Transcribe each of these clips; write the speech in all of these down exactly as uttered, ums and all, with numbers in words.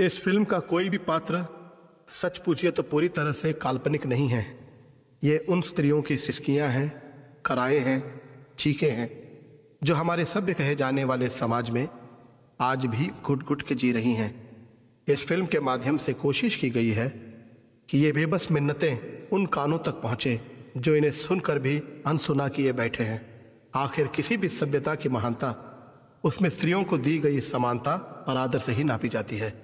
इस फिल्म का कोई भी पात्र सच पूछिए तो पूरी तरह से काल्पनिक नहीं है। ये उन स्त्रियों की सिसकियां हैं, कराए हैं, चीखें हैं जो हमारे सभ्य कहे जाने वाले समाज में आज भी घुट घुट के जी रही हैं। इस फिल्म के माध्यम से कोशिश की गई है कि ये बेबस मिन्नतें उन कानों तक पहुंचे जो इन्हें सुनकर भी अनसुना किए बैठे हैं। आखिर किसी भी सभ्यता की महानता उसमें स्त्रियों को दी गई समानता और आदर से ही नापी जाती है।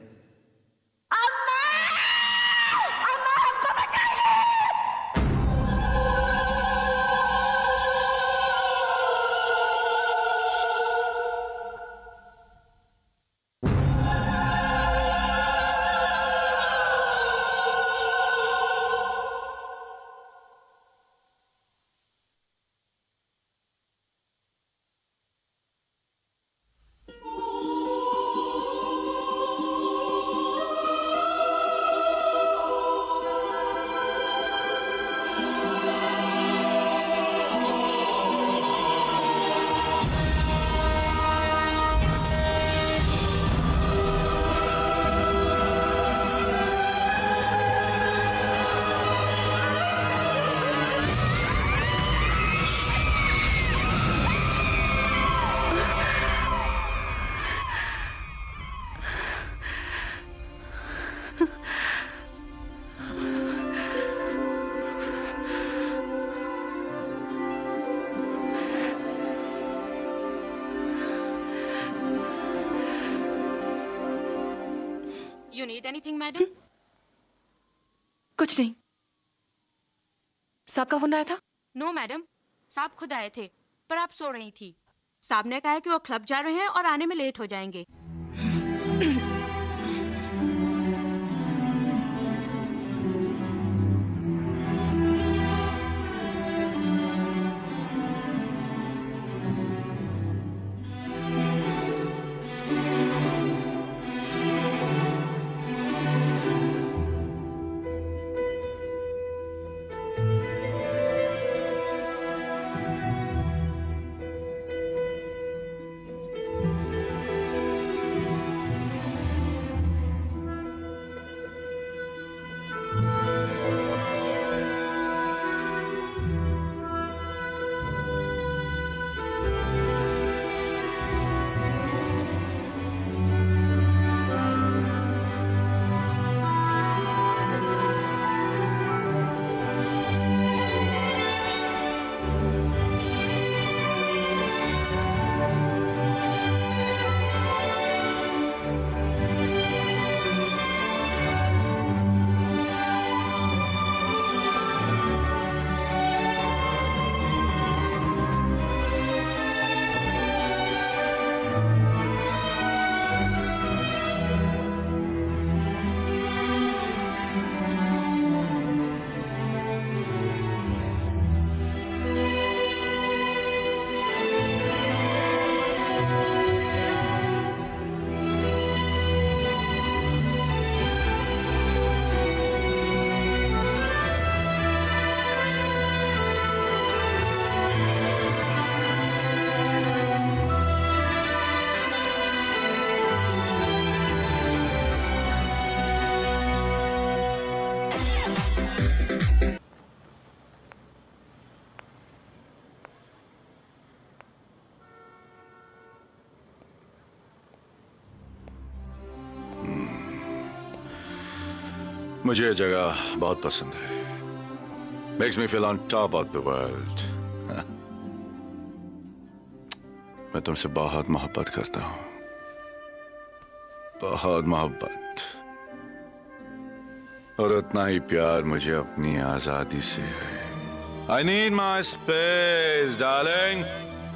You need anything, madam? कुछ नहीं। साहब का फोन आया था? नो मैडम, साहब खुद आए थे, पर आप सो रही थी। साहब ने कहा कि वो क्लब जा रहे हैं और आने में लेट हो जाएंगे। मुझे ये जगह बहुत पसंद है। Makes me feel on top of the world. मैं तुमसे बहुत मोहब्बत करता हूँ, बहुत मोहब्बत, और उतना ही प्यार मुझे अपनी आजादी से है। I need my space, darling.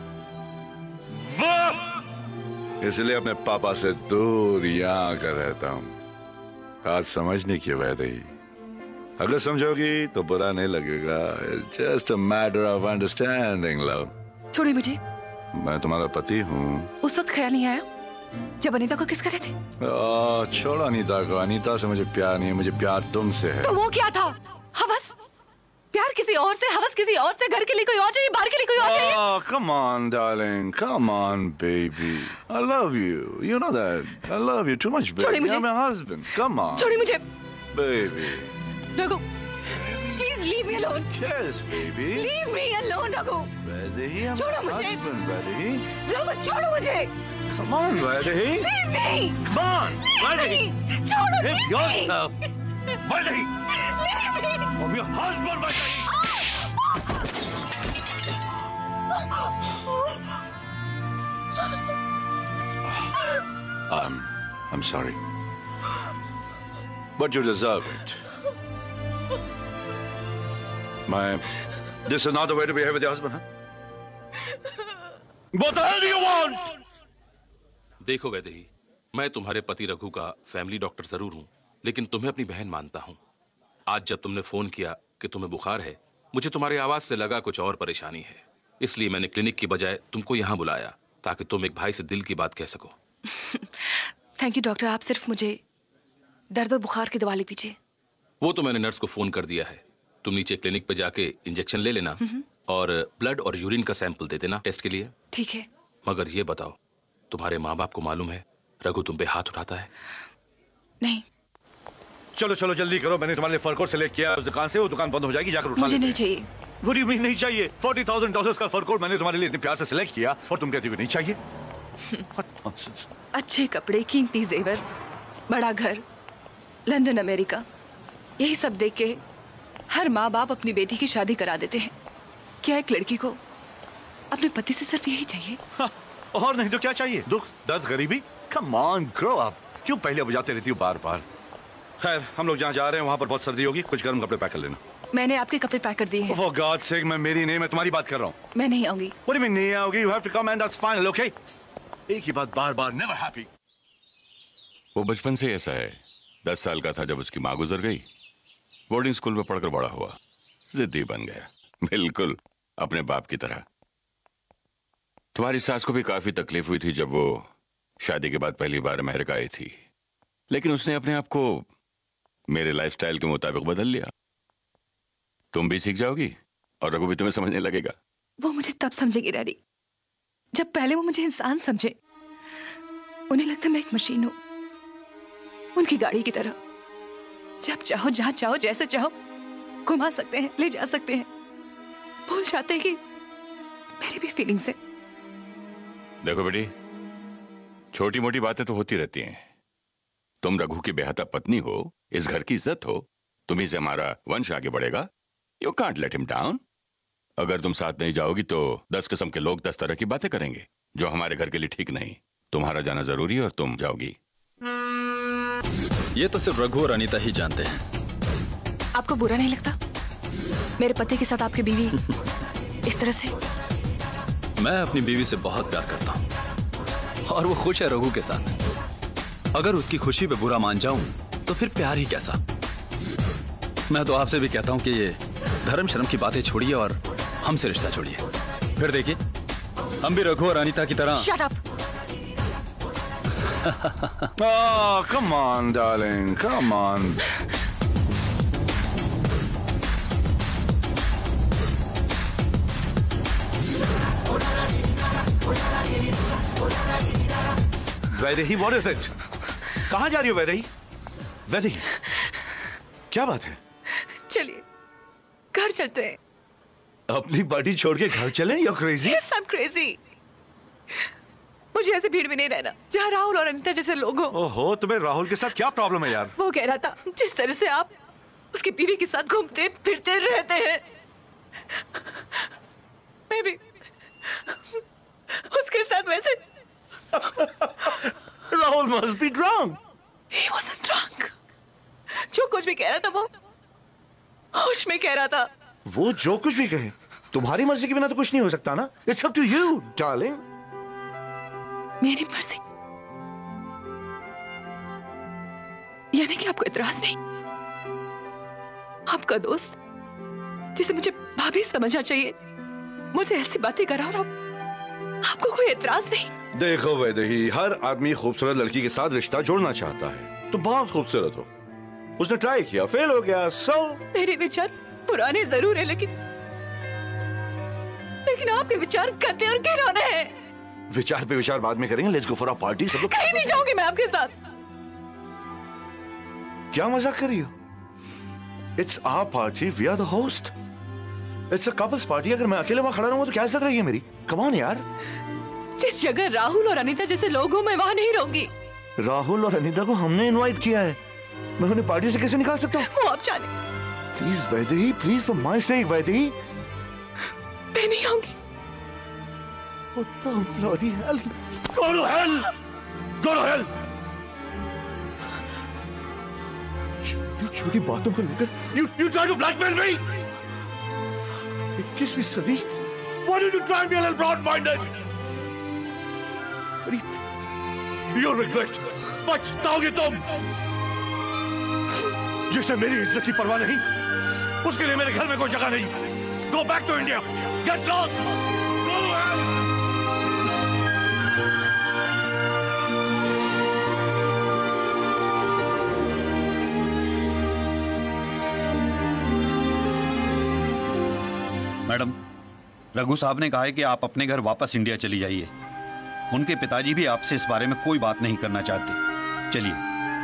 इसलिए अपने पापा से दूर यहाँ आकर रहता हूँ। बात समझने की वजह ही, अगर समझोगी तो बुरा नहीं लगेगा। It's just a matter of understanding, love. छोड़िए मुझे। मैं तुम्हारा पति हूँ। उस वक्त ख्याल नहीं आया जब अनीता को किस करे थे? आ, छोड़ अनीता को। अनीता से मुझे प्यार नहीं है, मुझे प्यार तुमसे है। तो वो क्या था? हवस? प्यार किसी और से, हवस किसी और से, घर के लिए कोई और चाहिए, बाहर के लिए कोई और चाहिए। Oh, come on, darling. Come on, baby. I love you. You know that. I love you too much, baby. छोड़िए मुझे। You're my husband. Come on. छोड़िए मुझे। Baby. Raghu, please leave me alone. Yes, baby. Leave me alone, Raghu. Vaidehi, I'm छोड़ो my मुझे। husband, Vaidehi. Raghu, छोड़ो मुझे। Come on, Vaidehi. Leave me. Come on, Vaidehi. छोड़ो, Hit leave me. yourself. Vaidehi. Leave me. I'm your husband, Vaidehi. I'm, I'm sorry. But you deserve it. My, this is not the way to behave with your husband, huh? What the hell do you want? देखो वैदेही, मैं तुम्हारे पति रघु का family doctor जरूर हूं, लेकिन तुम्हें अपनी बहन मानता हूं। आज जब तुमने फोन किया कि तुम्हें बुखार है, मुझे तुम्हारी आवाज से लगा कुछ और परेशानी है। इसलिए मैंने क्लिनिक की बजाय तुमको यहाँ बुलाया ताकि तुम एक भाई से दिल की बात कह सको। थैंक यू डॉक्टर, आप सिर्फ मुझे दर्द और बुखार की दवा ले दीजिए। वो तो मैंने नर्स को फोन कर दिया है। तुम नीचे क्लिनिक पे जाके इंजेक्शन ले लेना और ब्लड और यूरिन का सैंपल दे देना टेस्ट के लिए। ठीक है। मगर ये बताओ, तुम्हारे माँ बाप को मालूम है रघु तुम पे हाथ उठाता है? नहीं। चलो चलो जल्दी करो, मैंने तुम्हारे लिए फर कोट सेलेक्ट किया उस दुकान से, वो दुकान बंद हो जाएगी, जाकर उठा मुझे लेते नहीं हैं। चाहिए। What do you mean नहीं चाहिए? फोर्टी थाउजेंड डॉलर्स का फर कोट मैंने तुम्हारे लिए इतने प्यार से सिलेक्ट किया और तुम कहती हो नहीं चाहिए? What nonsense. अच्छे कपड़े, कीमती जेवर, बड़ा घर, लंदन अमेरिका, यही सब देख के हर माँ बाप अपनी बेटी की शादी करा देते हैं। क्या एक लड़की को अपने पति से सिर्फ यही चाहिए? हाँ, और नहीं तो क्या चाहिए? दुख, दर्द, गरीबी? Come on, grow up. क्यों पहले बुझाते रहती हो बार बार? खैर, हम लोग जहाँ जा रहे हैं वहाँ पर बहुत सर्दी होगी, कुछ गर्म कपड़े पैक कर लेना। मैंने आपके कपड़े पैक कर दिए हैं। For God's sake, मैं मेरी नहीं, मैं तुम्हारी बात कर रहा हूँ। मैं नहीं आऊंगी। What do you mean नहीं आओगी? You have to come and that's final, okay? एक ही बात बार बार, never happy. वो बचपन से ऐसा है। दस साल का था जब उसकी माँ गुजर गई। बोर्डिंग स्कूल में पढ़कर बड़ा हुआ, जिद्दी बन गया, बिल्कुल अपने बाप की तरह। तुम्हारी सास को भी काफी तकलीफ हुई थी जब वो शादी के बाद पहली बार अमेरिका आई थी, लेकिन उसने अपने आप को मेरे लाइफस्टाइल के मुताबिक बदल लिया। तुम भी सीख जाओगी और रघु भी तुम्हें समझने लगेगा। वो मुझे तब समझेगी डैडी, जब पहले वो मुझे इंसान समझे। उन्हें लगता मैं एक मशीन हूं, उनकी गाड़ी की तरह। जब चाहो, जहां चाहो, जैसे चाहो घुमा सकते हैं, ले जा सकते हैं। भूल जाते हैं कि मेरी भी फीलिंग्स है। देखो बेटी, छोटी मोटी बातें तो होती रहती हैं। तुम रघु की बेहता पत्नी हो, इस घर की इज्जत हो, तुम्ही से हमारा वंश आगे बढ़ेगा। You can't let him down. अगर तुम साथ नहीं जाओगी तो दस किस्म के लोग दस तरह की बातें करेंगे जो हमारे घर के लिए ठीक नहीं। तुम्हारा जाना जरूरी है और तुम जाओगी। ये तो सिर्फ रघु और अनीता ही जानते हैं। आपको बुरा नहीं लगता मेरे पति के साथ आपकी बीवी इस तरह से? मैं अपनी बीवी से बहुत प्यार करता हूँ और वो खुश है रघु के साथ। अगर उसकी खुशी पे बुरा मान जाऊं तो फिर प्यार ही कैसा। मैं तो आपसे भी कहता हूं कि ये धर्म शर्म की बातें छोड़िए और हमसे रिश्ता छोड़िए। फिर देखिए, हम भी रघु और अनीता की तरह। Shut up! Oh, come on, darling, come on. Vaidehi, what is it? कहाँ जा रही हो वैदेही? वैदेही, क्या बात है? चलिए घर चलते हैं। अपनी बॉडी छोड़ के घर चलें? You're crazy? Yes, I'm crazy. मुझे ऐसे भीड़ में नहीं रहना जहाँ राहुल और अनीता जैसे लोग हो। ओहो, तुम्हें राहुल के साथ क्या प्रॉब्लम है यार? वो कह रहा था जिस तरह से आप उसकी बीवी के साथ घूमते फिरते रहते हैं, मैं भी उसके साथ वैसे। Rahul must be drunk. He wasn't drunk. जो कुछ भी कह रहा था वो होश में कह रहा था। वो जो कुछ भी कहे, तुम्हारी मर्जी के बिना तो कुछ नहीं हो सकता ना। It's up to you, darling. मेरी मर्जी? यानी कि आपको इतराज नहीं? आपका दोस्त जिसे मुझे भाभी समझना चाहिए मुझे ऐसी बातें करा और आप, आपको कोई इतराज नहीं? देखो वैदेही, हर आदमी खूबसूरत लड़की के साथ रिश्ता जोड़ना चाहता है। तो बहुत खूबसूरत हो, उसने ट्राई किया, फेल हो गया। सो मेरे विचार पुराने जरूर है लेकिन लेकिन आपके विचार गंदे और घिनौने हैं। विचार पे विचार बाद में करेंगे। Let's go for a party. सब लोग कहीं नहीं जाऊंगी मैं आपके साथ। क्या मजाक कर रही हो? It's our party, we are the host. It's a couples party. अगर मैं अकेले वहां खड़ा रहूंगा तो क्या इज्जत रहेगी मेरी? कम ऑन यार। जिस जगह राहुल और अनीता जैसे लोग हो मैं वहां नहीं रहूंगी। राहुल और अनीता को हमने इनवाइट किया है, मैं उन्हें पार्टी से कैसे निकाल सकता हूँ? वो आप जाने। Please Vaidehi, please for my sake Vaidehi. मैं नहीं आऊंगी। What the bloody hell? Go to hell! Go to hell! छोटी छोटी बातों को लेकर you you try to blackmail me? इक्कीसवीं सदी? Why did you try and be a little broad-minded? You'll regret. पछताओगे तुम। जिसे मेरी इज्जत की परवाह नहीं, उसके लिए मेरे घर में कोई जगह नहीं। Go back to India. Get lost. Go to hell. मैडम, रघु साहब ने कहा है कि आप अपने घर वापस इंडिया चली जाइए। उनके पिताजी भी आपसे इस बारे में कोई बात नहीं करना चाहते। चलिए।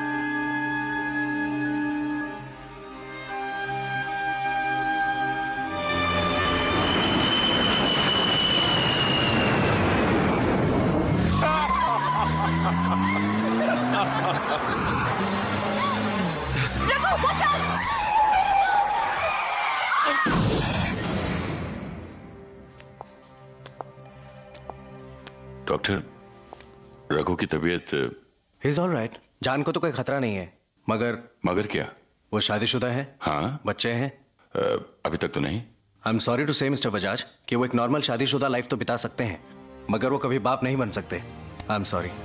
डॉक्टर, रघु की तबीयत? He is all right. जान को तो कोई खतरा नहीं है, मगर मगर क्या? वो शादीशुदा है। हाँ। बच्चे हैं? आ, अभी तक तो नहीं। I am sorry to say mister Bajaj कि वो एक नॉर्मल शादीशुदा लाइफ तो बिता सकते हैं, मगर वो कभी बाप नहीं बन सकते। I am sorry.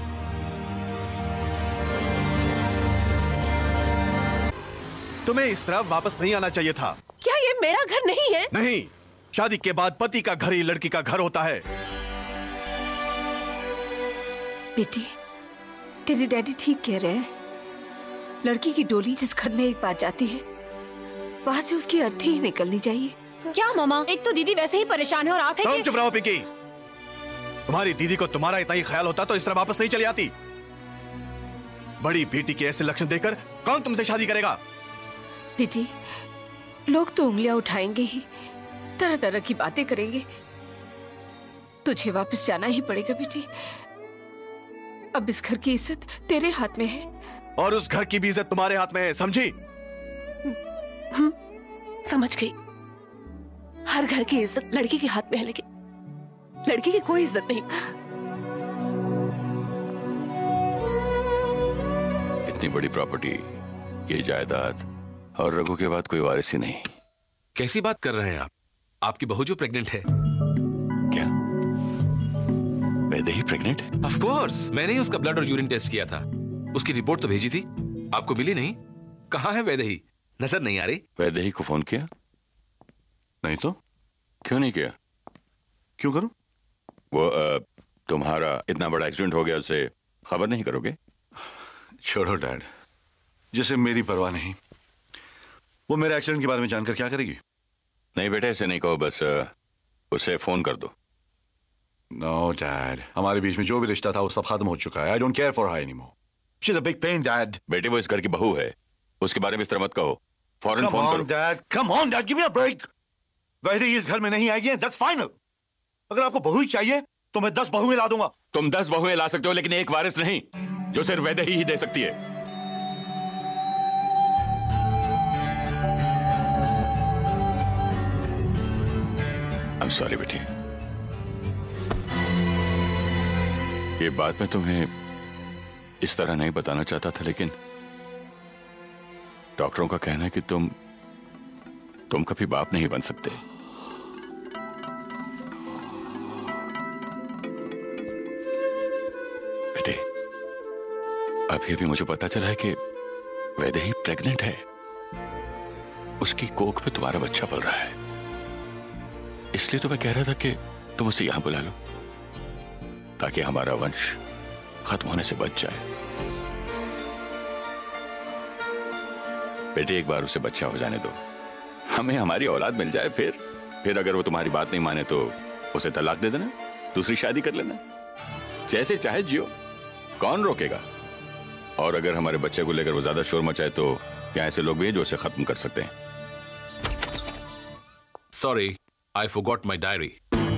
तुम्हें इस तरह वापस नहीं आना चाहिए था। क्या ये मेरा घर नहीं है? नहीं, शादी के बाद पति का घर ही लड़की का घर होता है। बेटी, तेरे डैडी ठीक कह रहे हैं। लड़की की डोली जिस घर में एक बार जाती है, वहां से उसकी अर्थी ही निकलनी चाहिए। क्या मामा, एक तो दीदी वैसे ही परेशान है और आप तुम चुप रहो पिंकी। तुम्हारी दीदी को तुम्हारा इतना ही ख्याल होता तो इस तरह वापस नहीं चली आती। बड़ी बेटी के ऐसे लक्षण देखकर कौन तुमसे शादी करेगा? बेटी, लोग तो उंगलियां उठाएंगे ही, तरह तरह की बातें करेंगे। तुझे वापस जाना ही पड़ेगा बेटी। अब इस घर की इज्जत तेरे हाथ में है और उस घर की भी इज्जत तुम्हारे हाथ में है, समझी? समझ गई। हर घर की इज्जत लड़की के हाथ में है, लेकिन लड़की की कोई इज्जत नहीं। इतनी बड़ी प्रॉपर्टी, ये जायदाद, और रघु के बाद कोई वारिस ही नहीं। कैसी बात कर रहे हैं आप? आपकी बहू जो प्रेग्नेंट है। क्या वैदेही प्रेग्नेंट है? ऑफ कोर्स, मैंने ही उसका ब्लड और यूरिन टेस्ट किया था। उसकी रिपोर्ट तो भेजी थी, आपको मिली नहीं। कहाँ है वैदेही? नजर नहीं आ रही। वैदेही को फोन किया? नहीं तो क्यों नहीं किया? क्यों करूं? वो आ, तुम्हारा इतना बड़ा एक्सीडेंट हो गया, उसे खबर नहीं करोगे? छोड़ो डैड, जिसे मेरी परवाह नहीं, वो मेरे एक्सीडेंट के बारे में जानकर क्या करेगी? नहीं बेटा, ऐसे नहीं कहो, बस आ, उसे फोन कर दो। नो डैड, हमारे बीच में जो भी रिश्ता था वो सब खत्म हो चुका है। I don't care for her anymore. She is a big pain dad. बेटे, वो इस घर की बहू है, उसके बारे में इस तरह मत कहो। फौरन फोन करो। Dad, come on dad, give me a break. वैसे इस घर में नहीं आएगी, दैट्स फाइनल। अगर आपको बहू ही चाहिए तो मैं दस बहुएं ला दूंगा। तुम दस बहुएं ला सकते हो, लेकिन एक वारिस नहीं, जो सिर्फ वैदेही ही दे सकती है। आई एम सॉरी बेटी, ये बात मैं तुम्हें इस तरह नहीं बताना चाहता था, लेकिन डॉक्टरों का कहना है कि तुम तुम कभी बाप नहीं बन सकते। बेटे, अभी अभी मुझे पता चला है कि वैदेही प्रेग्नेंट है। उसकी कोख पे तुम्हारा बच्चा पल रहा है। इसलिए तो मैं कह रहा था कि तुम उसे यहां बुला लो, ताकि हमारा वंश खत्म होने से बच जाए। बेटे, एक बार उसे बच्चा हो जाने दो, हमें हमारी औलाद मिल जाए, फिर फिर अगर वो तुम्हारी बात नहीं माने तो उसे तलाक दे देना, दूसरी शादी कर लेना, जैसे चाहे जियो, कौन रोकेगा। और अगर हमारे बच्चे को लेकर वो ज्यादा शोर मचाए तो क्या ऐसे लोग भी हैं जो उसे खत्म कर सकते हैं। Sorry, I forgot my diary.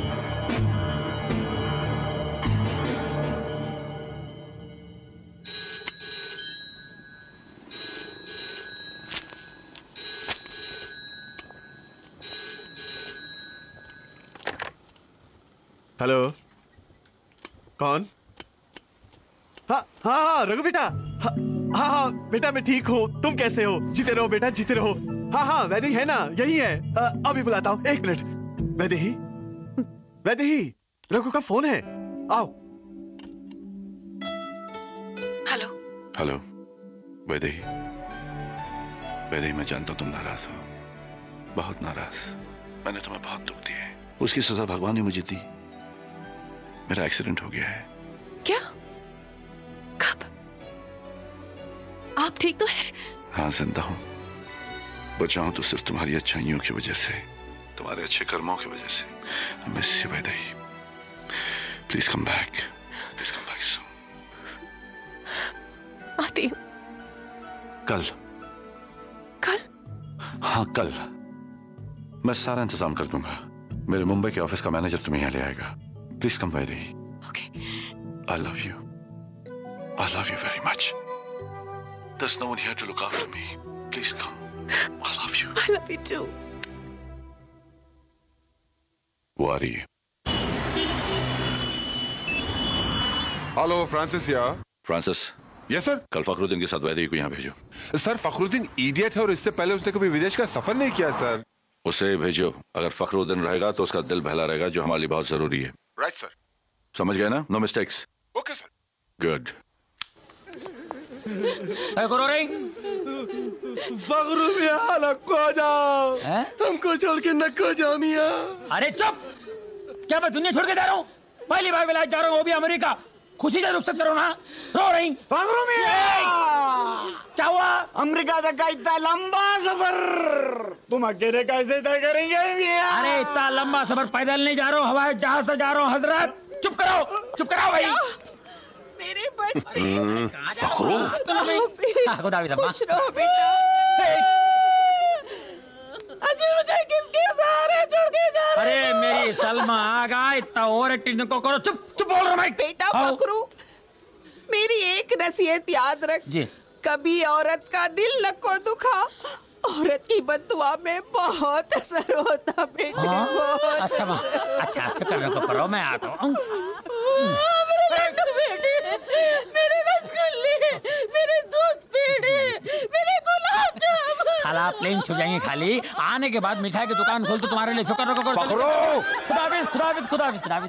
Hello, कौन? हाँ हाँ हाँ रघु बेटा, हाँ हाँ हाँ बेटा मैं ठीक हूँ, तुम कैसे हो? जीते रहो बेटा, जीते रहो। हाँ हाँ वैदेही है ना, यही है। आ, अभी बुलाता हूँ, एक मिनट। वैदेही, वैदेही, रघु का फोन है, आओ। हेलो हेलो वैदेही, वैदेही मैं जानता हूँ तुम नाराज हो, बहुत नाराज। मैंने तुम्हें बहुत दुख दिया है, उसकी सजा भगवान ने मुझे दी। मेरा एक्सीडेंट हो गया है। क्या? कब? आप ठीक तो हैं? हाँ जिंदा हूँ, बचा हूं तो सिर्फ तुम्हारी अच्छाइयों की वजह से, तुम्हारे अच्छे कर्मों की वजह से। I miss you Vaidehi, please come back, please come back soon. आती हूँ। कल? कल? हाँ कल, मैं सारा इंतजाम कर दूंगा। मेरे मुंबई के ऑफिस का मैनेजर तुम्हें यहाँ ले आएगा। Please come Vaidehi. Okay. I love you. I love you very much. There's no one here to look after me. Please come. I love you. I love you too. वो आ रही है। हेलो फ्रांसिस यार। Francis. Yes sir. कल फखरुद्दीन के साथ वैदेही को यहाँ भेजो। सर फखरुद्दीन इडियट है और इससे पहले उसने कभी विदेश का सफर नहीं किया सर। उसे भेजो, अगर फखरुद्दीन रहेगा तो उसका दिल बहला रहेगा, जो हमारे लिए बहुत जरूरी है। Right sir. समझ गए ना? No mistakes. Okay sir. Good. करो रे फखरू मियां नको जाओ, हमको छोड़ के नको जाओ मियां। अरे चुप, क्या मैं दुनिया छोड़ के जा रहा हूँ? पहली बार विलायत जा रहा हूँ, वो भी अमेरिका। खुशी से रुक सकते रहो ना, रो रही। फखरू मियां क्या हुआ? अमेरिका तक का इतना लंबा सफर तुम अकेले कैसे तय करेंगे मियां? अरे इतना लंबा सफर पैदल नहीं जा रहा हूँ, हवाई जहाज से जा रहा हूँ। हजरत चुप करो, चुप कराओ भाई। मेरे बच्चे। फखरू। खुदा भी खुश रहो बेटा। अजय मुझे किसके सहारे छोड़ के जा रहे? अरे मेरी सलमा आ गई, इतना और टीन को करो। चुप चुप बोल रहा मैं। बेटा फखरू, मेरी एक नसीहत याद रख जी। कभी औरत का दिल न को दुखा, औरत की बददुआ में बहुत असर होता बेटे। हाँ? बहुत अच्छा माँ, अच्छा फिक्र न करो, मैं आता हूँ। मेरे बेटे, मेरे रसगुल्ले, मेरे दूध पेड़े, मेरे गुलाब जामुन। खाला प्लेन छू जाएंगे खाली, आने के बाद मिठाई की दुकान खोल तो तुम्हारे लिए फिक्र न करो। खुदाफिज खुदाफिज खुदाफिज खुदाफिज।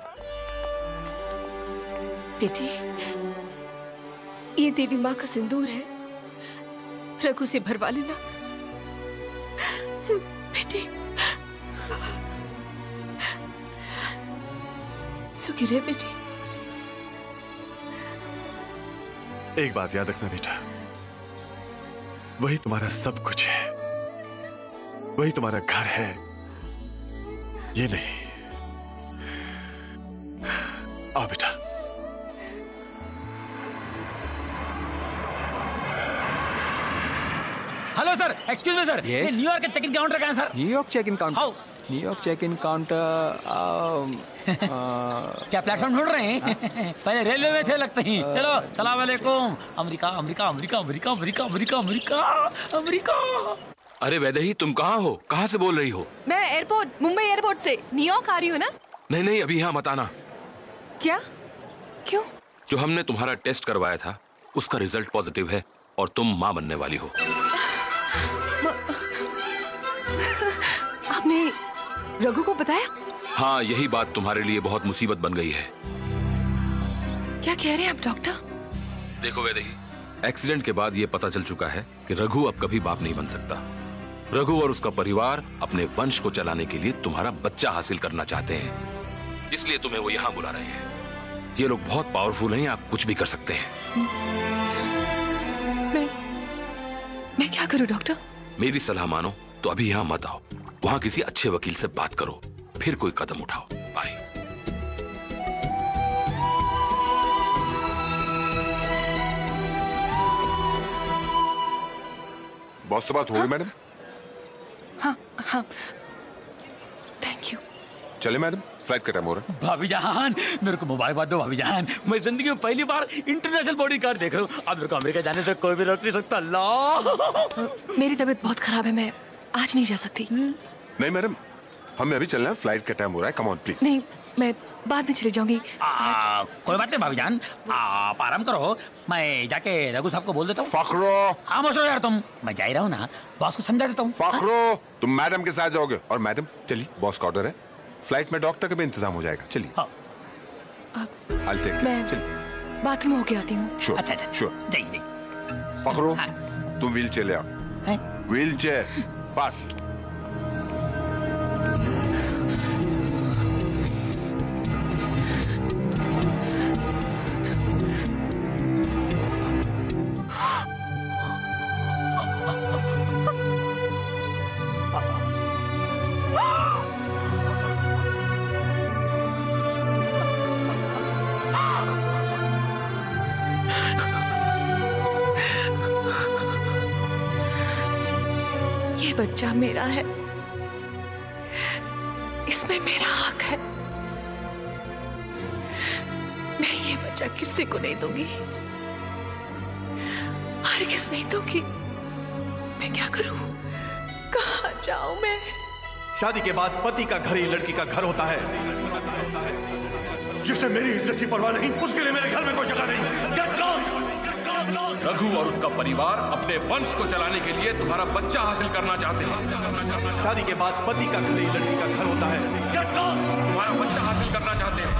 बेटी, ये देवी माँ का सिंदूर है, रघु से भरवा लेना बेटी। सुखी रहे बेटी। एक बात याद रखना बेटा, वही तुम्हारा सब कुछ है, वही तुम्हारा घर है, ये नहीं। आओ बेटा। Hello sir, excuse me sir, ये न्यूयॉर्क के चेक इन काउंटर कहाँ है sir? New York check in counter? New York check in counter. क्या प्लेटफॉर्म ढूंढ रहे हैं? पहले रेलवे में थे लगते हैं। चलो सलाम अलैकुम। America America America America America America America America. अरे वैदेही, तुम कहाँ हो? कहाँ से बोल रही हो? मैं एयरपोर्ट, मुंबई एयरपोर्ट से न्यूयॉर्क आ रही हूँ ना। नहीं नहीं, अभी यहाँ मत आना। क्या? क्यों? जो हमने तुम्हारा टेस्ट करवाया था उसका रिजल्ट पॉजिटिव है और तुम माँ बनने वाली हो। आपने रघु को बताया? हाँ, यही बात तुम्हारे लिए बहुत मुसीबत बन गई है। क्या कह रहे हैं आप डॉक्टर? देखो वैदेही, एक्सीडेंट के बाद ये पता चल चुका है कि रघु अब कभी बाप नहीं बन सकता। रघु और उसका परिवार अपने वंश को चलाने के लिए तुम्हारा बच्चा हासिल करना चाहते हैं, इसलिए तुम्हें वो यहाँ बुला रहे हैं। ये लोग बहुत पावरफुल हैं, आप कुछ भी कर सकते हैं। मैं मैं क्या करूं डॉक्टर? मेरी सलाह मानो तो अभी यहां मत आओ, वहां किसी अच्छे वकील से बात करो, फिर कोई कदम उठाओ। बाय। बॉस से बात हो गई मैडम? हाँ हाँ, थैंक यू। चले मैडम, फ्लाइट का टाइम हो रहा है। भाभी जान, मेरे को मुबारकबाद दो भाभी जान, मैं जिंदगी में पहली बार इंटरनेशनल बॉडी गार्ड देख रहा हूँ। अब मेरे को अमेरिका जाने से कोई भी रोक नहीं सकता। अल्लाह, मेरी तबीयत बहुत खराब है, मैं आज नहीं जा सकती। नहीं मैडम, हमें अभी चलना है, फ्लाइट का टाइम हो रहा है। Come on please. नहीं, मैं बाद में चली जाऊंगी। आ, कोई बात नहीं भाभी जान, आप आराम करो, मैं जाके रघु साहब को बोल देता हूँ। फखरो, खामोश रहो यार तुम, मैं जा ही रहा हूँ ना, बॉस को समझा देता हूँ। फखरो, तुम मैडम के साथ जाओगे। और मैडम चलिए, बॉस का ऑर्डर है, फ्लाइट में डॉक्टर का भी इंतजाम हो जाएगा। चलिए। हाँ। I'll take it. मैं चलिए। बाथरूम होके आती हूँ। Sure, अच्छा अच्छा, sure. जाइए जाइए। फखरो, हाँ। तुम व्हील चेयर ले आओ। Wheelchair fast. ये बच्चा मेरा है, इसमें मेरा हक है। मैं ये बच्चा किसी को नहीं दूंगी, हर किस नहीं दूंगी। मैं क्या करूं, कहां जाऊं मैं? शादी के बाद पति का घर ही लड़की का घर होता है। जिसे मेरी इज्जत की परवाह नहीं, उसके लिए मेरे घर में कोई जगह नहीं। Get lost! रघु और उसका परिवार अपने वंश को चलाने के लिए तुम्हारा बच्चा हासिल करना चाहते हैं। शादी के बाद पति का घर ही लड़की का घर होता है। Get lost! तुम्हारा बच्चा हासिल करना चाहते हैं।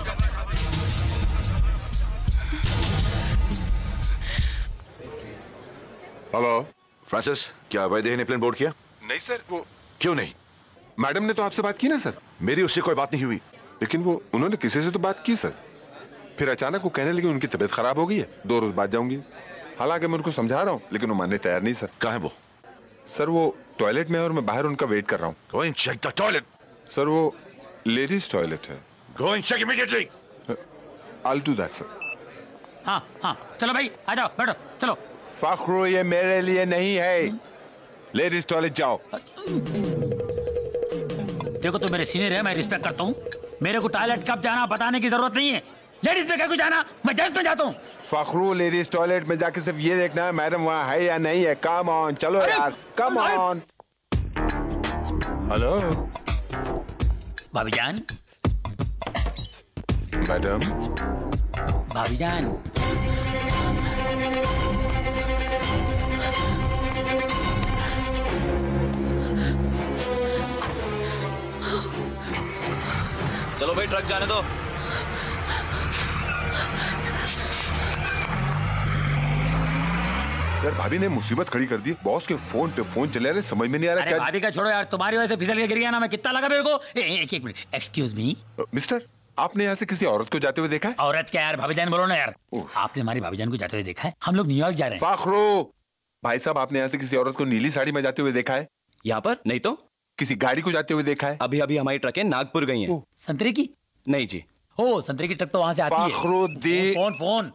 हेलो फ्रांसिस, क्या वैदेही ने प्लेन बोर्ड किया? नहीं सर, वो क्यों नहीं? मैडम ने तो आपसे बात की ना सर। मेरी उससे कोई बात नहीं हुई। लेकिन वो उन्होंने किसी से तो बात की सर, फिर अचानक वो कहने लगे उनकी तबीयत खराब हो गई है, दो रोज बाद जाऊंगी। हालांकि मैं उनको समझा रहा हूँ, लेकिन वो मानने तैयार नहीं सर। कहाँ है वो? सर वो टॉयलेट में है और मैं बाहर उनका वेट कर रहा हूँ। Go and check the toilet. Sir वो लेडीज टॉयलेट है। Go and check immediately. I'll do that, sir. हाँ हाँ, चलो भाई आ जाओ, बैठो, चलो। फखरो, ये मेरे लिए नहीं है, लेडीज टॉयलेट जाओ। देखो तो मेरे सीनियर है, मैं रिस्पेक्ट करता हूँ। मेरे को टॉयलेट कब जाना बताने की जरूरत नहीं है। लेडीज में क्या कुछ जाना, मैं जेंट्स में जाता हूँ। फखरू, लेडीज टॉयलेट में जाके सिर्फ ये देखना है मैडम वहाँ है या नहीं है। कम ऑन, चलो यार, कम ऑन। हेलो भाभी जान। मैडम। भाभी जान। चलो भाई, ट्रक जाने दो। यार भाभी ने मुसीबत खड़ी कर दी। बॉस के फोन पे फोन चले रहे, समझ में नहीं आ रहा क्या। भाभी का छोड़ो यार, तुम्हारी वजह से फिसल के गिर गया ना मैं। कितना लगा मेरे को। ए, एक एक मिनट, एक्सक्यूज मी मिस्टर, आपने यहाँ से किसी औरत को जाते हुए देखा है? औरत क्या यार, भाभी जान बोलो ना यार। आपने हमारी भाभी जान को जाते हुए देखा है? हम लोग न्यूयॉर्क जा रहे हैं। फखरू भाई साहब, आपने यहाँ से किसी औरत को नीली साड़ी में जाते हुए देखा है? यहाँ पर नहीं तो किसी गाड़ी को जाते हुए देखा है? अभी अभी हमारी ट्रकें नागपुर गई हैं। संतरे की? नहीं जी। ओ, संतरे की ट्रक तो वहां से आती है। Fakhruddin. Phone phone.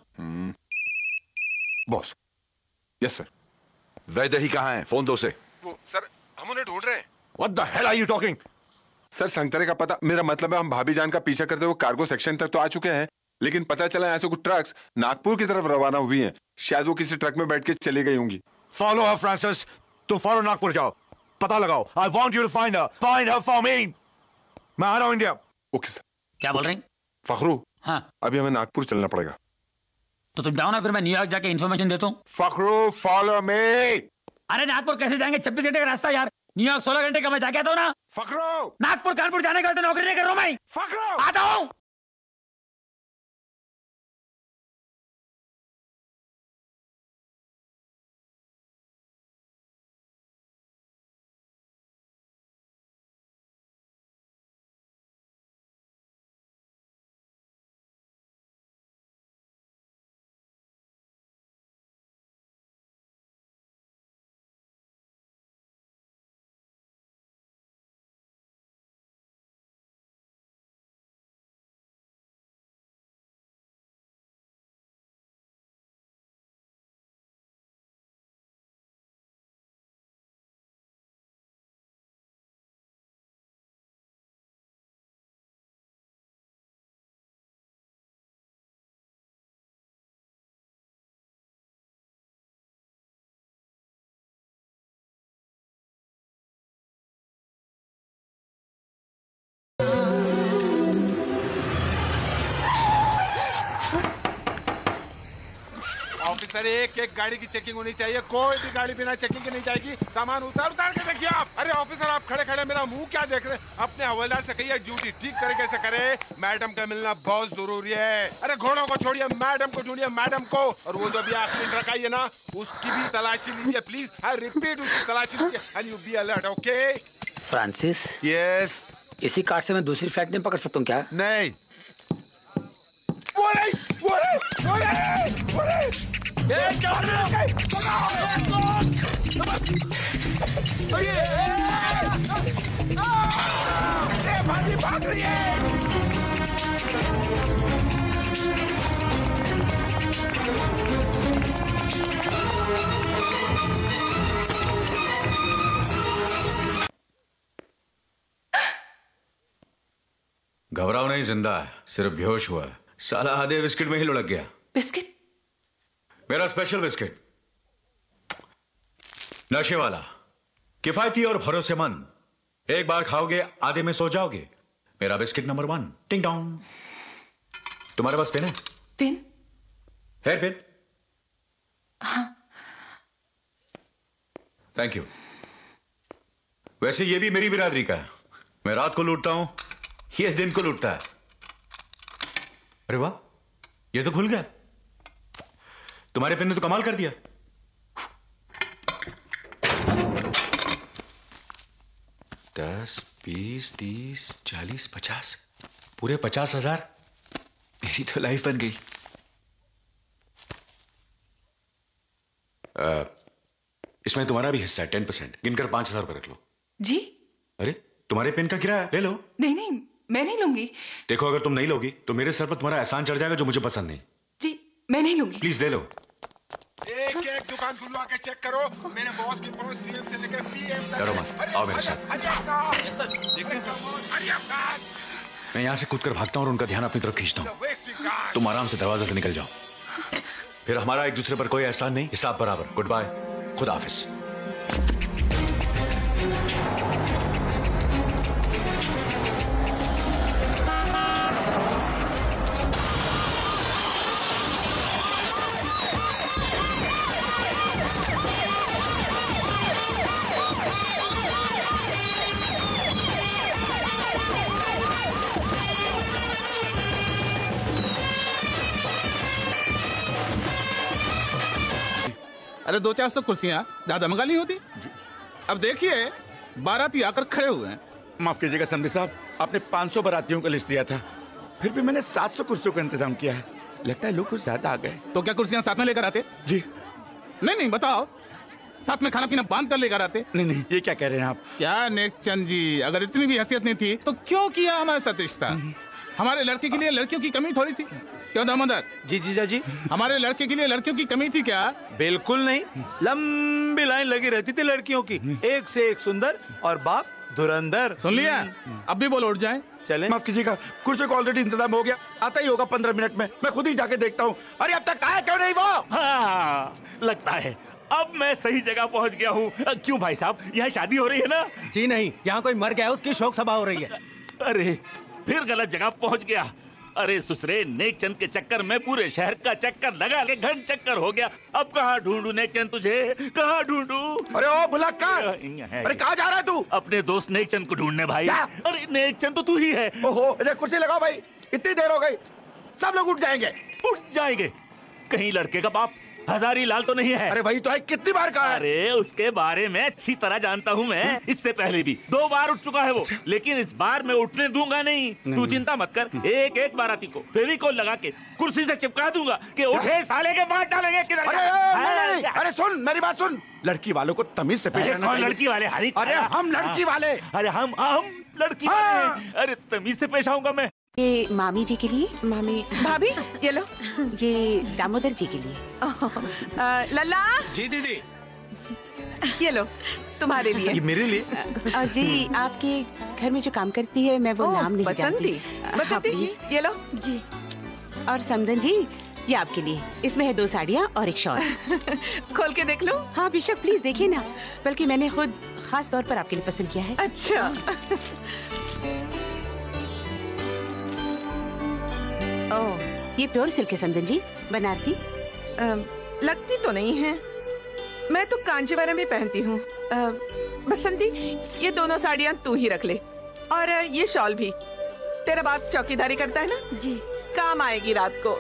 Boss. Yes sir. Vaidehi कहाँ है? फोन दो से। वो सर, हम उन्हें ढूंढ रहे हैं। What the hell are you talking? Sir संतरे का पता, मेरा मतलब है हम भाभी जान का पीछा करते हुए कार्गो सेक्शन तक तो आ चुके हैं, लेकिन पता चला यहाँ से कुछ ट्रक्स नागपुर की तरफ रवाना हुई हैं। शायद वो किसी ट्रक में बैठ के चली गई होंगी। फॉलो हर फ्रांसिस, तुम फौरन नागपुर जाओ, पता लगाओ। I want you to find her, find her for me. मैं आ रहा हूँ इंडिया। Okay sir. क्या बोल रहे हैं? फखरू, हाँ अभी हमें नागपुर चलना पड़ेगा। तो तुम जाओ ना, फिर मैं न्यूयॉर्क जाके इन्फॉर्मेशन देता हूँ। Fakhru follow me. अरे नागपुर कैसे जाएंगे, छब्बीस घंटे का रास्ता यार। न्यूयॉर्क सोलह घंटे का, मैं जाके आता हूँ ना। फखरू, नागपुर कानपुर जाने का नौकरी नहीं कर रहा हूँ मैं। फखरू, आता हूँ। ऑफिसर, एक एक गाड़ी की चेकिंग होनी चाहिए, कोई भी गाड़ी बिना चेकिंग के नहीं जाएगी। सामान उतार उतार के देखिए आप। अरे ऑफिसर, आप खड़े खड़े मेरा मुंह क्या देख रहे हैं? अपने हवलदार से कहिए ड्यूटी ठीक तरीके से करे। मैडम का मिलना बहुत जरूरी है। अरे घोड़ों को छोड़िए, मैडम को ढूंढिए, मैडम को। और वो जो भी आखिरी ट्रक आई है ना, उसकी भी तलाशी लीजिए प्लीज। आई रिपीट, उसकी तलाशी लीजिए and you be alert, okay? Francis, yes. इसी कार से मैं दूसरी फ्लाइट नहीं पकड़ सकता हूँ क्या? नहीं। वो नहीं, वो नहीं, वो नहीं, वो नहीं। ये चल रहा है। अरे भागी भाग रही है। घबराओ नहीं, जिंदा है, सिर्फ बेहोश हुआ है। साला आधे बिस्किट में ही लुढ़क गया। बिस्किट? मेरा स्पेशल बिस्किट, नशे वाला, किफायती और भरोसेमंद। एक बार खाओगे आधे में सो जाओगे। मेरा बिस्किट नंबर वन। टिंग टोंग। तुम्हारे पास पेन है? पेन? Hair pen? हाँ। Thank you. वैसे ये भी मेरी बिरादरी का है। मैं रात को लूटता हूं, ये दिन को लूटता है। अरे वाह, ये तो खुल गया। तुम्हारे पेन ने तो कमाल कर दिया। दस, बीस, तीस, चालीस, पचास, पूरे पचास हजार। मेरी तो लाइफ बन गई। आ, इसमें तुम्हारा भी हिस्सा है, टेन परसेंट। गिनकर पांच हजार रुपये रख लो। जी? अरे तुम्हारे पेन का किराया ले लो। नहीं नहीं, मैं नहीं लूंगी। देखो, अगर तुम नहीं लोगी तो मेरे सर पर तुम्हारा एहसान चढ़ जाएगा, जो मुझे पसंद नहीं। जी, मैं नहीं लूंगी। प्लीज ले लो। एक एक दुकान खुलवा के चेक करो। मेरे बॉस की पहुंच सीएम से लेकर पीएम तक। डरो मत, आओ मेरे साथ। मैं यहाँ से कूदकर भागता हूँ और उनका ध्यान अपनी तरफ खींचता हूँ। तुम आराम से दरवाजे से निकल जाओ। फिर हमारा एक दूसरे पर कोई एहसान नहीं, हिसाब बराबर। गुड बाय, खुदा हाफिज। अरे दो चार सौ कुर्सियां ज्यादा मंगा नहीं होती? अब देखिए, बाराती आकर खड़े हुए हैं। माफ कीजिएगा समधी साहब, आपने पाँच सौ बारातियों का लिस्ट दिया था, फिर भी मैंने सात सौ कुर्सियों का इंतजाम किया है। लगता है लोग कुछ ज्यादा आ गए। तो क्या कुर्सियां साथ में लेकर आते? जी। नहीं नहीं, बताओ, साथ में खाना पीना बांध कर लेकर आते? नहीं नहीं, ये क्या कह रहे हैं आप? क्या नेकचंद जी, अगर इतनी भी हैसियत नहीं थी तो क्यों किया हमारे साथ रिश्ता? हमारे लड़के के लिए लड़कियों की कमी थोड़ी थी? क्यों दामोदर? जी जीजा जी, हमारे लड़के के लिए लड़कियों की कमी थी क्या? बिल्कुल नहीं। लंबी लाइन लगी रहती थी लड़कियों की, एक से एक सुंदर, और बाप धुरंधर। सुन लिया? अब भी बोलो, उठ जाए। चले। माफ कीजिएगा, कुर्सी का ऑलरेडी इंतजाम हो गया, आता ही होगा पंद्रह मिनट में। मैं खुद ही जाके देखता हूँ। अरे अब तक आया क्यों नहीं वो? हाँ, लगता है अब मैं सही जगह पहुँच गया हूँ। क्यों भाई साहब, यहाँ शादी हो रही है ना? जी नहीं, यहाँ कोई मर गया है, उसकी शोक सभा हो रही है। अरे फिर गलत जगह पहुँच गया। अरे सुसरे, नेकचंद के चक्कर में पूरे शहर का चक्कर लगा के घन चक्कर हो गया। अब कहाँ ढूंढूं नेकचंद तुझे, कहाँ ढूंढूं? अरे ओ भुलक्कड़, अरे कहाँ जा रहा है तू? अपने दोस्त नेकचंद को ढूंढने भाई। अरे नेकचंद तो तू ही है। ओहो, इधर कुर्सी लगाओ भाई, इतनी देर हो गई, सब लोग उठ जाएंगे। उठ जाएंगे? कहीं लड़के का बाप हजारी लाल तो नहीं है? अरे वही तो है, कितनी बार कहा है? अरे उसके बारे में अच्छी तरह जानता हूँ मैं, इससे पहले भी दो बार उठ चुका है वो, लेकिन इस बार मैं उठने दूंगा नहीं। तू चिंता मत कर, एक एक बाराती को फेविकोल लगा के कुर्सी से चिपका दूंगा कि उठे साले के बाद डालेंगे किधर। अरे नहीं, नहीं, अरे सुन मेरी बात सुन, लड़की वालों को तमीज से पेश आना चाहिए। लड़की वाले? हरी, अरे हम लड़की वाले। अरे हम हम लड़की वाले। अरे तमीज से पेश आऊंगा मैं। ये मामी जी के लिए। मामी भाभी, ये लो। ये दामोदर जी के लिए। आ, लल्ला जी दीदी, ये लो तुम्हारे लिए। ये मेरे लिए? आ, जी आपके घर में जो काम करती है, मैं वो नाम नहीं जानती। बसंती जी, ये लो। जी। और समदन जी, ये आपके लिए, इसमें है दो साड़ियाँ और एक शॉल। खोल के देख लो। हाँ बेशक, प्लीज देखिए ना, बल्कि मैंने खुद खास तौर पर आपके लिए पसंद किया है। अच्छा। ओह, ये प्योर सिल्क है समदन जी, बनारसी। लगती तो नहीं है। मैं तो कांजीवरम भी पहनती हूँ। बसंती, ये दोनों साड़ियाँ तू ही रख ले, और ये शॉल भी। तेरा बाप चौकीदारी करता है ना? जी। काम आएगी रात को।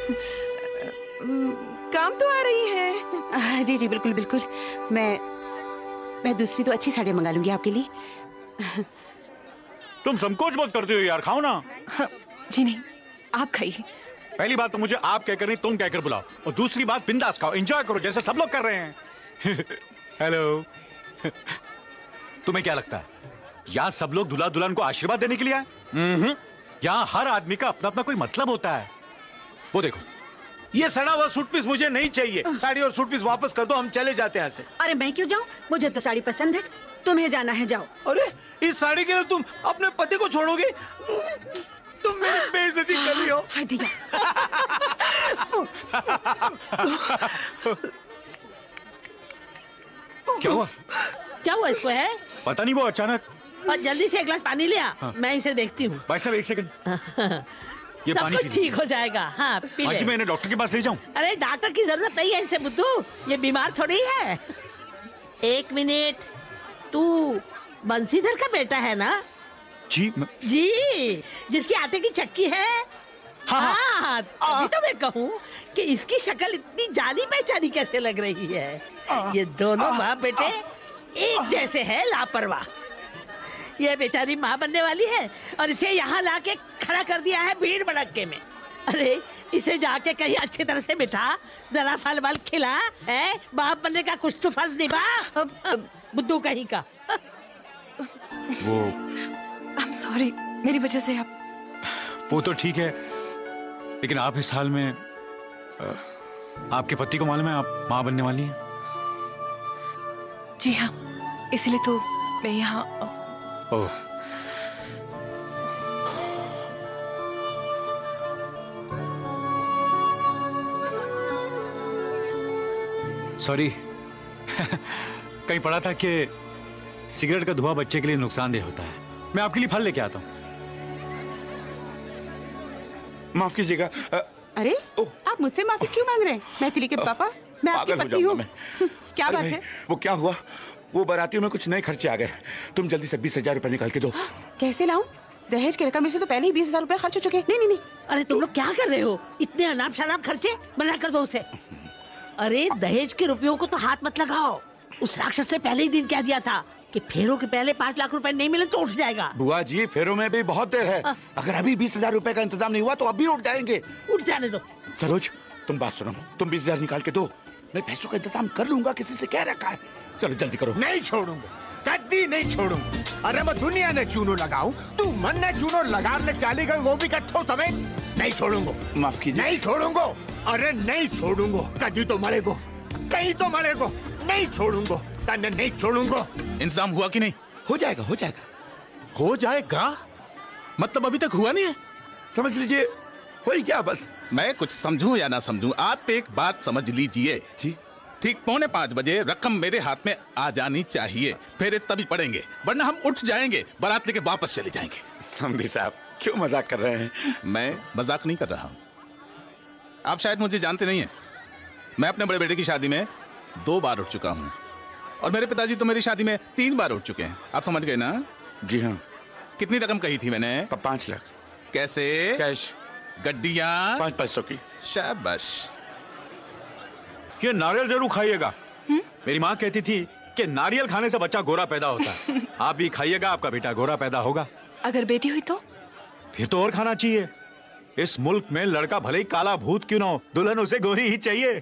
काम तो आ रही है। जी जी बिल्कुल बिल्कुल। मैं मैं दूसरी तो अच्छी साड़ियाँ मंगा लूंगी आपके लिए। तुम संकोच बहुत करते हो यार, खाओ ना। हाँ, जी नहीं, आप खाइए। पहली बात तो मुझे आप कहकर नहीं तुम कहकर बुलाओ, और दूसरी बात बिंदास खाओ, एंजॉय करो जैसे सब लोग कर रहे हैं। हेलो। तुम्हें क्या लगता है यहाँ सब लोग दूल्हा दुल्हन को आशीर्वाद देने के लिए आए? यहाँ हर आदमी का अपना अपना कोई मतलब होता है। वो देखो, ये सड़ा हुआ सूट पीस मुझे नहीं चाहिए। साड़ी और सूट पीस वापस कर दो, हम चले जाते हैं यहाँ से। अरे मैं क्यों जाऊँ? मुझे तो साड़ी पसंद है, तुम्हें जाना है जाओ। अरे इस साड़ी के लिए तुम अपने पति को छोड़ोगे? तुम मेरी बेइज्जती कर रही हो। क्या हुआ? क्या हुआ इसको है? पता नहीं, वो अचानक। और जल्दी से एक गिलास पानी ले आ। हाँ। मैं इसे देखती हूँ। भाई साहब एक सेकंड। ये सब पानी कुछ ठीक हो जाएगा। हाँ पी ले। आज मैं इन्हें डॉक्टर के पास ले जाऊं? अरे डॉक्टर की जरूरत नहीं है इसे बुद्धू, ये बीमार थोड़ी है। एक मिनट, तू बंसीधर का बेटा है ना? जी मैं... जी, जिसकी आटे की चक्की है। हाँ, हाँ, तभी तो मैं कहूँ कि इसकी शक्ल इतनी जानी पहचानी कैसे लग रही है। ये दोनों माँ बेटे एक जैसे हैं, लापरवाह। ये बेचारी माँ बनने वाली है और इसे यहाँ लाके खड़ा कर दिया है भीड़ भड़क्के में। अरे इसे जाके कहीं अच्छी तरह से बिठा, जरा फल वल खिला, है बाप बनने का कुछ तो फर्ज निभा। बुद्धू कहीं का। वो I'm sorry, मेरी वजह से आप। वो तो ठीक है, लेकिन आप इस हाल में आपके पति को मालूम है आप माँ बनने वाली हैं? जी हाँ, इसलिए तो मैं यहाँ। Oh, sorry. कहीं पढ़ा था कि सिगरेट का धुआं बच्चे के लिए नुकसानदेह होता है। मैं आपके लिए फल लेके आता हूँ। माफ कीजिएगा। अरे आप मुझसे माफी क्यों मांग रहे हैं? मैथिली के पापा, मैं आपकी पत्नी हूँ। क्या बात है? वो क्या हुआ, वो बारातियों में कुछ नए खर्चे आ गए। तुम जल्दी से बीस हजार रुपए निकाल के दो। कैसे लाऊं? दहेज की रकम में से तो पहले ही बीस हजार रुपए खर्च हो चुके हैं। नहीं नहीं नहीं। अरे तुम लोग क्या कर रहे हो? इतने अनाप शनाप खर्चे मना कर दो उसे। अरे दहेज के रुपयों को तो हाथ मत लगाओ। उस राक्षस से पहले ही दिन कह दिया था कि फेरों के पहले पाँच लाख रुपए नहीं मिले तो उठ जाएगा। बुआ जी, फेरों में भी बहुत देर है। आ, अगर अभी बीस हजार रुपए का इंतजाम नहीं हुआ तो अभी उठ जाएंगे। उठ जाने दो। सरोज, तुम बात सुनो, तुम बीस हजार निकाल के दो, मैं पैसों का इंतजाम कर लूंगा। किसी से कह रखा है। चलो जल्दी करो। नहीं छोड़ूंगा, कभी नहीं छोड़ूंगा। अरे मैं दुनिया ने चूनो लगाऊं, तू मन ने चूनो लगाने चाली गई, वो भी कट्ठो समेत। नहीं छोड़ूंगा। माफ कीजिए। नहीं छोड़ूंगा। अरे नहीं छोड़ूंगा। कभी तो मरेगो, कहीं तो मरेगो। नहीं छोड़ूंगा, तन्ने नहीं छोड़ूंगा। इंतजाम हुआ कि नहीं? हो जाएगा, हो जाएगा। हो जाएगा मतलब अभी तक हुआ नहीं है? समझ लीजिए हो ही गया बस। मैं कुछ समझूं या ना समझूं, आप एक बात समझ लीजिए। ठीक पौने पाँच बजे रकम मेरे हाथ में आ जानी चाहिए, फिर तभी पड़ेंगे, वरना हम उठ जाएंगे, बारात लेके वापस चले जाएंगे। समझी साहब, क्यों मजाक कर रहे हैं? मैं मजाक नहीं कर रहा हूँ। आप शायद मुझे जानते नहीं हैं। मैं अपने बड़े बेटे की शादी में दो बार उठ चुका हूँ, और मेरे पिताजी तो मेरी शादी में तीन बार उठ चुके हैं। आप समझ गए ना? जी हाँ। कितनी रकम कही थी मैंने? पाँच लाख। कैसे? कैश। गड्डियाँ? पाँच पैसों की। शाबाश। ये नारियल जरूर खाइएगा। मेरी माँ कहती थी कि नारियल खाने से बच्चा गोरा पैदा होता है। आप भी खाइएगा, आपका बेटा गोरा पैदा होगा। अगर बेटी हुई तो? फिर तो और खाना चाहिए। इस मुल्क में लड़का भले ही काला भूत क्यों ना हो, दुल्हन उसे गोरी ही चाहिए।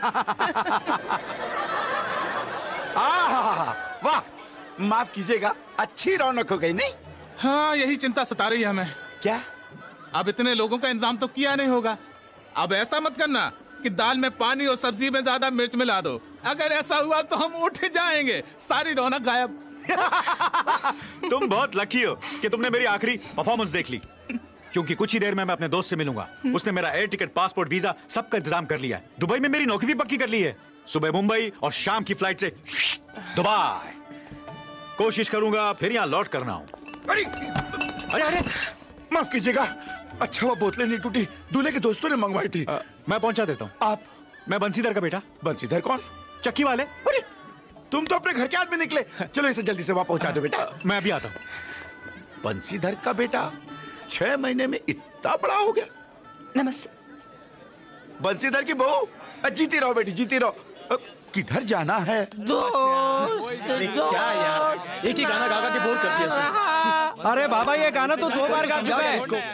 वाह, माफ कीजिएगा, अच्छी रौनक हो गई नहीं? हाँ, यही चिंता सता रही है हमें। क्या? अब इतने लोगों का इंतजाम तो किया नहीं होगा। अब ऐसा मत करना कि दाल में पानी और सब्जी में ज्यादा मिर्च मिला दो। अगर ऐसा हुआ तो हम उठ जाएंगे, सारी रौनक गायब। तुम बहुत लकी हो कि तुमने मेरी आखिरी परफॉर्मेंस देख ली, क्योंकि कुछ ही देर में मैं अपने दोस्त से मिलूंगा। उसने मेरा एयर टिकट, पासपोर्ट, वीजा सबका इंतजाम कर लिया है। दुबई में मेरी नौकरी भी पक्की कर ली है। सुबह मुंबई और शाम की फ्लाइट से दुबई। कोशिश करूंगा फिर यहाँ लौट करना हो। अरे अरे अरे माफ कीजिएगा, अच्छा वो बोतलें नहीं टूटी, दूल्हे के दोस्तों ने मंगवाई थी। आ, मैं पहुंचा देता हूँ। आप मैं बंसीधर का बेटा। बंसीधर कौन? चक्की वाले। अरे तुम तो अपने घर के आदमी निकले। चलो इसे जल्दी से वहां पहुंचा दो बेटा। मैं अभी आता हूँ। बंसीधर का बेटा छह महीने में इतना बड़ा हो गया। नमस्ते। बंसीधर की बहू, जीती रहो बेटी, जीती रहो। किधर जाना है? दोस्त, क्या यार, एक ही गाना गा गा के बोर कर दिया इसने। अरे बाबा, ये गाना तो दो बार गा चुका है।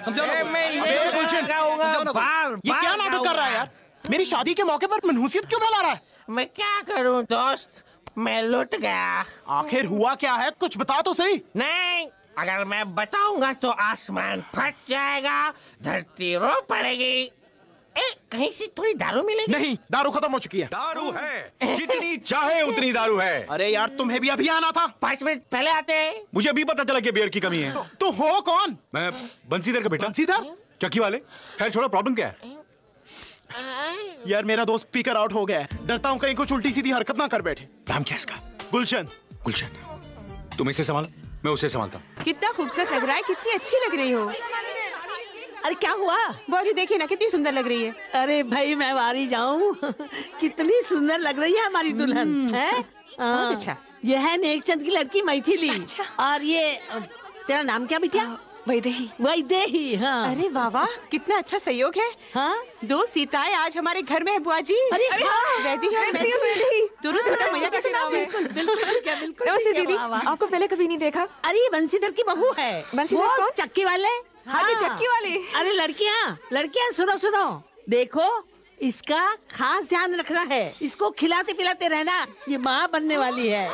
ये क्या नाटक कर रहा है यार? मेरी शादी के मौके पर मनहूसियत क्यों फैला रहा है? मैं क्या करूं दोस्त, मैं लुट गया। आखिर हुआ क्या है, कुछ बता तो सही। नहीं, अगर मैं बताऊंगा तो आसमान फट जाएगा, धरती रो पड़ेगी। ए, कहीं से थोड़ी दारू मिलेगी? नहीं, दारू खत्म हो चुकी है। दारू है, जितनी चाहे उतनी दारू है। अरे यार, तुम्हें भी अभी आना था। पाँच मिनट पहले आते। मुझे अभी पता चला कि बियर की कमी है। तो हो कौन? मैं बंसीधर का बेटा। बंसीधर? चक्की वाले। खैर छोड़ो, प्रॉब्लम क्या है? यार मेरा दोस्त स्पीकर आउट हो गया है। डरता हूँ कहीं कुछ उल्टी सीधी हरकत ना कर बैठे। नाम क्या है इसका? गुलशन। गुलशन, तुम इसे संभालो, मैं उसे संभालता हूँ। कितना खूबसूरत लग रहा है, कितनी अच्छी लग रही हो। अरे क्या हुआ? बॉडी देखिए ना, कितनी सुंदर लग रही है। अरे भाई, मैं वारी जाऊं। कितनी सुंदर लग रही है हमारी दुल्हन है। बहुत अच्छा। ये है नेकचंद की लड़की मैथिली। अच्छा। और ये तेरा नाम क्या बिटिया? वैदेही। वैदेही, हाँ। अरे वाह वाह, कितना अच्छा सहयोग है। हाँ, दो सीताएं आज हमारे घर में है बुआ जी। अरे हाँ, वैदेही और मैथिली दोनों सीता मैया का नाम है। बिल्कुल बिल्कुल, क्या बिल्कुल। नमस्ते दीदी, आपको पहले कभी नहीं देखा। अरे ये बंसीधर की बहू है। बंसीधर कौन? चक्की वाले। हाँ जी, चक्की वाले। अरे लड़कियाँ लड़कियाँ सुनो सुनो, देखो इसका खास ध्यान रखना है। इसको खिलाते पिलाते रहना, ये माँ बनने वाली है।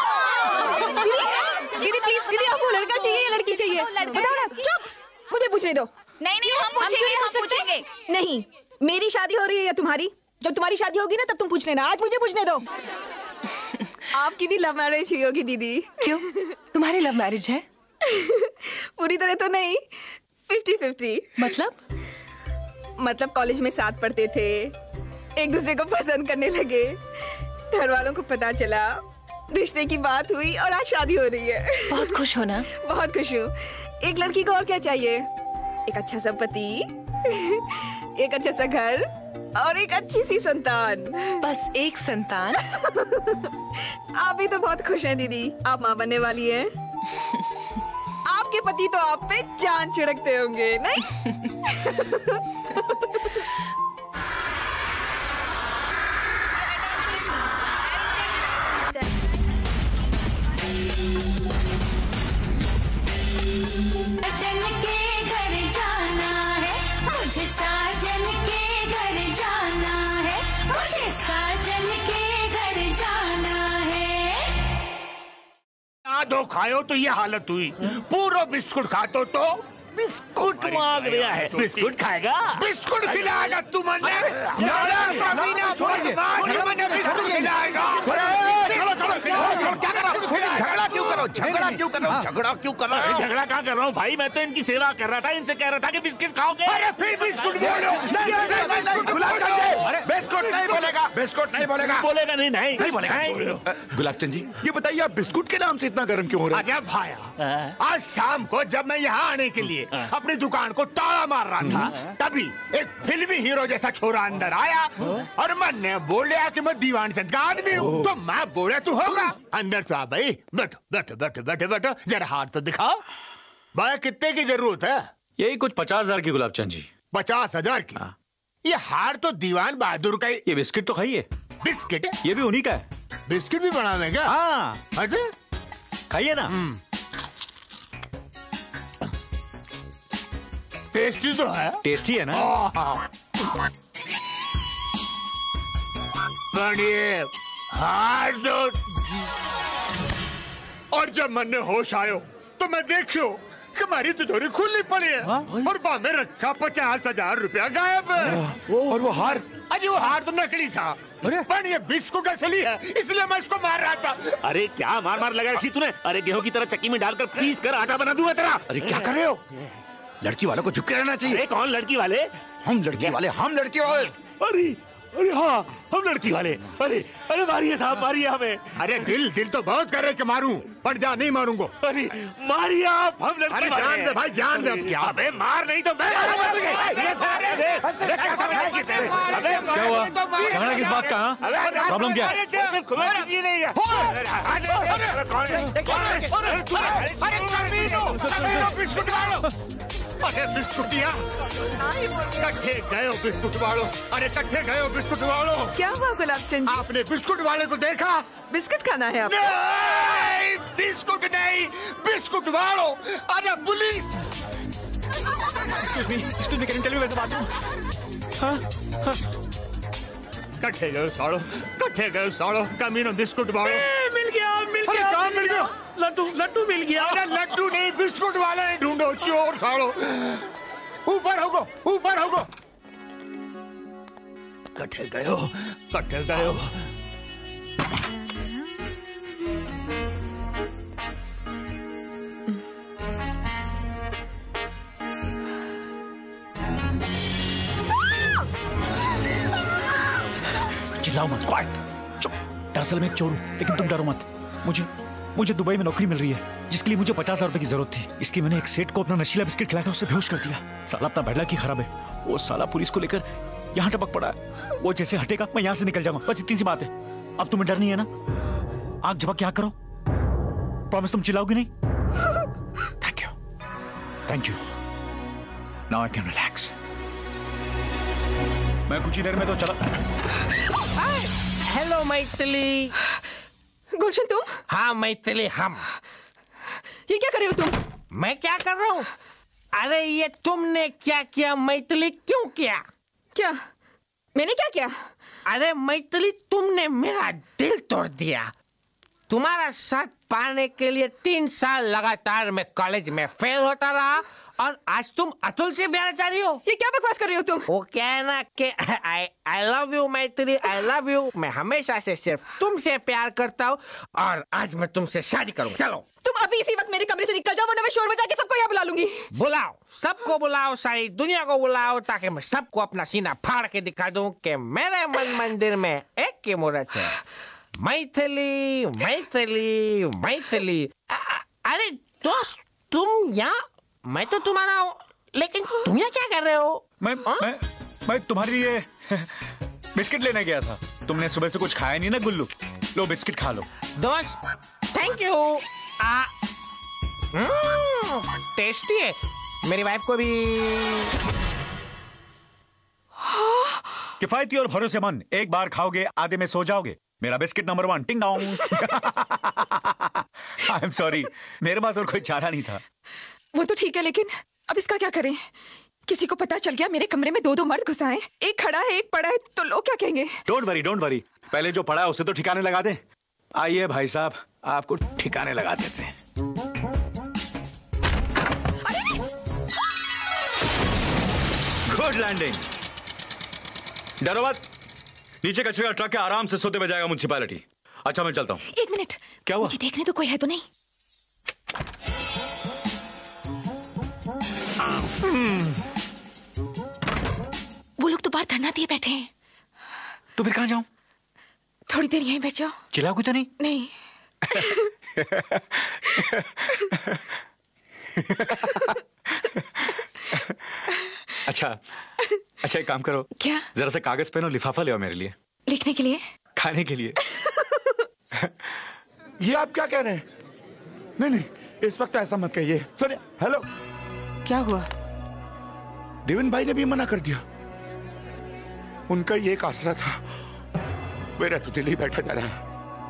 दीदी प्लीज, दीदी आपको लड़का चाहिए या लड़की चाहिए? बताओ ना। चुप, मुझे पूछने दो। नहीं नहीं, हम पूछेंगे, हम पूछेंगे। नहीं, मेरी शादी हो रही है या तुम्हारी? जब तुम्हारी शादी होगी ना तब तुम पूछ लेना, आज मुझे पूछने दो। आपकी भी लव मैरिज हुई होगी दीदी। क्यों, तुम्हारी लव मैरिज है? पूरी तरह तो नहीं, फिफ्टी फिफ्टी। मतलब मतलब कॉलेज में साथ पढ़ते थे, एक दूसरे को पसंद करने लगे, घर वालों को पता चला, रिश्ते की बात हुई और आज शादी हो रही है। बहुत खुश हो ना? बहुत खुश हूँ। एक लड़की को और क्या चाहिए? एक अच्छा सा पति, एक अच्छा सा घर और एक अच्छी सी संतान। बस एक संतान? आप भी तो बहुत खुश हैं दीदी, आप माँ बनने वाली हैं। आपके पति तो आप पे जान छिड़कते होंगे, नहीं? साजन के घर जाना है मुझे, साजन के घर जाना है मुझे, साजन के घर जाना है। ना दो खायो तो ये हालत हुई, पूरा बिस्कुट खातो तो बिस्कुट मांग रहा है। बिस्कुट खाएगा? बिस्कुट खिलाएगा तू मन्ने? बिस्कुट खिलाएगा? क्या करो? झगड़ा क्यों करो? झगड़ा क्यों करो? झगड़ा क्यों करो? झगड़ा कहाँ कर रहा हूँ भाई, मैं तो इनकी सेवा कर रहा था, इनसे कह रहा था कि बिस्किट खाओगे। अरे फिर बिस्कुट बोलो। बिस्कुट नहीं बोलेगा, बिस्कुट नहीं बोलेगा, बोलेगा नहीं नहीं नहीं बोलेगा। गुलाबचंद जी, ये बताइए आप बिस्कुट के नाम से इतना गर्म क्यों हो रहा है? अरे भाया, आज शाम को जब मैं यहाँ आने के लिए अपनी दुकान को ताला मार रहा था, तभी एक फिल्मी हीरो जैसा छोरा अंदर आया और मैंने बोला कि मैं दीवान चंद का आदमी हूँ। तो मैं बोला तू होगा अंदर से आ भाई, बैठो बैठो बैठो बैठो बैठो, जरा हाथ तो दिखाओ। भाई कितने की जरूरत है? यही कुछ पचास हजार की गुलाबचंद जी। पचास हजार की? ये हार तो दीवान बहादुर का ही। ये बिस्किट तो खाइए। बिस्किट? ये भी उन्हीं का है। बिस्किट भी बना देंगे? हाँ। अच्छा खाइए ना। टेस्टी तो है। टेस्टी है ना? हार दो। और जब मन में होश आयो तो मैं देखो कि हमारी तिजोरी खुली पड़ी है और बामे रखा पचास हजार रुपया गायब है। और वो हार? अजी वो हार तो नकली था, पर ये बिस्कुट असली है, इसलिए मैं इसको मार रहा था। अरे क्या मार मार लगा रखी तूने? अरे गेहूं की तरह चक्की में डालकर पीस कर आटा बना दूंगा तेरा। अरे क्या कर रहे हो? लड़की वालों को झुक के रहना चाहिए। कौन लड़की वाले? हम लड़की वाले, हम लड़की वाले। अरे अरे हाँ हम लड़की वाले। अरे अरे मारिए साहब मारिए हमें। अरे दिल दिल तो बहुत कर रहे कि मारूं, पर जा नहीं मारूंगा। अरे मारिए आप, हम लड़की वाले। अरे जान दे भाई जान दे। अब क्या? अबे मार नहीं तो मैं। क्या हुआ? झगड़ा किस बात का? प्रॉब्लम क्या है? अरे बिस्कुटिया कट्ठे गए हो बिस्कुट वालों। अरे कट्ठे गए हो बिस्कुट वालों। क्या हुआ गुलाब चंद? आपने बिस्कुट वाले को देखा? बिस्कुट खाना है आपको? नहीं बिस्कुट नहीं, बिस्कुट वालों। अरे police. Excuse me, excuse me, can you tell me where's the bathroom? हाँ हाँ कट्ठे गए साड़ो, कट्ठे गए साड़ो, कमीनों बिस्कुट वालों। मिल गया मिल अरे गया। कहाँ मिल गया? लड्डू लड्डू मिल गया। अरे लड्डू नहीं बिस्कुट वाले नहीं, ढूंढो चोर साड़ो। ऊपर होगो ऊपर होगो। कट्ठे गए हो कट्ठे गए हो। चिल्लाओ मत, क्वाइट, चुप। दरअसल मैं एक चोर हूँ, लेकिन तुम डरो मत। मुझे मुझे दुबई में नौकरी मिल रही है, जिसके लिए मुझे पचास हजार रुपए की जरूरत थी। इसलिए मैंने एक सेठ को अपना नशीला बिस्किट खिलाकर उसे बेहोश कर दिया। साला अपना बैडला की खराब है। वो साला पुलिस को लेकर यहाँ टपक पड़ा है। वो जैसे हटेगा मैं यहाँ से निकल जाऊंगा, बस इतनी सी बात है। अब तुम्हें डर नहीं है ना? आग झपक क्या करो, प्रॉमिस तुम चिल्लाओगी नहीं? Thank you thank you. Now I can relax. मैं कुछ ही देर में तो चला। हेलो मैथिली। गुलशन तुम? हाँ मैथिली हम। ये क्या कर रहे हो तुम? मैं क्या कर रहा हूँ? अरे ये तुमने क्या किया मैथिली? क्यों किया? क्या मैंने क्या किया? अरे मैथिली तुमने मेरा दिल तोड़ दिया। तुम्हारा साथ पाने के लिए तीन साल लगातार मैं कॉलेज में फेल होता रहा और आज तुम अतुल से प्यार चाह रही हो। ये क्या बकवास कर रही हो तुम? वो क्या है ना कि I I love you Maithili, I love you. मैं हमेशा से सिर्फ तुमसे प्यार करता हूँ और आज मैं तुमसे शादी करूँगा। चलो तुम अभी इसी वक्त मेरे कमरे से निकल जाओ, वरना मैं शोर मचा के सबको यहाँ बुला लूंगी। बुलाओ, सबको बुलाओ, सारी दुनिया को बुलाओ, ताकि मैं सबको अपना सीना फाड़ के दिखा दूं कि मेरे मन मंदिर में एक की मूर्त है। मैथिली मैथिली मैथिली। अरे दोस्त तुम यहाँ, मैं तो तुम्हारा हूँ, लेकिन तुम यहाँ क्या कर रहे हो? मैं मैं मैं तुम्हारे लिए बिस्किट लेने गया था। तुमने सुबह से कुछ खाया नहीं ना गुल्लू, लो बिस्किट खा लो। दोस्त थैंक यू। आ टेस्टी है, मेरी वाइफ को भी। किफायती और भरोसेमंद, एक बार खाओगे आधे में सो जाओगे। मेरा बिस्किट नंबर वन, टिंग डोंग। आई एम सॉरी, मेरे पास और कोई चारा नहीं था। वो तो ठीक है, लेकिन अब इसका क्या करें? किसी को पता चल गया मेरे कमरे में दो दो मर्द घुस आए, एक खड़ा है एक पड़ा है, तो लोग क्या कहेंगे? डोंट वरी डोंट वरी, पहले जो पड़ा है उसे तो ठिकाने लगा दे। आइए भाई साहब, आपको ठिकाने लगा देते हैं। Good landing. डरो मत, नीचे कचरे का ट्रक है, आराम से सोते बजाएगा म्युनिसिपैलिटी। अच्छा मैं चलता हूँ। एक मिनट, क्या हुआ? मुझे देखने तो कोई है तो नहीं? वो लोग तो बाहर धरना दिए बैठे हैं। तो फिर कहाँ जाऊं? थोड़ी देर यहीं बैठ जाओ। चिल्लाओगी तो नहीं? नहीं। अच्छा अच्छा एक काम करो। क्या? जरा सा कागज पेन और लिफाफा ले आओ मेरे लिए। लिखने के लिए? खाने के लिए। ये आप क्या कह रहे हैं? नहीं नहीं, इस वक्त ऐसा मत कहिए। सुनिए, हेलो। क्या हुआ? देवन भाई ने भी मना कर दिया। उनका ये एक आसरा था, मेरा तो दिल ही बैठा जा रहा है।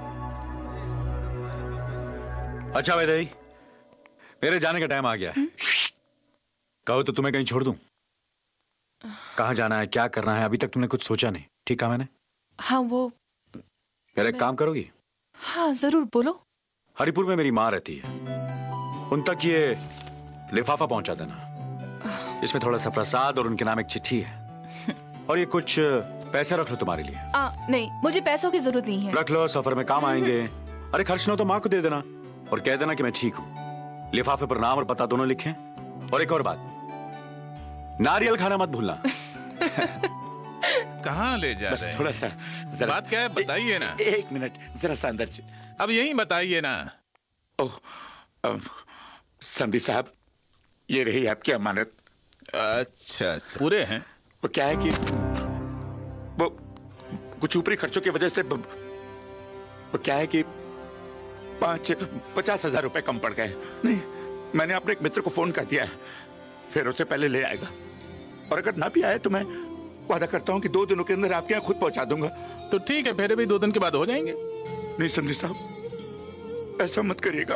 अच्छा वैदेही, मेरे जाने का टाइम आ गया है। कहो तो तुम्हें कहीं छोड़ दूं? कहाँ जाना है, क्या करना है, अभी तक तुमने कुछ सोचा नहीं। ठीक कहा मैंने? हाँ वो मेरा एक काम करोगी? हाँ जरूर, बोलो। हरिपुर में मेरी माँ रहती है, उन तक ये लिफाफा पहुंचा देना। इसमें थोड़ा सा प्रसाद और उनके नाम एक चिट्ठी है, और ये कुछ पैसे रख लो तुम्हारे लिए। आ, नहीं, मुझे पैसों की जरूरत नहीं है। रख लो, सफर में काम आएंगे। अरे खर्च ना तो माँ को दे देना और कह देना कि मैं ठीक हूँ। लिफाफे पर नाम और पता दोनों लिखें। और एक और बात, नारियल खाना मत भूलना। कहाँ ले जा बस रहे हैं? थोड़ा सा जरा बात क्या है बताइए ना। ए, एक मिनट जरा सा अंदर च- अब यही बताइए ना। ओह अम, समधी साहब ये रही आपकी अमानत। अच्छा पूरे हैं? वो क्या है कि वो कुछ ऊपरी खर्चों की वजह से वो वो क्या है कि पाँच पचास हजार रुपए कम पड़ गए। नहीं मैंने अपने एक मित्र को फोन कर दिया है, फिर उससे पहले ले आएगा। और अगर ना भी आए तो मैं वादा करता हूँ कि दो दिनों के अंदर आपके यहाँ खुद पहुंचा दूंगा। तो ठीक है फिर भी दो दिन के बाद हो जाएंगे। नहीं समझी साहब ऐसा मत करिएगा,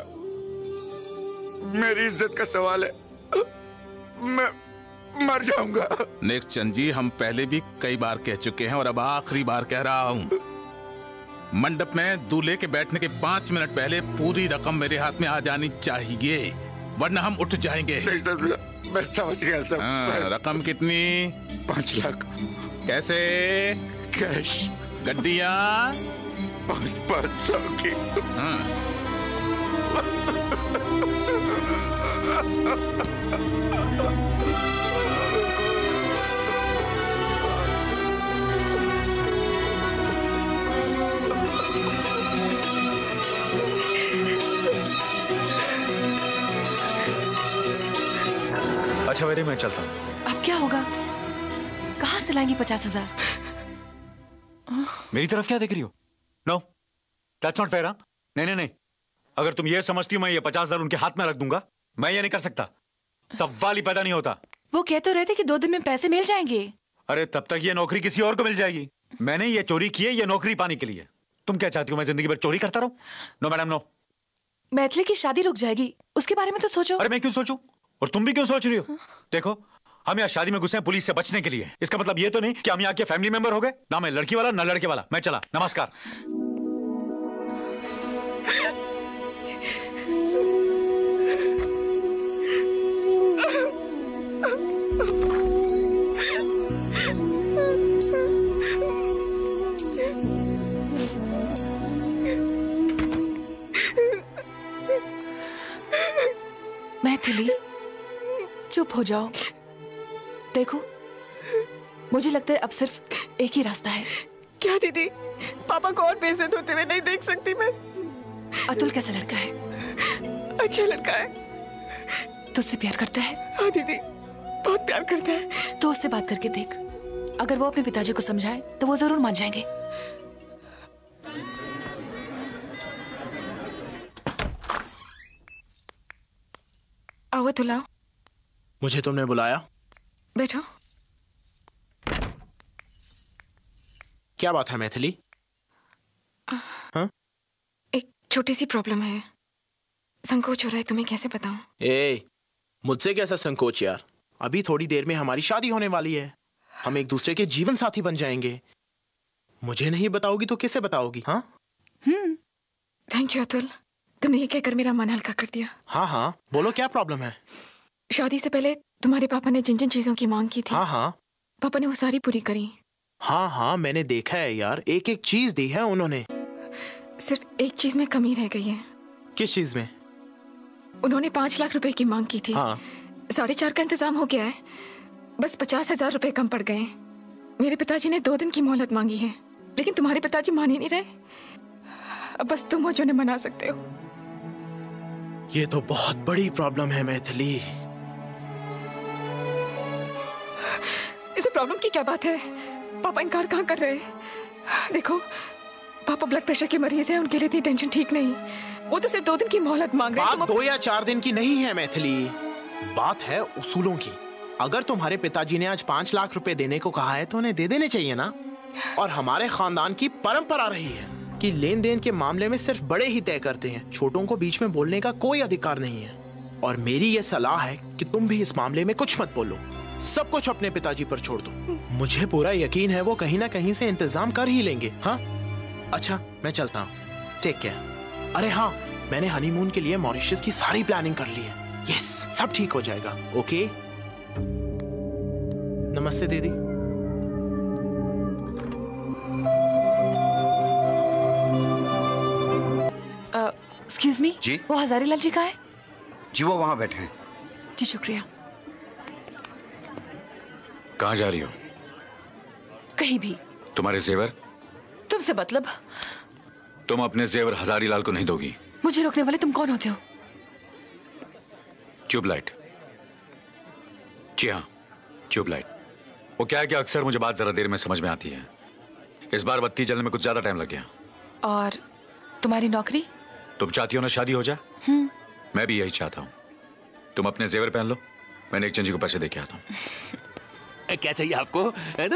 मेरी इज्जत का सवाल है, मैं मर जाऊंगा। नेकचंद जी हम पहले भी कई बार कह चुके हैं और अब आखिरी बार कह रहा हूँ, मंडप में दूल्हे के बैठने के पांच मिनट पहले पूरी रकम मेरे हाथ में आ जानी चाहिए, वरना हम उठ जाएंगे। मैं समझ गया सब। हाँ, रकम कितनी? पांच लाख। कैसे? कैश। गड्डियाँ? पाँच पाँच सौ की। हाँ। अच्छा वैदे मैं चलता हूँ। अब क्या होगा? कहाँ से लाएंगी पचास हजार? मेरी तरफ क्या देख रही हो? No that's not fair. नहीं नहीं नहीं, अगर तुम ये समझती हो मैं ये पचास हजार उनके हाथ में रख दूंगा, मैं ये नहीं कर सकता। सवाल ही पैदा नहीं होता। वो कह तो रहे थे कि दो दिन में पैसे मिल जाएंगे। अरे तब तक ये नौकरी किसी और को मिल जाएगी। मैंने ये चोरी की है ये नौकरी पाने के लिए। तुम क्या चाहती हो मैं जिंदगी भर चोरी करता रहूं? No madam no. मैथिली की शादी रुक जाएगी, उसके बारे में तो सोचो। अरे मैं क्यों सोचूं? और तुम भी क्यों सोच रही हो? देखो हम यहाँ शादी में घुसे हैं पुलिस से बचने के लिए। इसका मतलब ये तो नहीं कि हम यहाँ के फैमिली मेंबर हो गए। ना मैं लड़की वाला ना लड़के वाला। मैं चला, नमस्कार। मैथिली चुप हो जाओ। देखो मुझे लगता है अब सिर्फ एक ही रास्ता है। क्या दीदी, पापा को और बेइज्जत होते हुए नहीं देख सकती मैं। अतुल कैसा लड़का है? अच्छा लड़का है। तुझसे प्यार करता है? हाँ दीदी बहुत प्यार करता है। तो उससे बात करके देख, अगर वो अपने पिताजी को समझाए तो वो जरूर मान जाएंगे। आओ अतुल आओ। मुझे तुमने बुलाया? बैठो। क्या बात है मैथिली? हाँ? एक छोटी सी प्रॉब्लम है, संकोच हो रहा है, तुम्हें कैसे बताऊं? ए, मुझसे कैसा संकोच यार? अभी थोड़ी देर में हमारी शादी होने वाली है, हम एक दूसरे के जीवन साथी बन जाएंगे। मुझे नहीं बताओगी तो किसे बताओगी? हाँ? हम्म। थैंक यू अतुल, तुमने ये कहकर मेरा मन हल्का कर दिया। हाँ हाँ बोलो क्या प्रॉब्लम है? शादी से पहले तुम्हारे पापा ने जिन जिन चीजों की मांग की थी, हाँ हाँ पापा ने वो सारी पूरी करी। हाँ हाँ मैंने देखा है यार, एक एक चीज दी है उन्होंने। सिर्फ एक चीज में कमी रह गई है। किस चीज में? उन्होंने पांच लाख रुपए की मांग की थी। हाँ। साढ़े चार का इंतजाम हो गया है, बस पचास हजार रुपए कम पड़ गए। मेरे पिताजी ने दो दिन की मोहलत मांगी है, लेकिन तुम्हारे पिताजी मान ही नहीं रहे। अब बस तुम हो जो उन्हें मना सकते हो। ये तो बहुत बड़ी प्रॉब्लम है मैथिली। इसमें प्रॉब्लम की क्या बात है? पापा इनकार कहाँ कर रहे हैं? देखो पापा ब्लड प्रेशर के मरीज हैं, उनके लिए इतनी टेंशन ठीक नहीं। वो तो सिर्फ दो दिन की मोहलत मांग रहे हैं। बात दो या चार दिन की नहीं है मैथिली, बात है उसूलों की। अगर तुम्हारे पिताजी ने आज पांच लाख रुपए देने को कहा है तो उन्हें दे देने चाहिए ना। और हमारे खानदान की परंपरा रही है कि लेन देन के मामले में सिर्फ बड़े ही तय करते हैं, छोटों को बीच में बोलने का कोई अधिकार नहीं है। और मेरी ये सलाह है कि तुम भी इस मामले में कुछ मत बोलो, सब कुछ अपने पिताजी पर छोड़ दो। मुझे पूरा यकीन है वो कहीं ना कहीं से इंतजाम कर ही लेंगे। हाँ अच्छा मैं चलता हूँ, टेक केयर। अरे हाँ मैंने हनीमून के लिए मॉरिशस की सारी प्लानिंग कर ली है। यस सब ठीक हो जाएगा। ओके नमस्ते दीदी। एक्सक्यूज मी जी वो हजारीलाल जी कहाँ है? जी वो वहां बैठे हैं। जी शुक्रिया। कहाँ जा रही हो? कहीं भी। तुम्हारे जेवर? तुमसे मतलब? तुम अपने जेवर हजारीलाल को नहीं दोगी। मुझे रोकने वाले तुम कौन होते हो? ट्यूबलाइट। जी हाँ, ट्यूबलाइट। वो क्या है कि अक्सर मुझे बात जरा देर में समझ में आती है। इस बार बत्ती जलने में कुछ ज्यादा टाइम लग गया। और तुम्हारी नौकरी? तुम चाहती हो ना शादी हो जाए? हम्म। मैं भी यही चाहता हूँ। तुम अपने जेवर पहन लो, मैंने एक चंजी को पैसे दे के आता हूँ। क्या चाहिए आपको?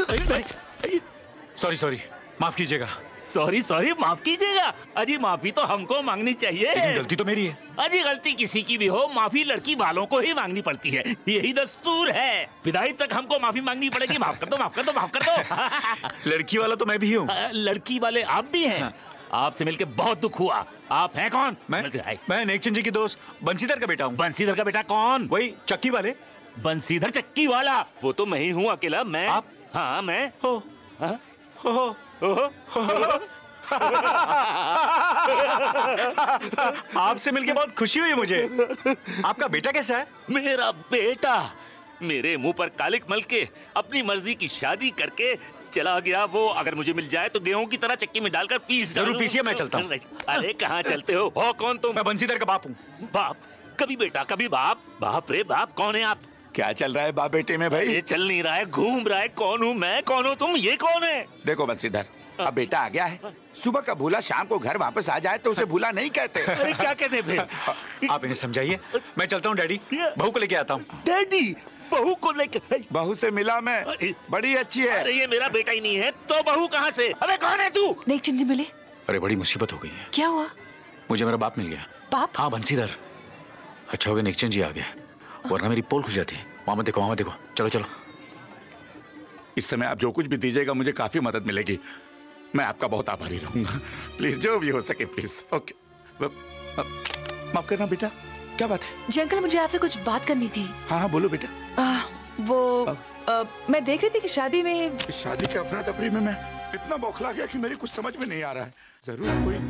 सॉरी सॉरी, माफ कीजिएगा। सॉरी सॉरी माफ कीजिएगा। अजी माफी तो हमको मांगनी चाहिए। लेकिन गलती तो मेरी है। अजी गलती किसी की भी हो, माफी लड़की वालों को ही मांगनी पड़ती है, यही दस्तूर है। विदाई तक हमको माफी मांगनी पड़ेगी। माफ कर दो, माफ कर दो, माफ कर दो। लड़की वाला तो मैं भी हूँ। लड़की वाले आप भी हैं? हाँ। आपसे मिलके बहुत दुख हुआ। आप हैं कौन? मैं मैं नेकचंद जी की दोस्त बंसीधर का बेटा हूँ। बंसीधर का बेटा कौन? वही चक्की वाले। बंसीधर चक्की वाला? वो तो मैं ही हूँ अकेला। मैं? आप? हाँ मैं। हो हाँ? हो हो हो हो। आपसे मिलके बहुत खुशी हुई मुझे। आपका बेटा कैसा है? मेरा बेटा मेरे मुंह पर कालिक मल के अपनी मर्जी की शादी करके चला गया। वो अगर मुझे मिल जाए तो गेहूं की तरह चक्की में डालकर पीस। जरूर पीसिए, मैं चलता हूँ। अरे कहाँ चलते हो? हो कौन तुम? मैं बंसीधर का बाप हूँ। बाप? कभी बेटा कभी बाप। बाप रे बाप। कौन है आप? क्या चल रहा है बाप बेटे में भाई? ये चल नहीं रहा है, घूम रहा है। कौन हूँ मैं, कौन हो तुम, ये कौन है? देखो बंसीधर, अब बेटा आ गया है। सुबह का भूला शाम को घर वापस आ जाए तो उसे भूला नहीं कहते। अरे क्या कहते फिर? आप इन्हें समझाइए। मैं चलता हूँ डैडी, बहू को लेके आता हूँ। डैडी? बहू को लेके? बहू से मिला मैं, बड़ी अच्छी है। अरे ये मेरा बेटा ही नहीं है तो बहू कहाँ से? अबे कौन है तू? नेकचंद जी मिले? अरे बड़ी मुसीबत हो गई है। क्या हुआ? मुझे मेरा बाप मिल गया। बाप? हाँ बंसीधर। अच्छा हो गया नेकचंद जी आ गया, वरना मेरी पोल खुल जाती है। वहां मत देखो, वहां मत देखो। चलो चलो। इस समय आप जो कुछ भी दीजिएगा मुझे काफी मदद मिलेगी। मैं आपका बहुत आभारी रहूंगा। प्लीज जो भी हो सके प्लीज। ओके। माफ करना बेटा, क्या बात है? जी अंकल, मुझे आपसे कुछ बात करनी थी। हाँ हाँ बोलो बेटा। आ, वो आ, मैं देख रही थी कि शादी में शादी के अफरा तफरी में मैं इतना बौखला गया कि मेरी कुछ समझ में नहीं आ रहा है। जरूर कोई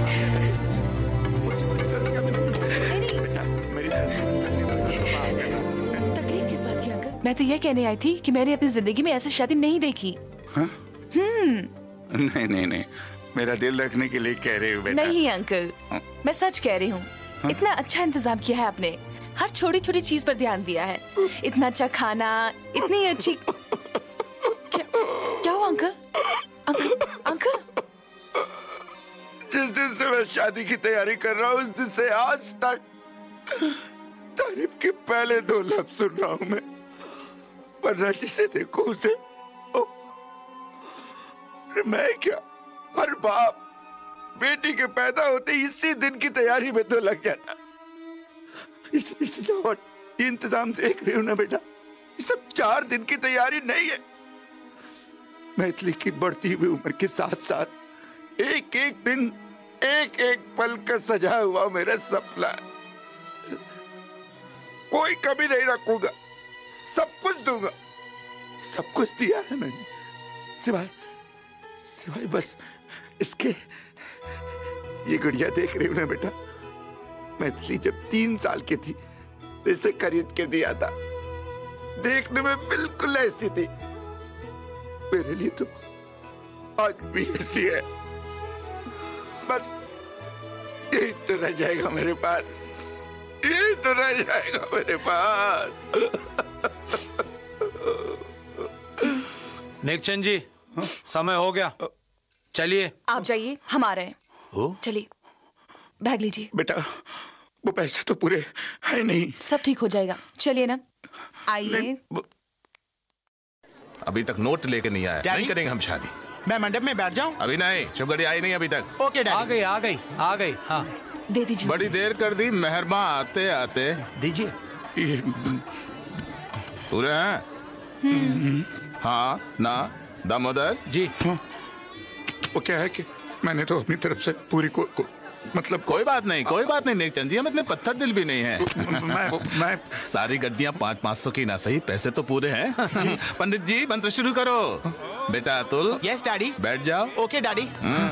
तकलीफ किस बात की अंकल? मैं तो ये कहने आई थी कि मैंने अपनी जिंदगी में ऐसी शादी नहीं देखी। हाँ? हम्म। नहीं नहीं नहीं, मेरा दिल रखने के लिए कह रही हूँ बेटा। नहीं अंकल, मैं सच कह रही हूँ। हाँ? इतना अच्छा इंतजाम किया है आपने, हर छोटी छोटी चीज पर ध्यान दिया है। इतना अच्छा खाना, इतनी अच्छी। क्या, क्या हुआ अंकल? अंकल अंकल जिस दिन से मैं शादी की तैयारी कर रहा हूँ उस दिन से आज तक तारीफ के पहले दो लफ्ज सुन रहा हूँ मैं, वरना जिसे देखो उसे ओ, मैं क्या, हर बाप बेटी के पैदा होते इसी दिन की तैयारी में तो लग जाता। इस, इस ये इंतजाम देख रही हूँ ना बेटा, ये सब चार दिन की तैयारी नहीं है। मैथिली की बढ़ती हुई उम्र के साथ साथ एक एक दिन, एक एक पल का सजा हुआ मेरा सपना। कोई कमी नहीं रखूंगा, सब कुछ दूंगा। सब कुछ दिया है मैंने, सिवाय सिवाय बस इसके। ये गुड़िया देख रही हूँ ना बेटा, मैथिली जब तीन साल की थी तो इसे खरीद के दिया था। देखने में बिल्कुल ऐसी थी। मेरे लिए तो आज भी ऐसी है। बस यही तो रह जाएगा मेरे पास, यही तो रह जाएगा मेरे पास। नेकचंद जी, समय हो गया, चलिए। आप जाइए, हम आ रहे हैं। चलिए, बैग लीजिए। बेटा वो पैसे तो पूरे है नहीं। सब ठीक हो जाएगा, चलिए ना, आइए। अभी तक नोट लेके नहीं आया, नहीं करेंगे हम शादी। मैं मंडप में बैठ जाऊं? अभी नहीं, शुभगढ़ी आई नहीं अभी तक। Okay daddy. आ गई आ गई आ गई। हाँ दे दीजिए। बड़ी देर कर दी, मेहरबान आते आते दीजिए। पूरे हैं? हाँ ना दामोदर जी। हाँ। वो क्या है कि मैंने तो अपनी तरफ से पूरी को, को मतलब कोई बात नहीं, कोई बात नहीं नेकचंद जी, हम इतने पत्थर दिल भी नहीं है। मैं, मैं सारी गड्डियां पाँच पाँच सौ की ना सही, पैसे तो पूरे हैं। पंडित जी मंत्र शुरू करो। बेटा अतुल। Yes daddy. बैठ जाओ। Okay daddy.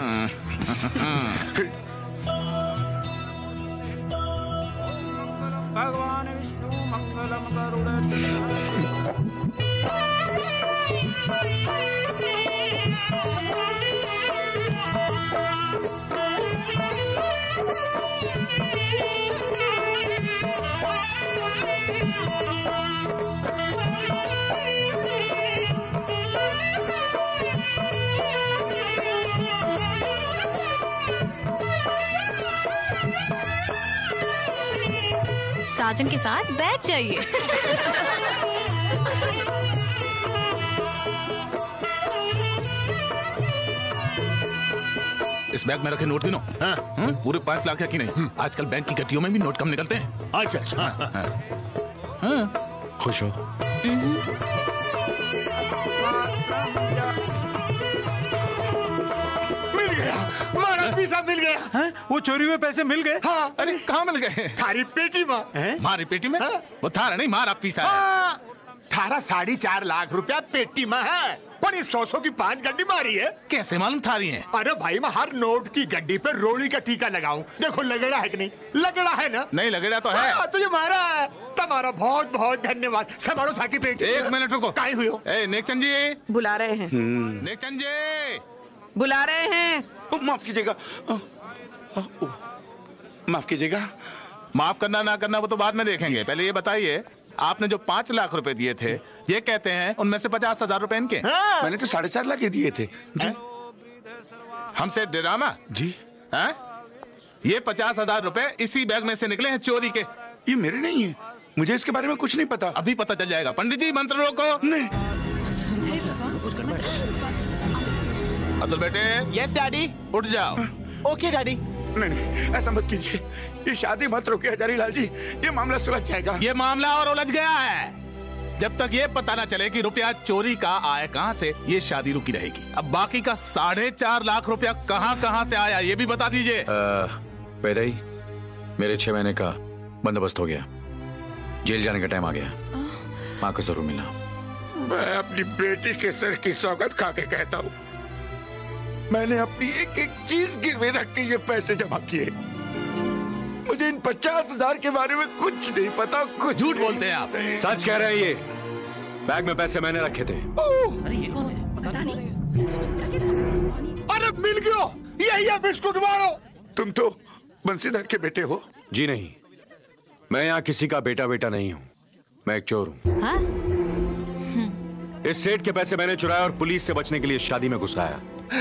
भगवान विष्णु मंगलम करुणे। साजन के साथ बैठ जाइए। इस बैग में रखे नोट गिनो। हाँ, हाँ, पूरे पांच लाख है कि नहीं? आजकल बैंक की गड्डियों में भी नोट कम निकलते हैं। अच्छा अच्छा। हाँ, हाँ, हाँ। खुश हो? मिल गया, मारा पीसा मिल गया। हैं? वो चोरी हुए पैसे मिल गए? हाँ। अरे कहाँ मिल गए? थारी पेटी में। मारी पेटी में? हाँ? वो थारा नहीं, मारा पीसा है। हाँ, थारा साढ़े चार लाख रुपया पेटी में है, पर इस सौ सौ की पांच गड्डी मारी है। कैसे मालूम थारी है? अरे भाई, मैं हर नोट की गड्डी पे रोली का टीका लगाऊं। देखो लगड़ा है कि नहीं? लगड़ा है ना? नहीं लगड़ा तो है। हाँ, तुझे मारा है। तुम्हारा बहुत बहुत धन्यवाद। संभालो था की पेटी। एक मिनट रुको। काहे हुई हो? ए नेकचंद जी बुला रहे हैं। नेकचंद जी बुला रहे हैं। माफ कीजिएगा, माफ कीजिएगा। माफ करना ना करना वो तो बाद में देखेंगे। पहले ये बताइए, आपने जो पाँच लाख रुपए दिए थे, ये कहते हैं उनमें से पचास हजार रुपए इनके। हाँ। मैंने तो साढ़े चार लाख ही दिए थे जी। हमसे डरामा जी है? ये पचास हजार रुपए इसी बैग में से निकले हैं चोरी के। ये मेरे नहीं है, मुझे इसके बारे में कुछ नहीं पता। अभी पता चल जाएगा। पंडित जी मंत्र रोको। नहीं। अतुल बेटे। Yes daddy. उठ जाओ। Okay daddy. नहीं नहीं, ऐसा मत कीजिए। ये शादी मत रोकिए हजारीलाल जी, ये मामला सुलझ जाएगा। ये मामला और उलझ गया है। जब तक ये पता ना चले कि रुपया चोरी का आया कहाँ से, ये शादी रुकी रहेगी। अब बाकी का साढ़े चार लाख रुपया कहाँ कहाँ से आया, ये भी बता दीजिए। वैदई, मेरे छह महीने का बंदोबस्त हो गया। जेल जाने का टाइम आ गया। माँ को जरूर मिलना। मैं अपनी बेटी के सर की सौगत खा के कहता हूँ, मैंने अपनी एक एक चीज गिरवे रख के ये पैसे जमा किए। मुझे इन पचास हजार के बारे में कुछ नहीं पता। कुछ झूठ बोलते हैं आप। सच कह रहे हैं ये। बैग में पैसे मैंने रखे थे। अरे ये कौन है? पता नहीं। अरे मिल गया, यही है बिस्कुट वालों। तुम तो बंसीधर के बेटे हो? जी नहीं, मैं यहाँ किसी का बेटा बेटा नहीं हूँ। मैं एक चोर हूँ। हाँ? इस सेठ के पैसे मैंने चुराया और पुलिस से बचने के लिए शादी में घुसाया।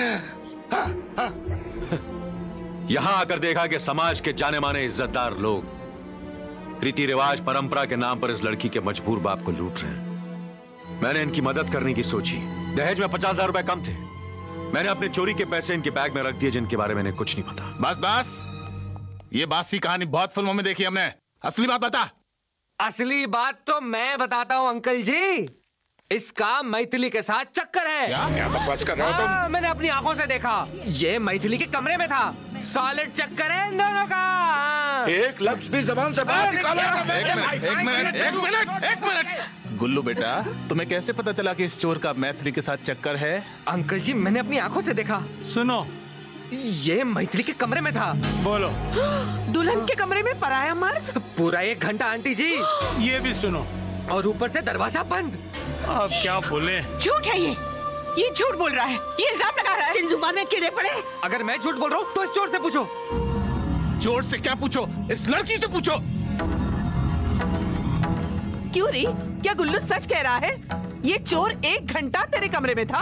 यहां आकर देखा कि समाज के जाने माने इज्जतदार लोग रीति रिवाज परंपरा के नाम पर इस लड़की के मजबूर बाप को लूट रहे हैं। मैंने इनकी मदद करने की सोची। दहेज में पचास हजार रुपए कम थे। मैंने अपने चोरी के पैसे इनके बैग में रख दिए, जिनके बारे में इन्हें कुछ नहीं पता। बस बस, ये बासी कहानी बहुत फिल्मों में देखी हमने। असली बात बता। असली बात तो मैं बताता हूँ अंकल जी। इसका मैथिली के साथ चक्कर है। क्या क्या बकवास कर रहे हो तुम? हाँ, मैंने अपनी आंखों से देखा। ये मैथिली के कमरे में था। सॉलिड चक्कर है इन दोनों का। एक लफ्ज भी जबान से बाहर निकालो। एक मिनट, एक मिनट, एक मिनट, एक मिनट। गुल्लू बेटा, तुम्हें कैसे पता चला कि इस चोर का मैथिली के साथ चक्कर है? अंकल जी, मैंने अपनी आंखों से देखा। सुनो, ये मैथिली के कमरे में था। बोलो। दुल्हन के कमरे में पराया मर्द? पूरा एक घंटा आंटी जी। ये भी सुनो। और ऊपर से दरवाजा बंद। अब क्या बोले? झूठ है ये। ये झूठ बोल रहा है। ये इल्जाम लगा रहा है। इन जुबान में कीड़े पड़े। अगर मैं झूठ बोल रहा हूँ तो इस चोर से पूछो। चोर से क्या पूछो? इस लड़की से पूछो। क्यों री? क्या गुल्लू सच कह रहा है? ये चोर एक घंटा तेरे कमरे में था?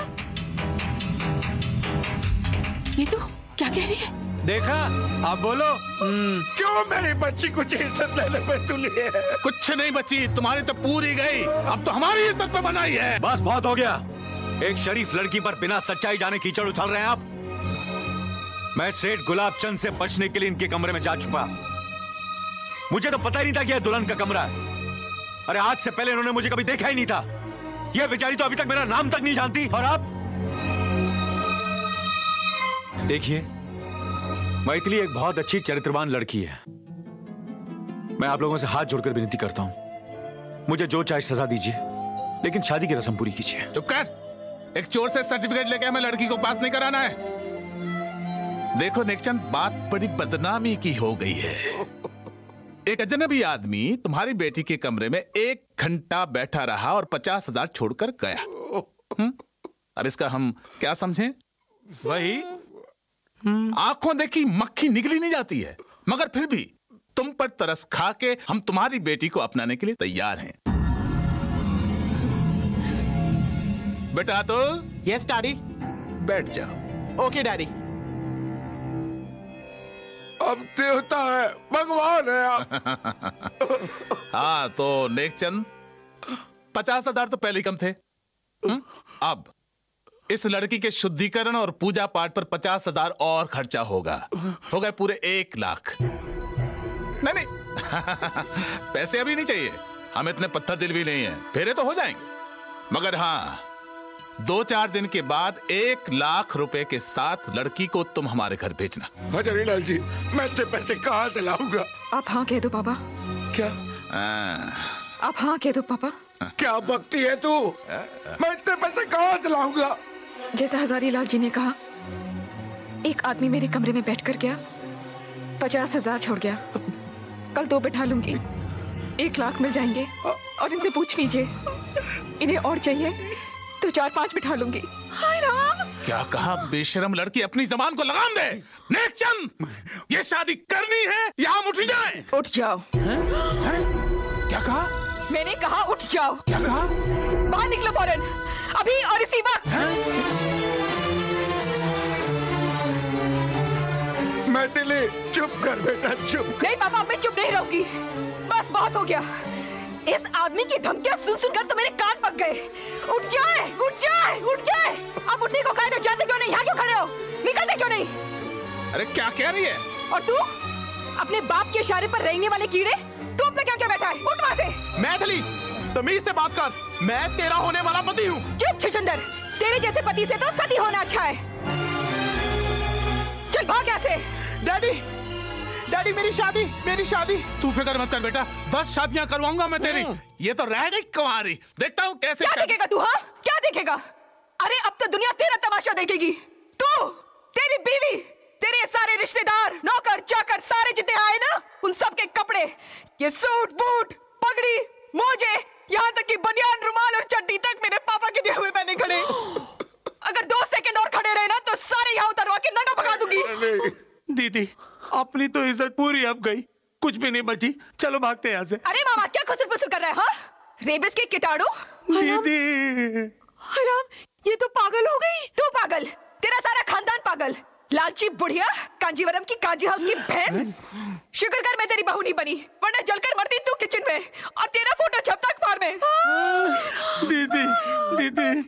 ये तो क्या कह रही है? देखा, आप बोलो। क्यों मेरी बच्ची कुछ इज्जत लेने पे तुली है? कुछ नहीं बची, तुम्हारी तो पूरी गई। अब तो हमारी इज्जत पे बनाई है। बस बहुत हो गया। एक शरीफ लड़की पर बिना सच्चाई जाने कीचड़ उछाल रहे हैं आप। मैं सेठ गुलाब चंद से बचने के लिए इनके कमरे में जा चुका। मुझे तो पता ही नहीं था कि यह दुल्हन का कमरा है। अरे आज से पहले इन्होंने मुझे कभी देखा ही नहीं था। यह बेचारी तो अभी तक मेरा नाम तक नहीं जानती। और आप देखिए, मैथिली एक बहुत अच्छी चरित्रवान लड़की है। मैं आप लोगों से हाथ जोड़कर विनती करता हूं, मुझे जो चाहे सजा दीजिए, लेकिन शादी की रस्म पूरी कीजिए। चुप कर। एक चोर से सर्टिफिकेट लेके हमें लड़की को पास नहीं कराना है। देखो नेकचंद, बात बड़ी बदनामी की हो गई है। एक अजनबी आदमी तुम्हारी बेटी के कमरे में एक घंटा बैठा रहा और पचास हजार छोड़कर गया। हुँ? अब इसका हम क्या समझें? वही आंखों देखी मक्खी निकली नहीं जाती है, मगर फिर भी तुम पर तरस खा के हम तुम्हारी बेटी को अपनाने के लिए तैयार हैं। बेटा तो यस डैडी। बैठ जाओ। Okay daddy. अब देवता है, भगवान है आप। हाँ तो नेकचंद, पचास हजार तो पहले ही कम थे। हुँ? अब इस लड़की के शुद्धिकरण और पूजा पाठ पर पचास हजार और खर्चा होगा। हो गए पूरे एक लाख। नहीं नहीं पैसे अभी नहीं चाहिए, हम इतने पत्थर दिल भी नहीं है, फेरे तो हो जाएंगे। मगर हाँ, दो चार दिन के बाद एक लाख रुपए के साथ लड़की को तुम हमारे घर भेजना। हजारी लाल जी, मैं इतने पैसे कहाँ से लाऊंगा? आप हाँ कह दो पापा। क्या? आप हाँ कह दो पापा। क्या भक्ति है तू? मैं इतने पैसे कहाँ से लाऊंगा? जैसा हजारी लाल जी ने कहा, एक आदमी मेरे कमरे में बैठ कर गया, पचास हजार छोड़ गया। कल दो बैठा लूंगी, एक लाख मिल जाएंगे। और इनसे पूछ लीजिए, इन्हें और चाहिए तो चार पांच बिठा लूंगी। हाय राम! क्या कहा बेशरम लड़की, अपनी जबान को लगाम दे। नेकचंद, ये शादी करनी है या हम उठ जाएं? उठ जाओ। है? है? क्या कहा? मैंने कहा उठ जाओ। क्या कहा? बाहर निकलो फौरन, अभी और इसी वक्त। मैथिली चुप कर बेटा, चुप। नहीं पापा, मैं चुप नहीं रहूंगी। बस बहुत हो गया। इस आदमी की धमकियां सुन सुनकर तो मेरे कान पक गए। उठ जाए, उठ जाए, उठ जाए। अब उठने को कहे तो जाते क्यों नहीं? यहाँ क्यों खड़े हो? निकलते क्यों नहीं? अरे क्या कह रही है? और तू अपने बाप के इशारे पर रेंगने वाले कीड़े, तू अब तक क्या क्या बैठा है? उठ वहाँ से। मैथिली, तमीज से बात कर, मैं तेरा होने वाला पति हूँ। चुप छछंदर, तेरे जैसे पति से तो सती होना अच्छा है। चल भाग यहाँ से। डैडी, डैडी मेरी शादी, मेरी शादी। तू फिक्र मत कर बेटा, दस शादियां करवाऊंगा मैं तेरी। ये तो रह गई कुंवारी, देखता हूँ कैसे। क्या देखेगा तू? हाँ क्या देखेगा? अरे अब तो दुनिया तेरा तमाशा देखेगी। तू, तेरी बीवी, तेरे सारे रिश्तेदार, नौकर चाकर सारे जितने आए ना, उन सब के कपड़े, ये सूट बूट पगड़ी मोजे, यहाँ तक कि बनियान रुमाल और चड्डी तक मेरे पापा के दिए हुए पहने खड़े। अगर दो सेकंड और खड़े रहे ना तो सारे यहाँ उतरवा के नंगा भगा दूंगी। दीदी, अपनी तो इज्जत पूरी अब गई, कुछ भी नहीं बची। चलो भागते यहाँ से। अरे मामा, क्या खुसर फुसर कर रहा है? हाँ, रेबिस के कीटाणु। दीदी, हराम, ये तो पागल हो गई। तू पागल, तेरा सारा खानदान पागल। लालची बुढ़िया, कांजीवरम की काजी हाउस की भैंस। शुक्र कर मैं तेरी बहू नहीं बनी, वरना जलकर मरती तू किचन में और तेरा फोटो छपता अखबार में। दीदी, दीदी।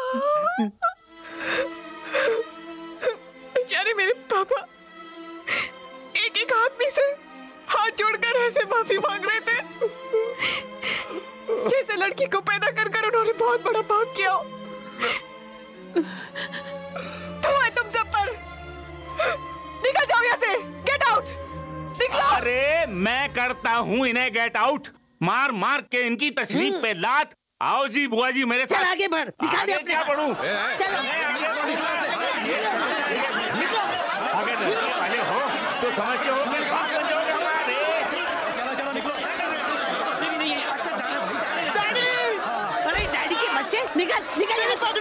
बेचारे मेरे पापा एक एक आदमी से हाथ जोड़कर ऐसे माफी मांग रहे थे, जैसे लड़की को पैदा कर कर उन्होंने बहुत बड़ा पाप किया। तो है तुम सब पर। निकल जाओ यहाँ से, गेट आउट, निकलो। अरे मैं करता हूँ इन्हें गेट आउट, मार मार के इनकी तशरीफ पे लात। आओ जी बुआ जी मेरे साथ। चल आगे बढ़, दिखा दे क्या बढ़ूं? चलो आगे लड़के वाले हो तो समझते हो फिर बात बन जाओगे हमारे। चलो चलो निकलो। डैडी, अरे डैडी के बच्चे, निकल निकल यहाँ से।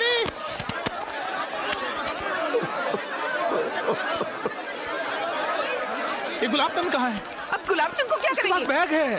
ये गुलाबचंद कहाँ है? अब गुलाबचंद को क्या करेंगे? बैग है।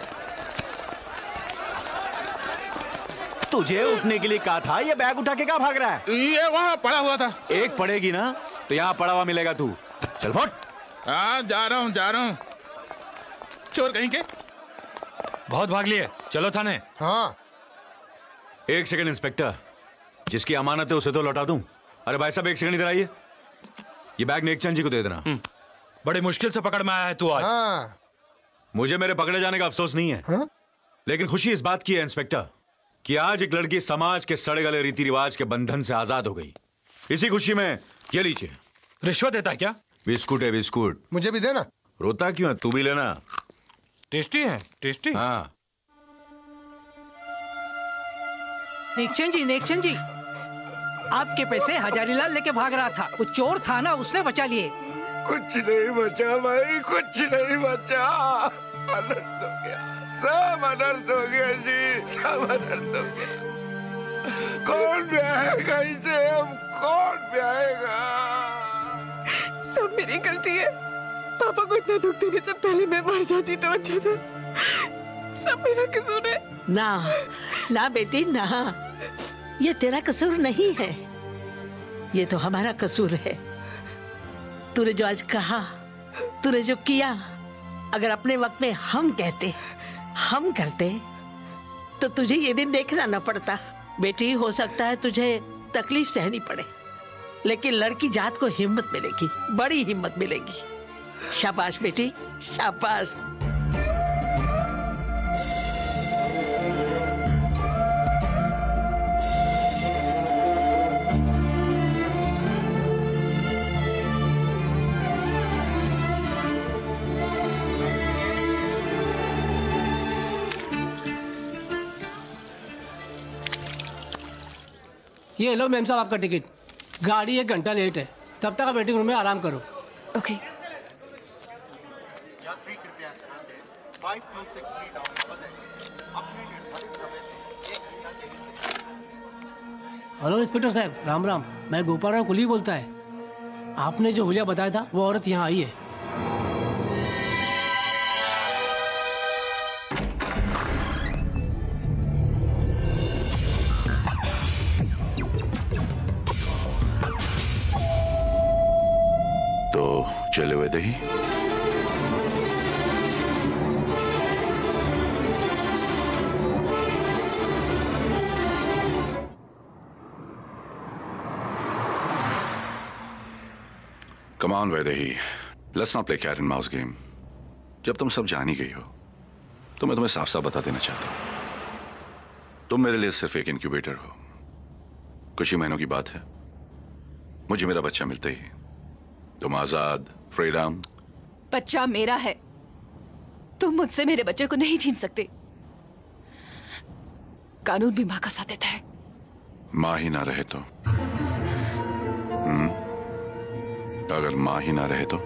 तुझे उठने के लिए कहा था, ये बैग उठा के क्या भाग रहा है? ये वहाँ पड़ा हुआ था। एक पड़ेगी ना तो यहाँ पड़ा हुआ मिलेगा तू। चल फुट। हाँ जा रहा हूँ जा रहा हूँ। चोर कहीं के। बहुत भाग लिए, चलो थाने। हाँ। एक सेकंड इंस्पेक्टर, जिसकी अमानत है उसे तो लौटा दूं। अरे भाई साहब एक सेकंड इधर आइए, ये बैग नेकचंद जी को दे देना। बड़ी मुश्किल से पकड़ में आया है तू आज। हाँ। मुझे मेरे पकड़े जाने का अफसोस नहीं है, हाँ? लेकिन खुशी इस बात की है इंस्पेक्टर कि आज एक लड़की समाज के सड़े गले रीति रिवाज के बंधन से आजाद हो गई। इसी खुशी में ये लीजिए। रिश्वत देता है क्या? बिस्कुट है बिस्कुट। मुझे भी देना। रोता क्यों है, तू भी लेना। टेस्टी है, टेस्टी। हाँ। नेकचंद जी, नेकचंद जी, आपके पैसे हजारीलाल लेके भाग रहा था, वो चोर था ना, उसने बचा लिए। कुछ नहीं बचा भाई, कुछ नहीं बचा। अनर्थ हो गया, सब अनर्थ हो गया जी, सब अनर्थ हो गया। कौन ब्याहेगा इसे? अब कौन ब्याहेगा? सब मेरी गलती है, पापा को इतना दुख देने से पहले मैं मर जाती तो अच्छा था। सब मेरा कसूर है। ना ना बेटी ना, ये तेरा कसूर नहीं है, ये तो हमारा कसूर है। तूने जो आज कहा, तूने जो किया, अगर अपने वक्त में हम कहते, हम करते तो तुझे ये दिन देखना न पड़ता। बेटी, हो सकता है तुझे तकलीफ सहनी पड़े, लेकिन लड़की जात को हिम्मत मिलेगी, बड़ी हिम्मत मिलेगी। शाबाश बेटी, शाबाश। ये लो मैम साहब आपका टिकट। गाड़ी एक घंटा लेट है, तब तक आप वेटिंग रूम में आराम करो। ओके। हेलो इंस्पेक्टर साहब, राम राम। मैं गोपाल राव कुली बोलता है। आपने जो हुलिया बताया था वो औरत यहाँ आई है। चले हुए थे ही Come on, Vaidehi. Let's not play cat and mouse game. जब तुम सब जान ही गई हो तो मैं तुम्हें साफ साफ बता देना चाहता हूं, तुम मेरे लिए सिर्फ एक इंक्यूबेटर हो। कुछ ही महीनों की बात है, मुझे मेरा बच्चा मिलते ही तुम आजाद, फ्रीडम। बच्चा मेरा है, तुम मुझसे मेरे बच्चे को नहीं छीन सकते। कानून भी मां का साथ देता है। मां ही ना रहे तो? हम्म? अगर मां ही ना रहे तो?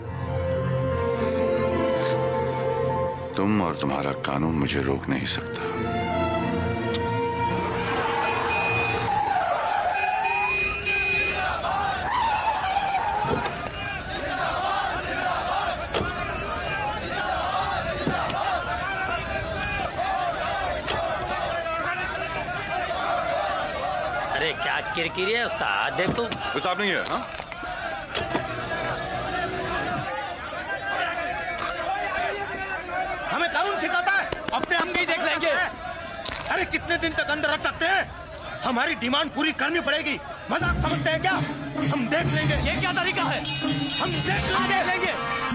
तुम और तुम्हारा कानून मुझे रोक नहीं सकता। अरे क्या किरकिरी है उस्ताद, देख तू। कुछ आप नहीं है? हाँ? हमें कानून सिखाता है, अपने हम नहीं देख लेंगे। अरे कितने दिन तक अंदर रख सकते हैं? हमारी डिमांड पूरी करनी पड़ेगी। मजाक समझते हैं क्या? हम देख लेंगे। ये क्या तरीका है? हम देख लेंगे, लेंगे।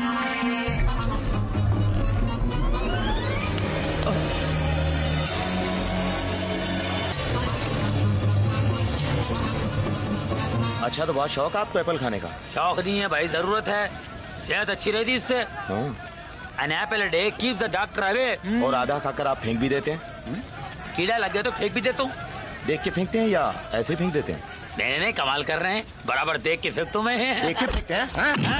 अच्छा तो बहुत शौक है आपको एप्पल खाने का? शौक नहीं है भाई, जरूरत है, सेहत अच्छी रहती इससे। An apple a day keeps the doctor away। और आधा खाकर आप फेंक भी देते हैं? कीड़ा लग गया तो फेंक भी देता हूँ। देख के फेंकते हैं या ऐसे फेंक देते हैं? नहीं नहीं, कमाल कर रहे हैं, बराबर देख के फेंकता हूँ मैं। देख के फेंकते हैं?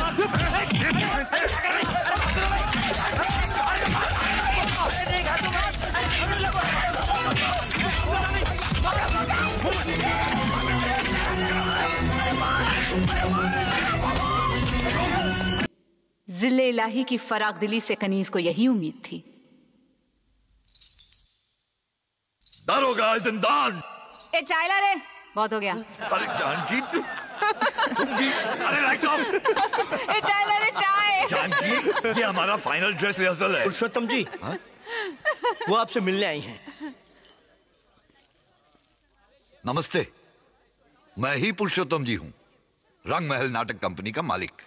जिले इलाही की फराक दिली से कनीज को यही उम्मीद थी। दारोगा जिंदान। ए चाय ला रे, बहुत हो गया। अरे जानकी तुम भी, अरे लाइट ऑफ। ए चाय ला रे, चाय। जानकी, ये हमारा फाइनल ड्रेस रिहर्सल है। पुरुषोत्तम जी, हाँ? वो आपसे मिलने आई हैं। नमस्ते, मैं ही पुरुषोत्तम जी हूँ, रंग महल नाटक कंपनी का मालिक।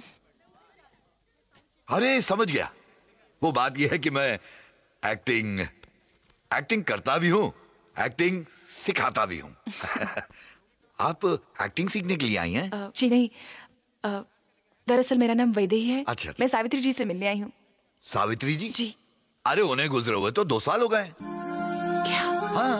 अरे समझ गया, वो बात यह है कि मैं एक्टिंग एक्टिंग करता भी हूँ, एक्टिंग सिखाता भी हूँ। आप एक्टिंग सीखने के लिए आई हैं? uh, जी नहीं, uh, दरअसल मेरा नाम वैदेही है। अच्छा, मैं सावित्री जी से मिलने आई हूँ। सावित्री जी? जी। अरे उन्हें गुजरे हुए तो दो साल हो गए। क्या? हाँ।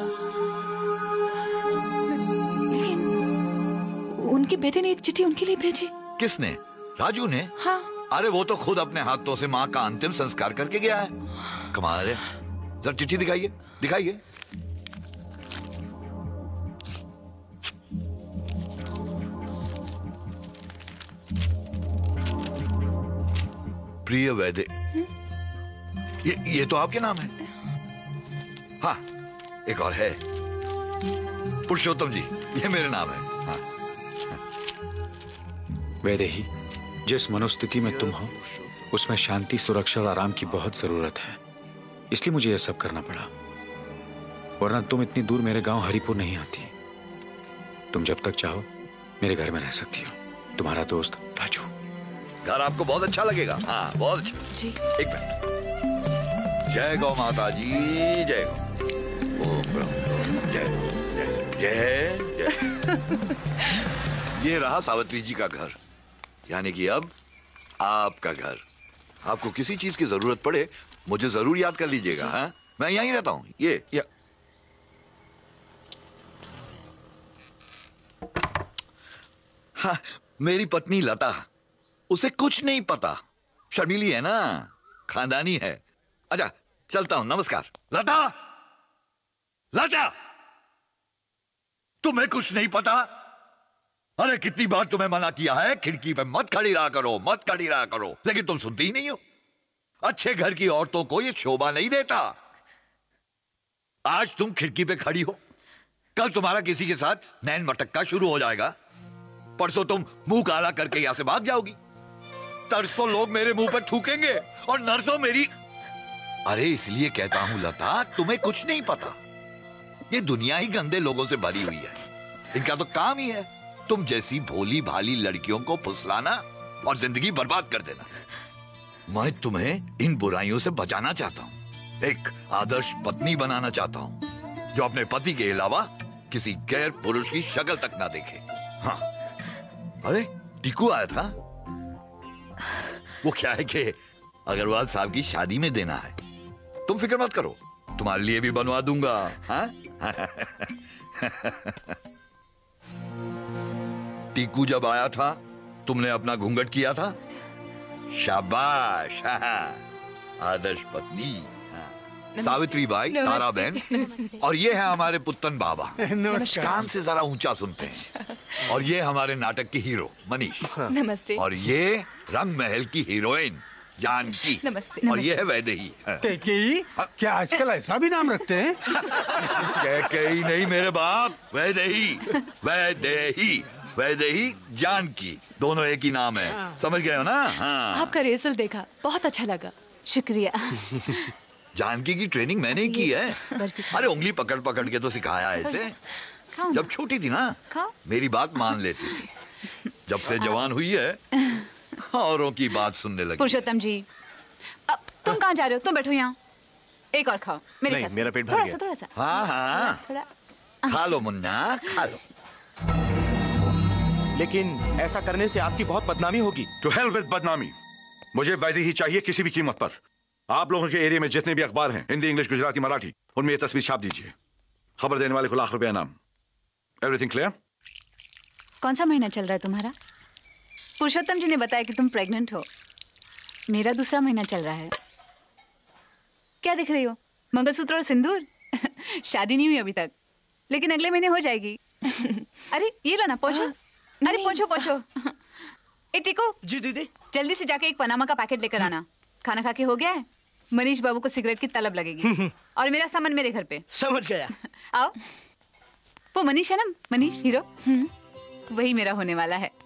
उनके बेटे ने एक चिट्ठी उनके लिए भेजी। किसने? राजू ने? हाँ। अरे वो तो खुद अपने हाथों से माँ का अंतिम संस्कार करके गया है। कमाल है। जरा चिट्ठी दिखाइए, दिखाइए। प्रिय वैदे, ये ये तो आपके नाम है। हाँ, एक और है, पुरुषोत्तम जी, ये मेरे नाम है। हाँ। वैदेही, जिस मनोस्थिति में तुम हो उसमें शांति, सुरक्षा और आराम की बहुत जरूरत है, इसलिए मुझे यह सब करना पड़ा, वरना तुम इतनी दूर मेरे गांव हरिपुर नहीं आती। तुम जब तक चाहो मेरे घर में रह सकती हो। तुम्हारा दोस्त राजू। घर आपको बहुत अच्छा लगेगा। हाँ, बहुत अच्छा जी। एक मिनट। जय गौ माता जी, जय गौ। ओम ब्रह्म जय जय जय। ये रहा सावित्री जी का घर, यानी कि अब आपका घर। आपको किसी चीज की जरूरत पड़े मुझे जरूर याद कर लीजिएगा। हाँ, मैं यहीं रहता हूँ। ये या... हाँ, मेरी पत्नी लता, उसे कुछ नहीं पता, शर्मीली है ना, खानदानी है। अच्छा, चलता हूं, नमस्कार। लता, लता, तुम्हें कुछ नहीं पता? अरे कितनी बार तुम्हें मना किया है, खिड़की पे मत खड़ी रहा करो, मत खड़ी रहा करो, लेकिन तुम सुनती ही नहीं हो। अच्छे घर की औरतों को ये शोभा नहीं देता। आज तुम खिड़की पे खड़ी हो, कल तुम्हारा किसी के साथ नैन मटक्का शुरू हो जाएगा, परसों तुम मुंह काला करके यहां से भाग जाओगी, तरसों लोग मेरे मुंह पर थूकेंगे और नरसों मेरी। अरे इसलिए कहता हूं लता, तुम्हें कुछ नहीं पता। ये दुनिया ही गंदे लोगों से भरी हुई है, इनका तो काम ही है तुम जैसी भोली भाली लड़कियों को फुसलाना और जिंदगी बर्बाद कर देना। मैं तुम्हें इन बुराइयों से बचाना चाहता हूं, एक आदर्श पत्नी बनाना चाहता हूं जो अपने पति के अलावा किसी गैर पुरुष की शक्ल तक ना देखे। हाँ, अरे टीकू आया था, वो क्या है कि अग्रवाल साहब की शादी में देना है। तुम फिक्र मत करो, तुम्हारे लिए भी बनवा दूंगा। हाँ? टीकू जब आया था तुमने अपना घूंघट किया था, शाबाश। आदर्श पत्नी। सावित्री बाई, तारा बहन, और ये है हमारे पुत्तन बाबा, कान से जरा ऊंचा सुनते हैं। और ये हमारे नाटक की हीरो मनीष। नमस्ते। और ये रंग महल की हीरोइन जानकी। नमस्ते। और ये है वैदेही। कैकेयी? क्या आजकल ऐसा भी नाम रखते हैं? कैकेयी नहीं मेरे बाप, वैदेही। वैदेही वैदेही जानकी, दोनों एक ही नाम है, समझ गए हो ना? हाँ। आपका रेसल देखा, बहुत अच्छा लगा। शुक्रिया। जानकी की ट्रेनिंग मैंने ही की है। अरे उंगली पकड़ पकड़ के तो सिखाया है इसे। जब छोटी थी ना, मेरी बात मान लेती थी। जब से जवान हुई है औरों की बात सुनने लगी। पुरुषोत्तम जी, अब तुम कहाँ जा रहे हो? तुम बैठो यहाँ, एक और खाओ। मेरे नहीं, मेरा पेट भर गया। थोड़ा सा। हाँ हाँ, थोड़ा खा लो मुन्ना, खा लो। लेकिन ऐसा करने से आपकी बहुत बदनामी होगी। टू हेल विद बदनामी, मुझे वैदेही चाहिए किसी भी कीमत पर। आप लोगों के एरिया में जितने भी अखबार हैं, हिंदी, इंग्लिश, गुजराती, मराठी, उनमें ये तस्वीर छाप दीजिए। खबर देने वाले को लाख रुपया इनाम। Everything clear? कौन सा महीना चल रहा है तुम्हारा? पुरुषोत्तम जी ने बताया कि तुम प्रेग्नेंट हो। मेरा दूसरा महीना चल रहा है। क्या दिख रही हो? मंगलसूत्र और सिंदूर? शादी नहीं हुई अभी तक, लेकिन अगले महीने हो जाएगी। अरे ये लो ना, पोंछो। अरे पोंछो पोंछो। ए टीकू। जी दीदी। जल्दी से जाके एक पनामा का पैकेट लेकर आना। खाना खा के हो गया है? मनीष बाबू को सिगरेट की तलब लगेगी। और मेरा सामान मेरे घर पे। समझ गया। आओ। वो मनीष है ना, मनीष हीरो, वही मेरा होने वाला है।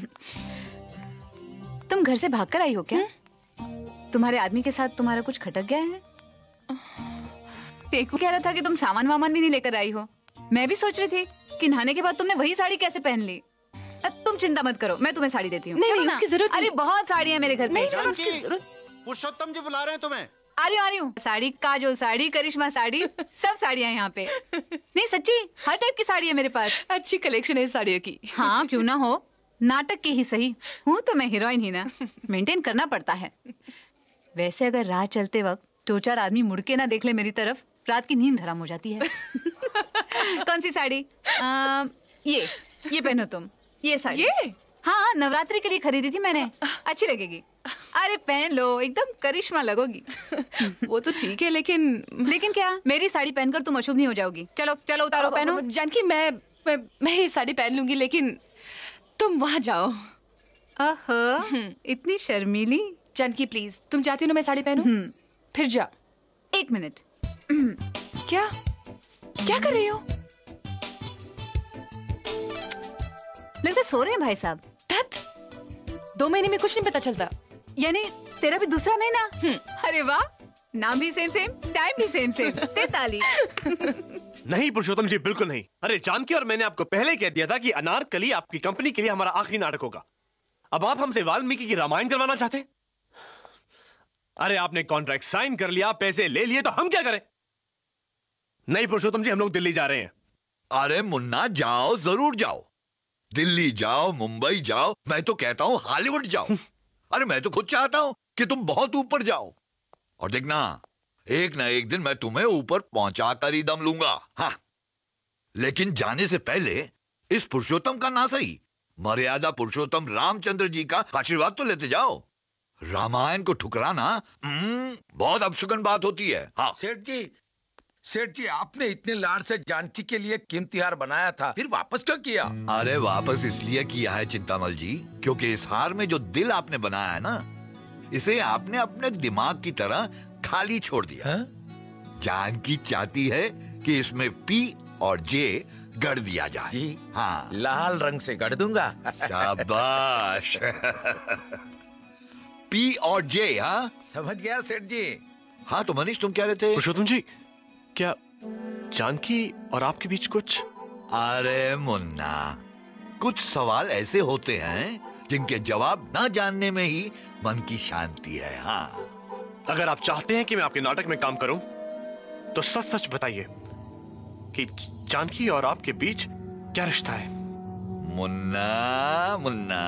तुम घर से भागकर आई हो क्या? तुम्हारे आदमी के साथ तुम्हारा कुछ खटक गया है? टेकू कह रहा था कि तुम सामान वामान भी नहीं लेकर आई हो। मैं भी सोच रही थी कि नहाने के बाद तुमने वही साड़ी कैसे पहन ली। तुम चिंता मत करो, मैं तुम्हें साड़ी देती हूँ। नहीं, नहीं, उसकी जरूरत नहीं। अरे बहुत साड़ियाँ मेरे घर पे। उसकी जरूरत। पुरुषोत्तम जी बुला रहे हैं तुम्हें। आ रही हूँ, आ रही हूँ। साड़ी, काजोल साड़ी, करिश्मा साड़ी, सब साड़ियाँ यहाँ पे। नहीं सच्ची, हर टाइप की साड़ी है मेरे पास। अच्छी कलेक्शन है साड़ियों की। हाँ क्यों ना हो, नाटक की ही सही, हूँ तो मैं हीरोइन ही ना, मेंटेन करना पड़ता है। वैसे अगर राह चलते वक्त दो चार आदमी मुड़ के ना देख ले मेरी तरफ, रात की नींद हराम हो जाती है। कौन सी साड़ी? आ, ये ये पहनो तुम, ये साड़ी। ये? हाँ, नवरात्रि के लिए खरीदी थी मैंने, अच्छी लगेगी। अरे पहन लो, एकदम करिश्मा लगोगी। वो तो ठीक है, लेकिन लेकिन क्या? मेरी साड़ी पहनकर तुम अशुभ नहीं हो जाओगी। चलो चलो उतारो, पहनो। जानकी, मैं, मैं मैं ये साड़ी पहन लूंगी, लेकिन तुम वहां जाओ। ओहो, इतनी शर्मीली। जानकी प्लीज, तुम चाहती हो ना मैं साड़ी पहनूं? फिर जा। एक मिनट। क्या क्या कर रही हो? लगता सो रहे हैं भाई साहब। दो महीने में कुछ नहीं पता चलता। यानी तेरा भी दूसरा महीना? अरे वाह, नाम भी सेम सेम, टाइम भी सेम सेम, तैतालीस। नहीं पुरुषोत्तम जी, बिल्कुल नहीं। अरे जानकी और मैंने आपको पहले कह दिया था कि अनारकली आपकी कंपनी के लिए हमारा आखिरी नाटक होगा। अब आप हमसे वाल्मीकि की रामायण करवाना चाहते हैं? अरे आपने कॉन्ट्रैक्ट साइन कर लिया, पैसे ले लिए, तो हम क्या करें? नहीं पुरुषोत्तम जी, हम लोग दिल्ली जा रहे हैं। अरे मुन्ना जाओ, जरूर जाओ। दिल्ली जाओ, मुंबई जाओ, मैं तो कहता हूं हॉलीवुड जाओ। अरे मैं तो खुद चाहता हूं कि तुम बहुत ऊपर जाओ। और देखना, एक ना एक दिन मैं तुम्हें ऊपर पहुंचा कर ही दम लूंगा। हाँ, लेकिन जाने से पहले इस पुरुषोत्तम का ना सही, मर्यादा पुरुषोत्तम रामचंद्र जी का आशीर्वाद तो लेते जाओ। रामायण को ठुकराना बहुत अपशुकन बात होती है। हाँ सेठ जी, सेठ जी, आपने इतने लाड से जानकी के लिए कीमती हार बनाया था, फिर वापस क्यों किया? अरे वापस इसलिए किया है चिंतामल जी, क्योंकि इस हार में जो दिल आपने बनाया है ना, इसे आपने अपने दिमाग की तरह खाली छोड़ दिया। है? जानकी चाहती है कि इसमें पी और जे गढ़ दिया जाए। जी, हाँ, लाल रंग से गढ़ दूंगा। शाबाश। पी और जे। हाँ समझ गया सेठ जी। हाँ तो मनीष, तुम कह रहे थे? पुरुषोत्तम जी, क्या जानकी और आपके बीच कुछ? अरे मुन्ना, कुछ सवाल ऐसे होते हैं जिनके जवाब ना जानने में ही मन की शांति है। हाँ, अगर आप चाहते हैं कि मैं आपके नाटक में काम करूं, तो सच सच बताइए कि जानकी और आपके बीच क्या रिश्ता है? मुन्ना मुन्ना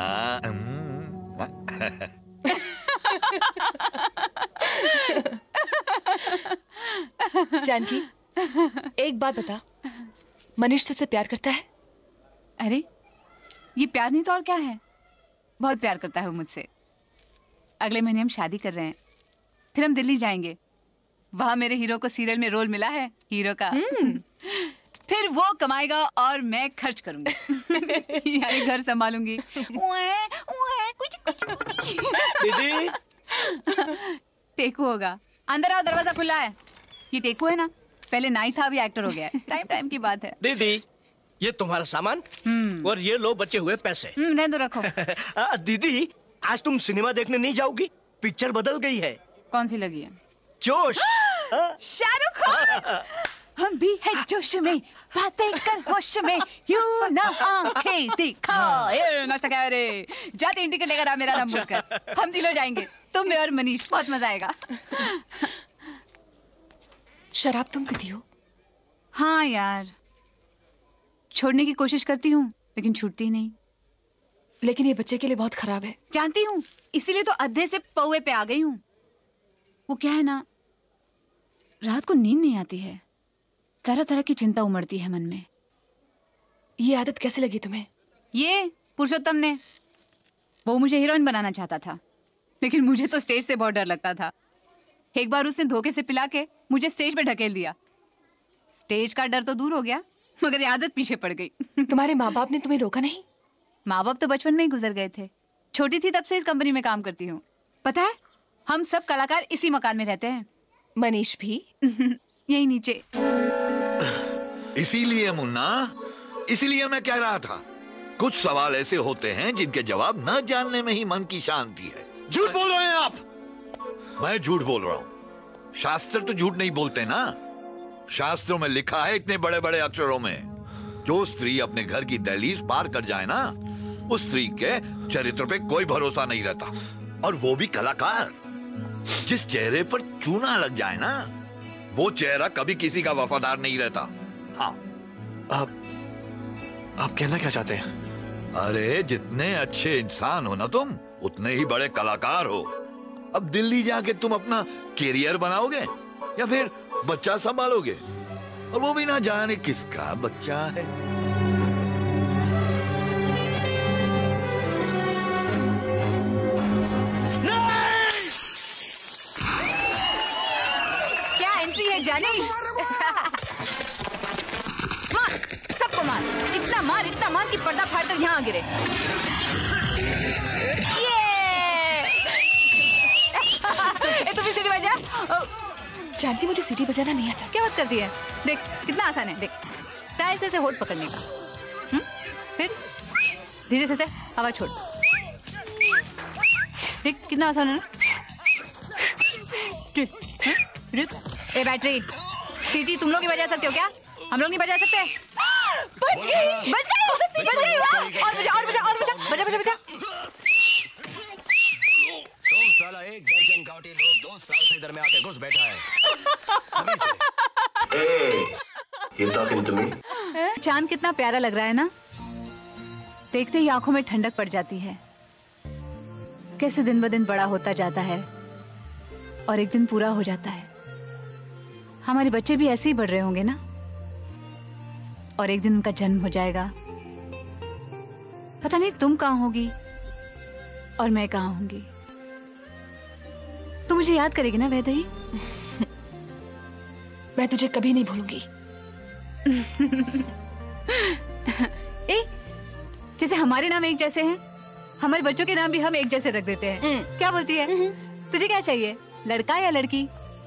जानकी, एक बात बता, मनीष तुझसे प्यार करता है? अरे ये प्यार नहीं तो और क्या है, बहुत प्यार करता है वो मुझसे। अगले महीने हम शादी कर रहे हैं, फिर हम दिल्ली जाएंगे। वहां मेरे हीरो को सीरियल में रोल मिला है, हीरो का। फिर वो कमाएगा और मैं खर्च करूंगी। यानी घर संभालूंगी। दीदी, टेकू होगा। अंदर आओ, दरवाजा खुला है। ये टेकू है ना, पहले नाई था, अभी एक्टर हो गया है। टाइम टाइम की बात है। दीदी, ये तुम्हारा सामान और ये लो बचे हुए पैसे। रहने दो, रखो। आ, दीदी, आज तुम सिनेमा देखने नहीं जाओगी? पिक्चर बदल गई है। कौन सी लगी है? जोश। शाहरुख खान। हम भी है जोश में, बातें कर होश में, यूं ना आंखें दिखा। ये नाश्ता क्या है रे? जाते ही टिकट लेकर आ, मेरा नाम बोलकर। हम दिलो जाएंगे, तुम मैं और मनीष, बहुत मजा आएगा। शराब तुम पीती हो? हाँ यार, छोड़ने की कोशिश करती हूँ लेकिन छूटती नहीं। लेकिन ये बच्चे के लिए बहुत खराब है। जानती हूँ, इसीलिए तो अद्धे से पौवे पे आ गई हूँ। वो क्या है ना, रात को नींद नहीं आती है, तरह तरह की चिंता उमड़ती है मन में। ये आदत कैसे लगी तुम्हें? ये पुरुषोत्तम ने, वो मुझे हीरोइन बनाना चाहता था, लेकिन मुझे तो स्टेज से बहुत डर लगता था। एक बार उसने धोखे से पिला के मुझे स्टेज पे ढकेल दिया। स्टेज का डर तो दूर हो गया, मगर ये आदत पीछे पड़ गई। तुम्हारे माँ बाप ने तुम्हें रोका नहीं? माँ बाप तो बचपन में ही गुजर गए थे। छोटी थी तब से इस कंपनी में काम करती हूँ। पता है, हम सब कलाकार इसी मकान में रहते हैं। मनीष भी यही नीचे। इसीलिए मुन्ना, इसीलिए मैं कह रहा था, कुछ सवाल ऐसे होते हैं जिनके जवाब न जानने में ही मन की शांति है। झूठ बोल रहे हैं आप। मैं झूठ बोल रहा हूं। शास्त्र तो झूठ नहीं बोलते ना। शास्त्रों में लिखा है इतने बड़े बड़े अक्षरों में, जो स्त्री अपने घर की दहलीज पार कर जाए ना, उस स्त्री के चरित्र पे कोई भरोसा नहीं रहता। और वो भी कलाकार। जिस चेहरे पर चूना लग जाए ना, वो चेहरा कभी किसी का वफादार नहीं रहता। हाँ, आप आप कहना क्या चाहते हैं? अरे जितने अच्छे इंसान हो ना तुम, उतने ही बड़े कलाकार हो। अब दिल्ली जाके तुम अपना कैरियर बनाओगे या फिर बच्चा संभालोगे, और वो भी ना जाने किसका बच्चा है। क्या एंट्री है जानी? मार, सबको मार, इतना मार इतना मार कि पर्दा फाड़कर यहाँ गिरे। ये ए, तू भी सीटी बजा। जानकी मुझे सीटी बजाना नहीं आता। क्या बात करती है? देख कितना आसान है। देख स्टाइल से, से होठ पकड़ने का। हुँ? फिर धीरे से से हवा छोड़। देख कितना आसान है ना। ए बैटरी, सीटी तुम लोग ही बजा सकते हो क्या? हम लोग नहीं बजा सकते? बच गई, बच गई, बच गई। वाह! और बजा, और बजा, और बजा, बजा, बजा, बजा। तुम साला एक दर्जन गांवटी लोग दो साल से इधर में आके घुस बैठा है। अभी से। Hey, you talking to me? चांद कितना प्यारा लग रहा है ना। देखते ही आंखों में ठंडक पड़ जाती है। कैसे दिन ब दिन बड़ा होता जाता है और एक दिन पूरा हो जाता है। हमारे बच्चे भी ऐसे ही बढ़ रहे होंगे ना, और एक दिन उनका जन्म हो जाएगा। पता नहीं तुम कहाँ होगी और मैं कहाँ होंगी। तू मुझे याद करेगी ना वैदेही? मैं तुझे कभी नहीं भूलूंगी। ए, जैसे हमारे नाम एक जैसे हैं, हमारे बच्चों के नाम भी हम एक जैसे रख देते हैं। क्या बोलती है? तुझे क्या चाहिए, लड़का या लड़की?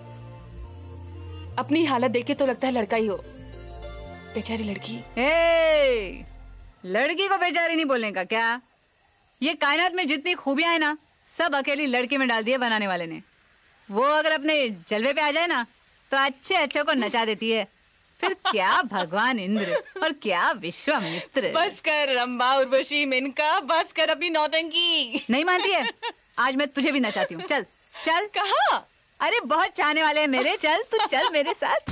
अपनी हालत देख के तो लगता है लड़का ही हो। बेचारी लड़की। ए, लड़की को बेचारी नहीं बोलने का क्या? ये कायनात में जितनी खूबियां हैं ना, सब अकेली लड़की में डाल दिए बनाने वाले ने। वो अगर अपने जलवे पे आ जाए ना, तो अच्छे अच्छों को नचा देती है। फिर क्या भगवान इंद्र और क्या विश्वामित्र। बस कर रंबा उर्वशी मेनका, बस कर अपनी नौटंकी। नहीं मानती है? आज मैं तुझे भी नचाती हूँ। चल चल। कहाँ? अरे बहुत चाहने वाले हैं मेरे। चल तू चल मेरे साथ।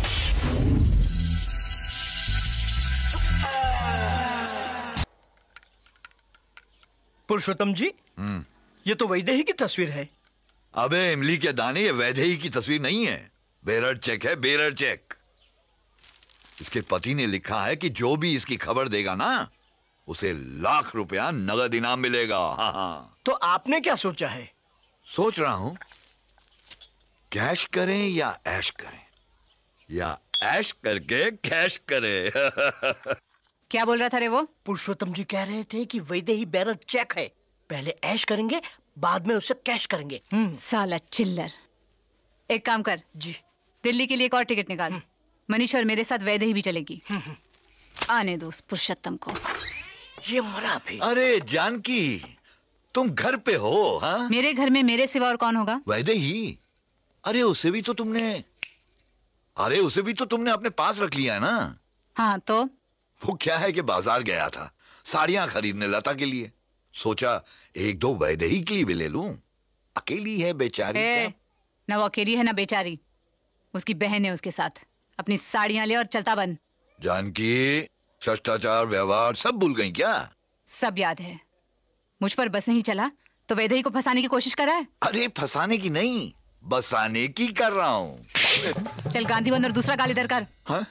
पुरुषोत्तम जी, ये तो वैदेही की तस्वीर है। अबे इमली के दाने, ये वैदेही की तस्वीर नहीं है, बेरर चेक है, बेरर चेक। इसके पति ने लिखा है कि जो भी इसकी खबर देगा ना, उसे लाख रुपया नगद इनाम मिलेगा। हाँ हाँ। तो आपने क्या सोचा है? सोच रहा हूं कैश करें या ऐश करें, या ऐश करके कैश करें। क्या बोल रहा था रे वो? पुरुषोत्तम जी कह रहे थे कि वैदेही बेरर चेक है, पहले ऐश करेंगे बाद में उसे कैश करेंगे। साला चिल्लर। एक काम कर जी, दिल्ली के लिए एक और टिकट निकाल। मनीष और मेरे साथ वैदेही भी चलेगी। आने दो उस पुरुषोत्तम को। ये मरा भी। अरे जानकी, तुम घर पे हो? हाँ, मेरे घर में मेरे सिवा और कौन होगा? वैदेही। अरे उसे भी तो तुमने अरे उसे भी तो तुमने अपने पास रख लिया है ना। हाँ तो वो क्या है कि बाजार गया था साड़ियां खरीदने लता के लिए, सोचा एक दो वैदेही के लिए भी ले लूं। अकेली है बेचारी। ए, ना वो अकेली है ना बेचारी, उसकी बहन है उसके साथ। अपनी साड़ियां ले और चलता बन। जानकी, शिष्टाचार व्यवहार सब भूल गई क्या? सब याद है। मुझ पर बस नहीं चला तो वैदेही को फंसाने की कोशिश कर रहा है। अरे फंसाने की नहीं, बसाने की कर रहा हूँ। चल गांधी बंद और दूसरा गाली दर कर। हाँ?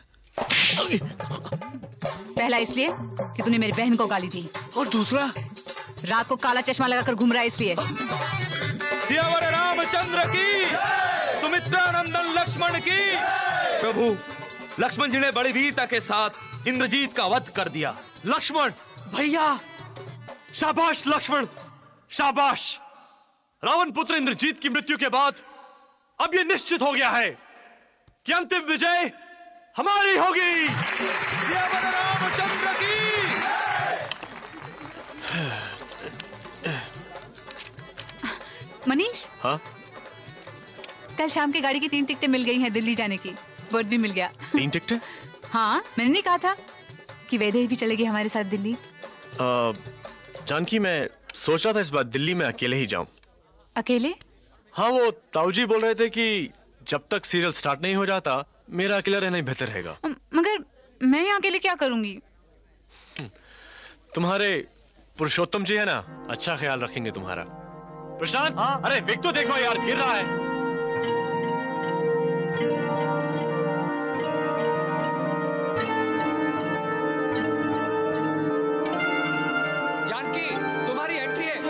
पहला इसलिए कि तूने मेरी बहन को गाली दी, और दूसरा रात को काला चश्मा लगाकर घूम रहा है इसलिए। सियावर रामचंद्र की, सुमित्रा नंदन लक्ष्मण की। प्रभु, लक्ष्मण जी ने बड़ी वीरता के साथ इंद्रजीत का वध कर दिया। लक्ष्मण भैया, शाबाश लक्ष्मण, शाबाश। रावण पुत्र इंद्रजीत की मृत्यु के बाद अब यह निश्चित हो गया है कि अंतिम विजय हमारी होगी। सियावर रामचंद्र की। मनीष, हाँ? कल शाम की गाड़ी की तीन टिकटें मिल गई हैं दिल्ली जाने की। बर्थ भी मिल गया। तीन टिकटें? हाँ, मैंने नहीं कहा था कि वैदेही भी चलेगी हमारे साथ दिल्ली। आ, जानकी, मैं सोच रहा था इस बार दिल्ली में अकेले ही जाऊं। अकेले? हाँ, वो ताऊजी बोल रहे थे कि जब तक सीरियल स्टार्ट नहीं हो जाता मेरा अकेला रहना ही बेहतर रहेगा। मगर मैं यहाँ अकेले क्या करूंगी? तुम्हारे पुरुषोत्तम जी है ना, अच्छा ख्याल रखेंगे तुम्हारा। प्रशांत, हाँ? अरे विक तो देखो यार, गिर रहा है। जानकी, तुम्हारी एंट्री है।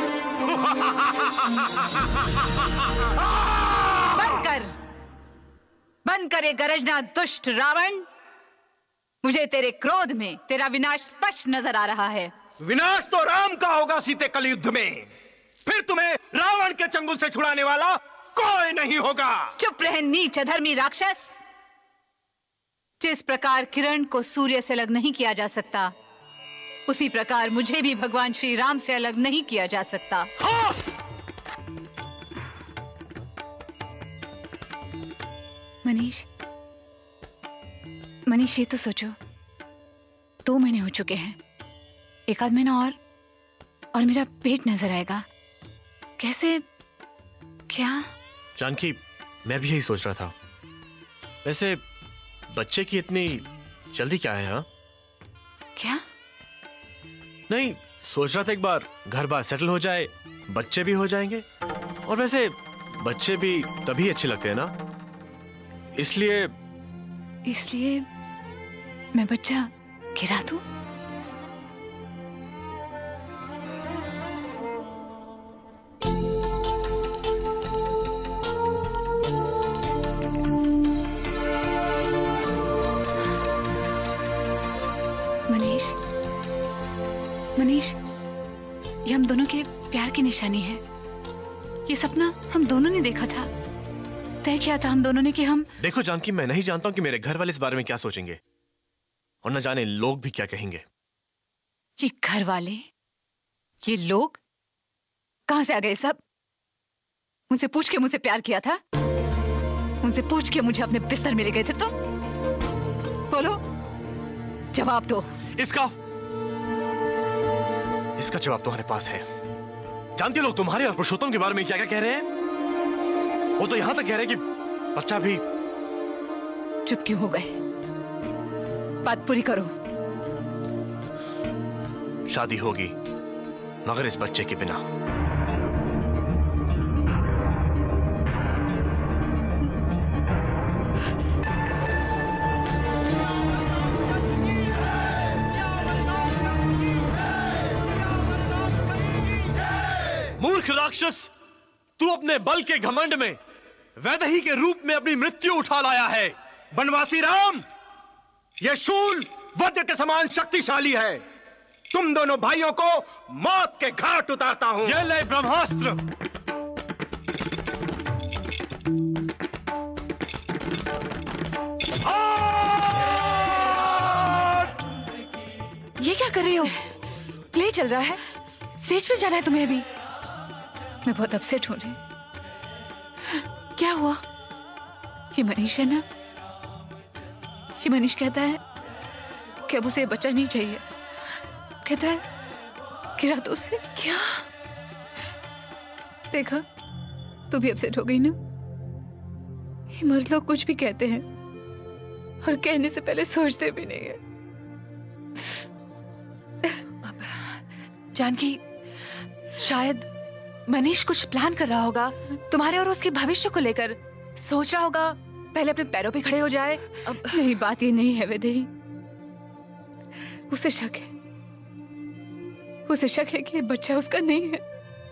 बंद कर, बंद करे गरजना दुष्ट रावण। मुझे तेरे क्रोध में तेरा विनाश स्पष्ट नजर आ रहा है। विनाश तो राम का होगा सीते कल युद्ध में। फिर तुम्हें रावण के चंगुल से छुड़ाने वाला कोई नहीं होगा। चुप रहे नीच अधर्मी राक्षस। जिस प्रकार किरण को सूर्य से अलग नहीं किया जा सकता, उसी प्रकार मुझे भी भगवान श्री राम से अलग नहीं किया जा सकता। हाँ! मनीष, मनीष ये तो सोचो, दो महीने हो चुके हैं, एक आध महीना और और मेरा पेट नजर आएगा। कैसे? क्या? जानकी, मैं भी यही सोच रहा था। वैसे बच्चे की इतनी जल्दी क्या है? हाँ, क्या? नहीं, सोच रहा था एक बार घर बार सेटल हो जाए, बच्चे भी हो जाएंगे। और वैसे बच्चे भी तभी अच्छे लगते हैं ना, इसलिए इसलिए मैं बच्चा गिरा दूं? मनीष, मनीष, ये हम दोनों के प्यार की निशानी है। ये सपना हम दोनों ने देखा था, तय किया था हम दोनों ने कि हम। देखो जानकी, मैं नहीं जानता हूं कि मेरे घर वाले इस बारे में क्या सोचेंगे, और न जाने लोग भी क्या कहेंगे। ये घर वाले, ये लोग कहां से आ गए सब? मुझसे पूछ के मुझसे प्यार किया था? मुझसे पूछ के मुझे अपने बिस्तर में ले गए थे तो? बोलो, जवाब दो। इसका इसका जवाब तुम्हारे पास है। जानती हो लोग तुम्हारे और पुरुषोत्तम के बारे में क्या क्या कह रहे हैं? वो तो यहां तक कह रहे हैं कि बच्चा भी। चुप क्यों हो गए? बात पूरी करो। शादी होगी, मगर इस बच्चे के बिना। मूर्ख राक्षस, तू अपने बल के घमंड में वैदेही के रूप में अपनी मृत्यु उठा लाया है। बनवासी राम, यह शूल वज्र के समान शक्तिशाली है। तुम दोनों भाइयों को मौत के घाट उतारता हूं। यह ले ब्रह्मास्त्र। ये क्या कर रही हो? प्ले चल रहा है, स्टेज पर जाना है तुम्हें अभी। मैं बहुत अपसेट हो रही। क्या हुआ? ये मनीष है ना? ये मनीष कहता है कि अब उसे बच्चा नहीं चाहिए। कहता है गिरा दो उसे। क्या? देखा, तू भी अपसेट हो गई ना? ये मर्द लोग कुछ भी कहते हैं और कहने से पहले सोचते भी नहीं है। जानकी, शायद मनीष कुछ प्लान कर रहा होगा तुम्हारे और उसके भविष्य को लेकर। सोच रहा होगा पहले अपने पैरों पे खड़े हो जाए। अब नहीं, बात ये नहीं है वैदेही। उसे शक है, उसे शक है कि बच्चा उसका नहीं है।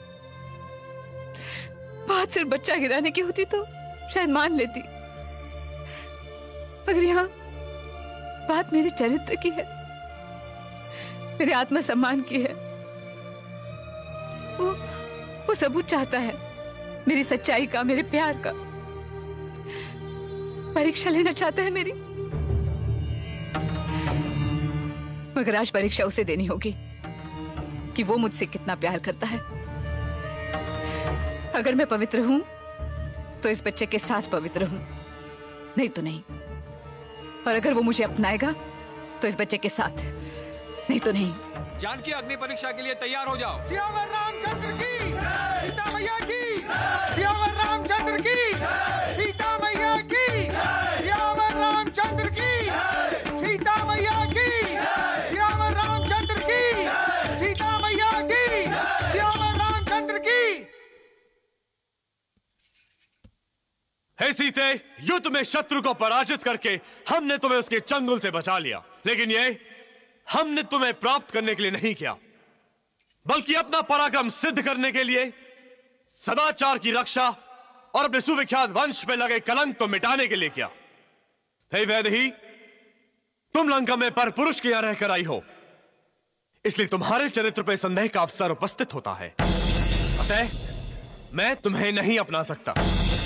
बात सिर्फ बच्चा गिराने की होती तो शायद मान लेती, मगर यहाँ बात मेरे चरित्र की है, मेरे आत्मसम्मान की है। वो वो सबूत चाहता है मेरी सच्चाई का, मेरे प्यार का। परीक्षा लेना चाहता है मेरी, मगर आज परीक्षा उसे देनी होगी कि वो मुझसे कितना प्यार करता है। अगर मैं पवित्र हूं तो इस बच्चे के साथ पवित्र हूं, नहीं तो नहीं। और अगर वो मुझे अपनाएगा तो इस बच्चे के साथ, नहीं तो नहीं। जानकी, अग्नि परीक्षा के लिए तैयार हो जाओ। सियावर रामचंद्र की, सीता मैया की, सियावर रामचंद्र की, सीता मैया की, सियावर रामचंद्र की, सीता मैया की, सियावर रामचंद्र की, सीता मैया की, सियावर रामचंद्र की। हे सीते, युद्ध में शत्रु को पराजित करके हमने तुम्हें उसके चंगुल से बचा लिया, लेकिन ये हमने तुम्हें प्राप्त करने के लिए नहीं किया, बल्कि अपना पराक्रम सिद्ध करने के लिए, सदाचार की रक्षा और अपने सुविख्यात वंश पे लगे कलंक को मिटाने के लिए किया। हे वैदेही, तुम लंका में पर पुरुष के यहां रहकर आई हो, इसलिए तुम्हारे चरित्र पर संदेह का अवसर उपस्थित होता है। अतः मैं तुम्हें नहीं अपना सकता।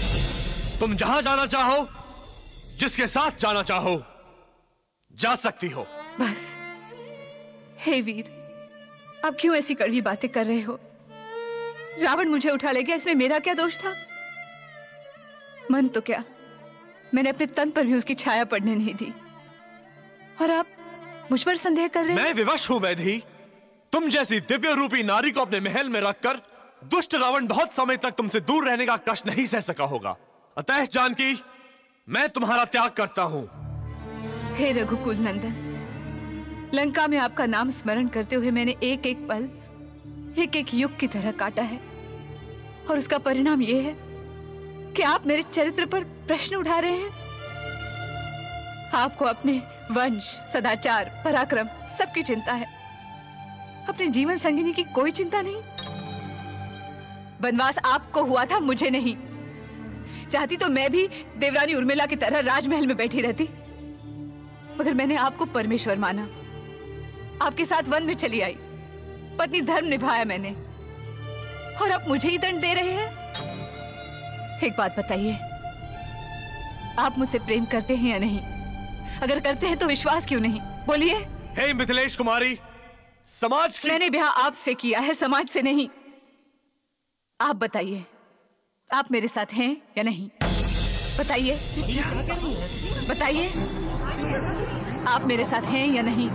तुम जहां जाना चाहो, जिसके साथ जाना चाहो, जा सकती हो। बस। हे वीर, आप क्यों ऐसी कड़वी बातें कर रहे हो? रावण मुझे उठा ले गया, इसमें मेरा क्या दोष था? मन तो क्या, मैंने अपने तन पर भी उसकी छाया पड़ने नहीं दी, और आप मुझ पर संदेह कर रहे हैं? मैं विवश हूं वैदेही। तुम जैसी दिव्य रूपी नारी को अपने महल में रखकर दुष्ट रावण बहुत समय तक तुमसे दूर रहने का कष्ट नहीं सह सका होगा। अतः जानकी, मैं तुम्हारा त्याग करता हूं। हे रघुकुल नंदन, लंका में आपका नाम स्मरण करते हुए मैंने एक एक पल, एक एक युग की तरह काटा है, और उसका परिणाम यह है कि आप मेरे चरित्र पर प्रश्न उठा रहे हैं। आपको अपने वंश, सदाचार, पराक्रम सबकी चिंता है, अपने जीवन संगिनी की कोई चिंता नहीं। वनवास आपको हुआ था, मुझे नहीं। चाहती तो मैं भी देवरानी उर्मिला की तरह राजमहल में बैठी रहती, मगर मैंने आपको परमेश्वर माना, आपके साथ वन में चली आई, पत्नी धर्म निभाया मैंने, और आप मुझे ही दंड दे रहे हैं। एक बात बताइए, आप मुझसे प्रेम करते हैं या नहीं? अगर करते हैं तो विश्वास क्यों नहीं? बोलिए। हे मिथिलेश कुमारी, समाज की... मैंने ब्याह आपसे किया है, समाज से नहीं। आप बताइए, आप मेरे साथ हैं या नहीं? बताइए, बताइए, आप मेरे साथ हैं या नहीं?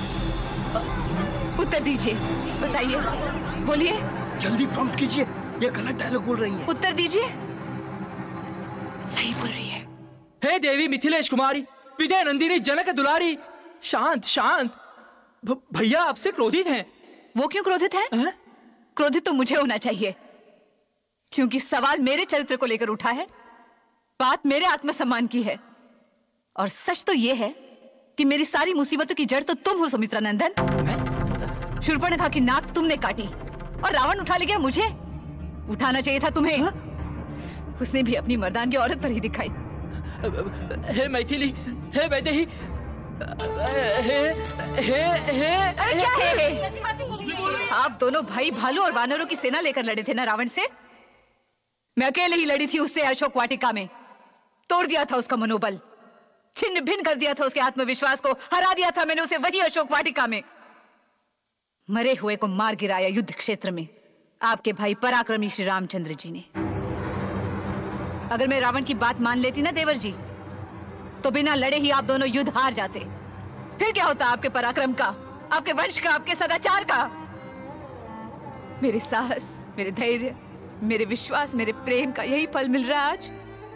उत्तर दीजिए, बताइए, बोलिए। जल्दी प्रॉम्प्ट कीजिए, ये गलत डायलॉग बोल रही है। उत्तर दीजिए। सही बोल रही है। हे देवी मिथिलेश कुमारी, विजय नंदिनी, जनक दुलारी, शांत शांत। भैया आपसे क्रोधित हैं। वो क्यों क्रोधित है? है? क्रोधित तो मुझे होना चाहिए, क्योंकि सवाल मेरे चरित्र को लेकर उठा है, बात मेरे आत्मसम्मान की है, और सच तो यह है कि मेरी सारी मुसीबतों की जड़ तो तुम हो सुमित्रा नंदन। शूर्पणखा की नाक तुमने काटी और रावण उठा ले गया मुझे। उठाना चाहिए था तुम्हें। हा? उसने भी अपनी मर्दान की औरत पर ही दिखाई। हे मैथिली, हे वैदेही, हे हे हे अरे क्या है? आप दोनों भाई भालू और वानरों की सेना लेकर लड़े थे ना रावण से? मैं अकेले ही लड़ी थी उससे अशोक वाटिका में। तोड़ दिया था उसका मनोबल, छिन्न भिन्न कर दिया था उसके आत्मविश्वास को, हरा दिया था मैंने उसे वही अशोक वाटिका में। मरे हुए को मार गिराया युद्ध क्षेत्र में आपके भाई पराक्रमी श्री रामचंद्र जी ने। अगर मैं रावण की बात मान लेती ना देवर जी, तो बिना लड़े ही आप दोनों युद्ध हार जाते। फिर क्या होता आपके पराक्रम का, आपके वंश का, आपके सदाचार का? मेरे साहस, मेरे धैर्य, मेरे विश्वास, मेरे प्रेम का यही फल मिल रहा है आज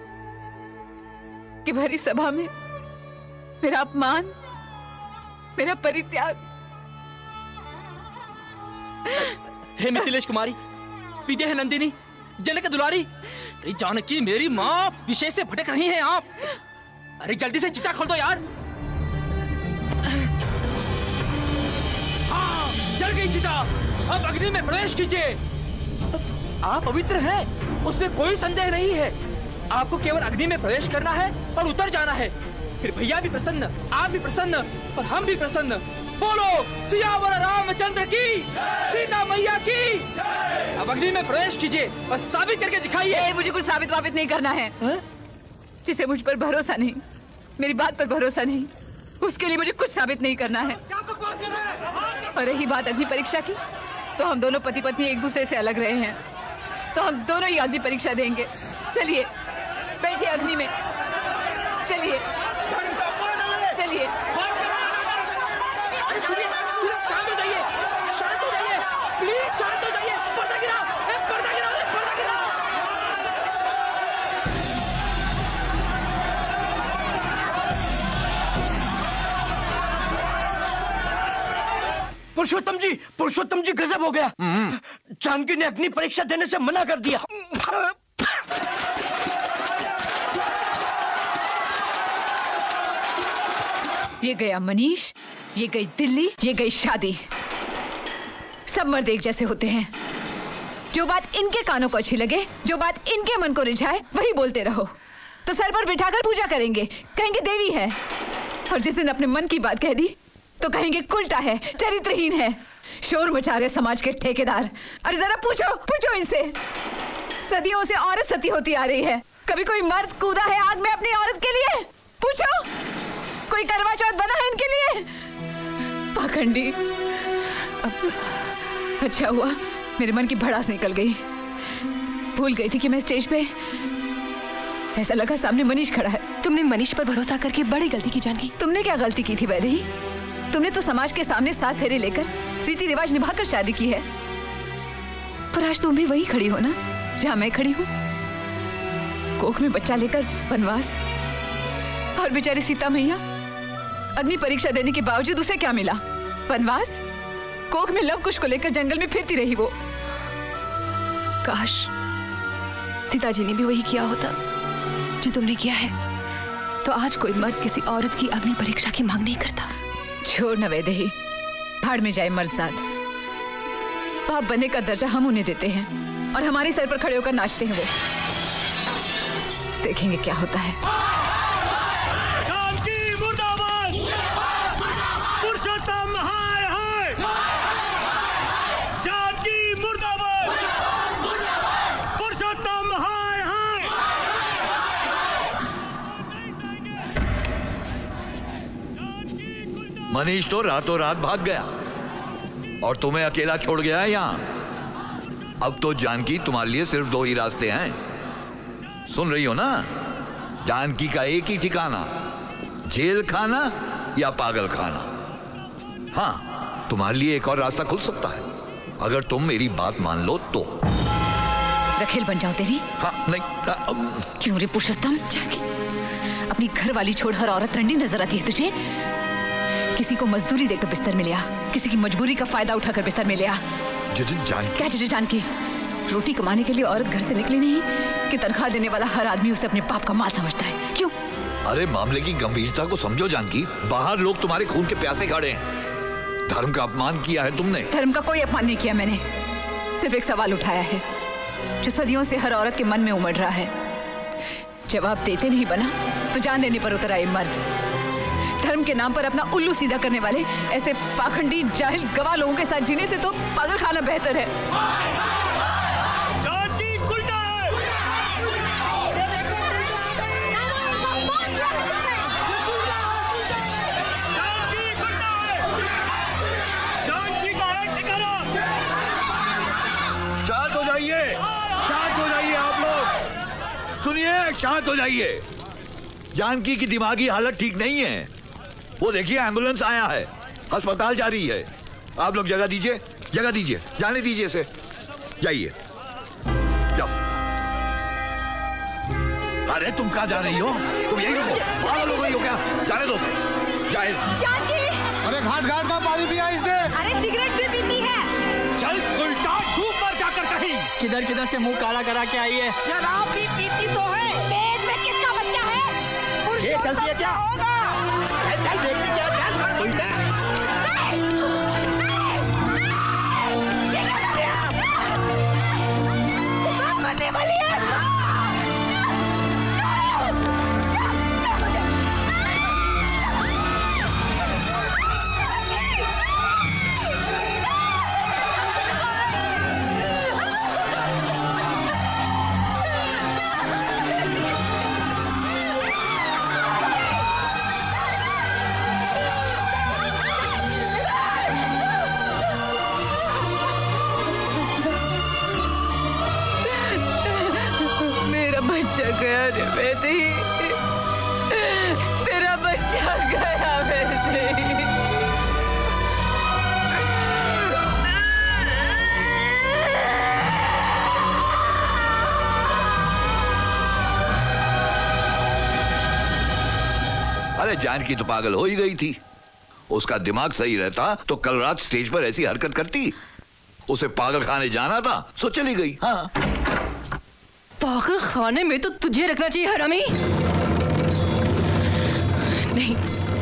कि भरी सभा में मेरा अपमान, मेरा परित्याग। हे मिथिलेश कुमारी, विजय नंदिनी, जनक दुलारी, अरे जानकी मेरी माँ विषय से भटक रही हैं आप। अरे जल्दी से चिता खोल दो यार। हाँ, जल गई चिता, अब अग्नि में प्रवेश कीजिए। आप पवित्र हैं, उसमें कोई संदेह नहीं है। आपको केवल अग्नि में प्रवेश करना है और उतर जाना है। फिर भैया भी प्रसन्न, आप भी प्रसन्न, और हम भी प्रसन्न। बोलो सियावर रामचंद्र की, सीता मैया की। अब अग्नि में प्रवेश कीजिए और साबित करके दिखाइए। मुझे कुछ साबित वाबित नहीं करना है। हा? जिसे मुझ पर भरोसा नहीं, मेरी बात पर भरोसा नहीं, उसके लिए मुझे कुछ साबित नहीं करना है। और रही बात अग्नि परीक्षा की, तो हम दोनों पति पत्नी एक दूसरे से अलग रहे हैं, तो हम दोनों ही अग्नि परीक्षा देंगे। चलिए बैठिए अग्नि में, चलिए चलिए। अरे सुनिए, शांत हो जाइए, शांत हो जाइए, प्लीज शांत हो जाइए। पर्दा गिरा, पर्दा गिरा, पर्दा गिरा। पुरुषोत्तम जी, पुरुषोत्तम जी गजब हो गया। जानकी ने अग्नि परीक्षा देने से मना कर दिया। ये गया मनीष, ये गई दिल्ली, ये गई शादी। सब मर्द एक जैसे होते हैं। जो बात इनके कानों को अच्छी लगे, जो बात इनके मन को रिझाए, वही बोलते रहो। तो सर पर बिठाकर पूजा करेंगे, कहेंगे देवी है, और जिस दिन अपने मन की बात कह दी तो कहेंगे उल्टा है, चरित्रहीन है, शोर मचा रहे समाज के ठेकेदार। अरे जरा पूछो पूछो इनसे, सदियों से औरत सती होती आ रही है, कभी कोई मर्द कूदा है आग में अपनी औरत के लिए? पूछो, कोई करवा चौथ बना है इनके लिए? पाखंडी। अब अच्छा हुआ मेरे मन की भड़ास निकल गई। भूल गई थी कि मैं स्टेज पे, ऐसा लगा सामने मनीष खड़ा है। तुमने मनीष पर भरोसा करके बड़ी गलती की जानकी। तुमने क्या गलती की थी वैदेही? तुमने तो समाज के सामने सात फेरे लेकर रीति रिवाज निभाकर शादी की है, पर आज तुम भी वही खड़ी हो ना जहां मैं खड़ी हूँ। कोख में बच्चा लेकर वनवास, और बेचारी सीता मैया अग्नि परीक्षा देने के बावजूद उसे क्या मिला? वनवास। कोख में लव कुश को लेकर जंगल में फिरती रही वो। काश सीता जी ने भी वही किया होता जो तुमने किया है, तो आज कोई मर्द किसी औरत की अग्नि परीक्षा की मांग नहीं करता। छोड़ न वैदेही, भाड़ में जाए मर्दजाद। बाप बनने का दर्जा हम उन्हें देते हैं और हमारे सर पर खड़े होकर नाचते हैं वो। देखेंगे क्या होता है। जानकी मुर्दाबाद, पुरुषोत्तम हाय हाय, जानकी मुर्दाबाद, पुरुषोत्तम हाय हाय। मनीष तो रातों रात भाग गया और तुम्हें अकेला छोड़ गया है यहाँ। अब तो जानकी तुम्हारे लिए सिर्फ दो ही रास्ते हैं, सुन रही हो ना? जानकी का एक ही ठिकाना, जेल खाना या पागल खाना। हाँ, तुम्हारे लिए एक और रास्ता खुल सकता है अगर तुम मेरी बात मान लो तो। रखेल बन जाओ तेरी? हाँ, नहीं आ, अम, क्यों रे पुरुषोत्तम? अपनी घर वाली छोड़ हर औरत रंडी नजर आती है तुझे? किसी को मजदूरी देकर बिस्तर में लिया, किसी की मजबूरी का फायदा उठाकर बिस्तर में लिया। जानकी। क्या जिजे जानकी? रोटी कमाने के लिए औरत घर से निकली नहीं कि तनख्वाह देने वाला हर आदमी उसे अपने बाप का माल समझता है। क्यों? अरे मामले की गंभीरता को समझो जानकी। बाहर लोग तुम्हारे खून के प्यासे खड़े हैं। धर्म का अपमान किया है तुमने। धर्म का कोई अपमान नहीं किया मैंने, सिर्फ एक सवाल उठाया है जो सदियों से हर औरत के मन में उमड़ रहा है। जवाब देते नहीं बना तो जान देने पर उतर आए मर्द। धर्म के नाम पर अपना उल्लू सीधा करने वाले ऐसे पाखंडी जाहिल गवाह लोगों के साथ जीने से तो पागल खाना बेहतर है। जानकी कुलटा है। जानकी कुलटा है। जानकी का है ठिकाना। शांत हो जाइए, शांत हो जाइए आप लोग। सुनिए, शांत हो जाइए। जानकी की दिमागी हालत ठीक नहीं है। वो देखिए एम्बुलेंस आया है, अस्पताल जा रही है। आप लोग जगह दीजिए, जगह दीजिए, जाने दीजिए इसे। जाइए, जाओ। अरे तुम कहाँ जा रही हो? तुम यही रुको, पागल हो गई हो क्या? जाने दो उसे, जाए। जानकी! अरे घाट घाट का पानी पिया इसने। अरे सिगरेट भी पीती है। चल उल्टा धूप पर जाकर कहीं। किधर किधर से मुंह काला करा के आई है। शराब भी पीती तो है। पेट में किसका बच्चा है? ये चलती है क्या? चल चल देखते क्या? चल उल्टा। मरने वाली है। बच्चा गया रे वैदेही, मेरा बच्चा गया वैदेही। अरे जानकी तो पागल हो ही गई थी। उसका दिमाग सही रहता तो कल रात स्टेज पर ऐसी हरकत करती। उसे पागल खाने जाना था, सो चली गई। हाँ, पागल खाने में तो तुझे रखना चाहिए हरामी। नहीं,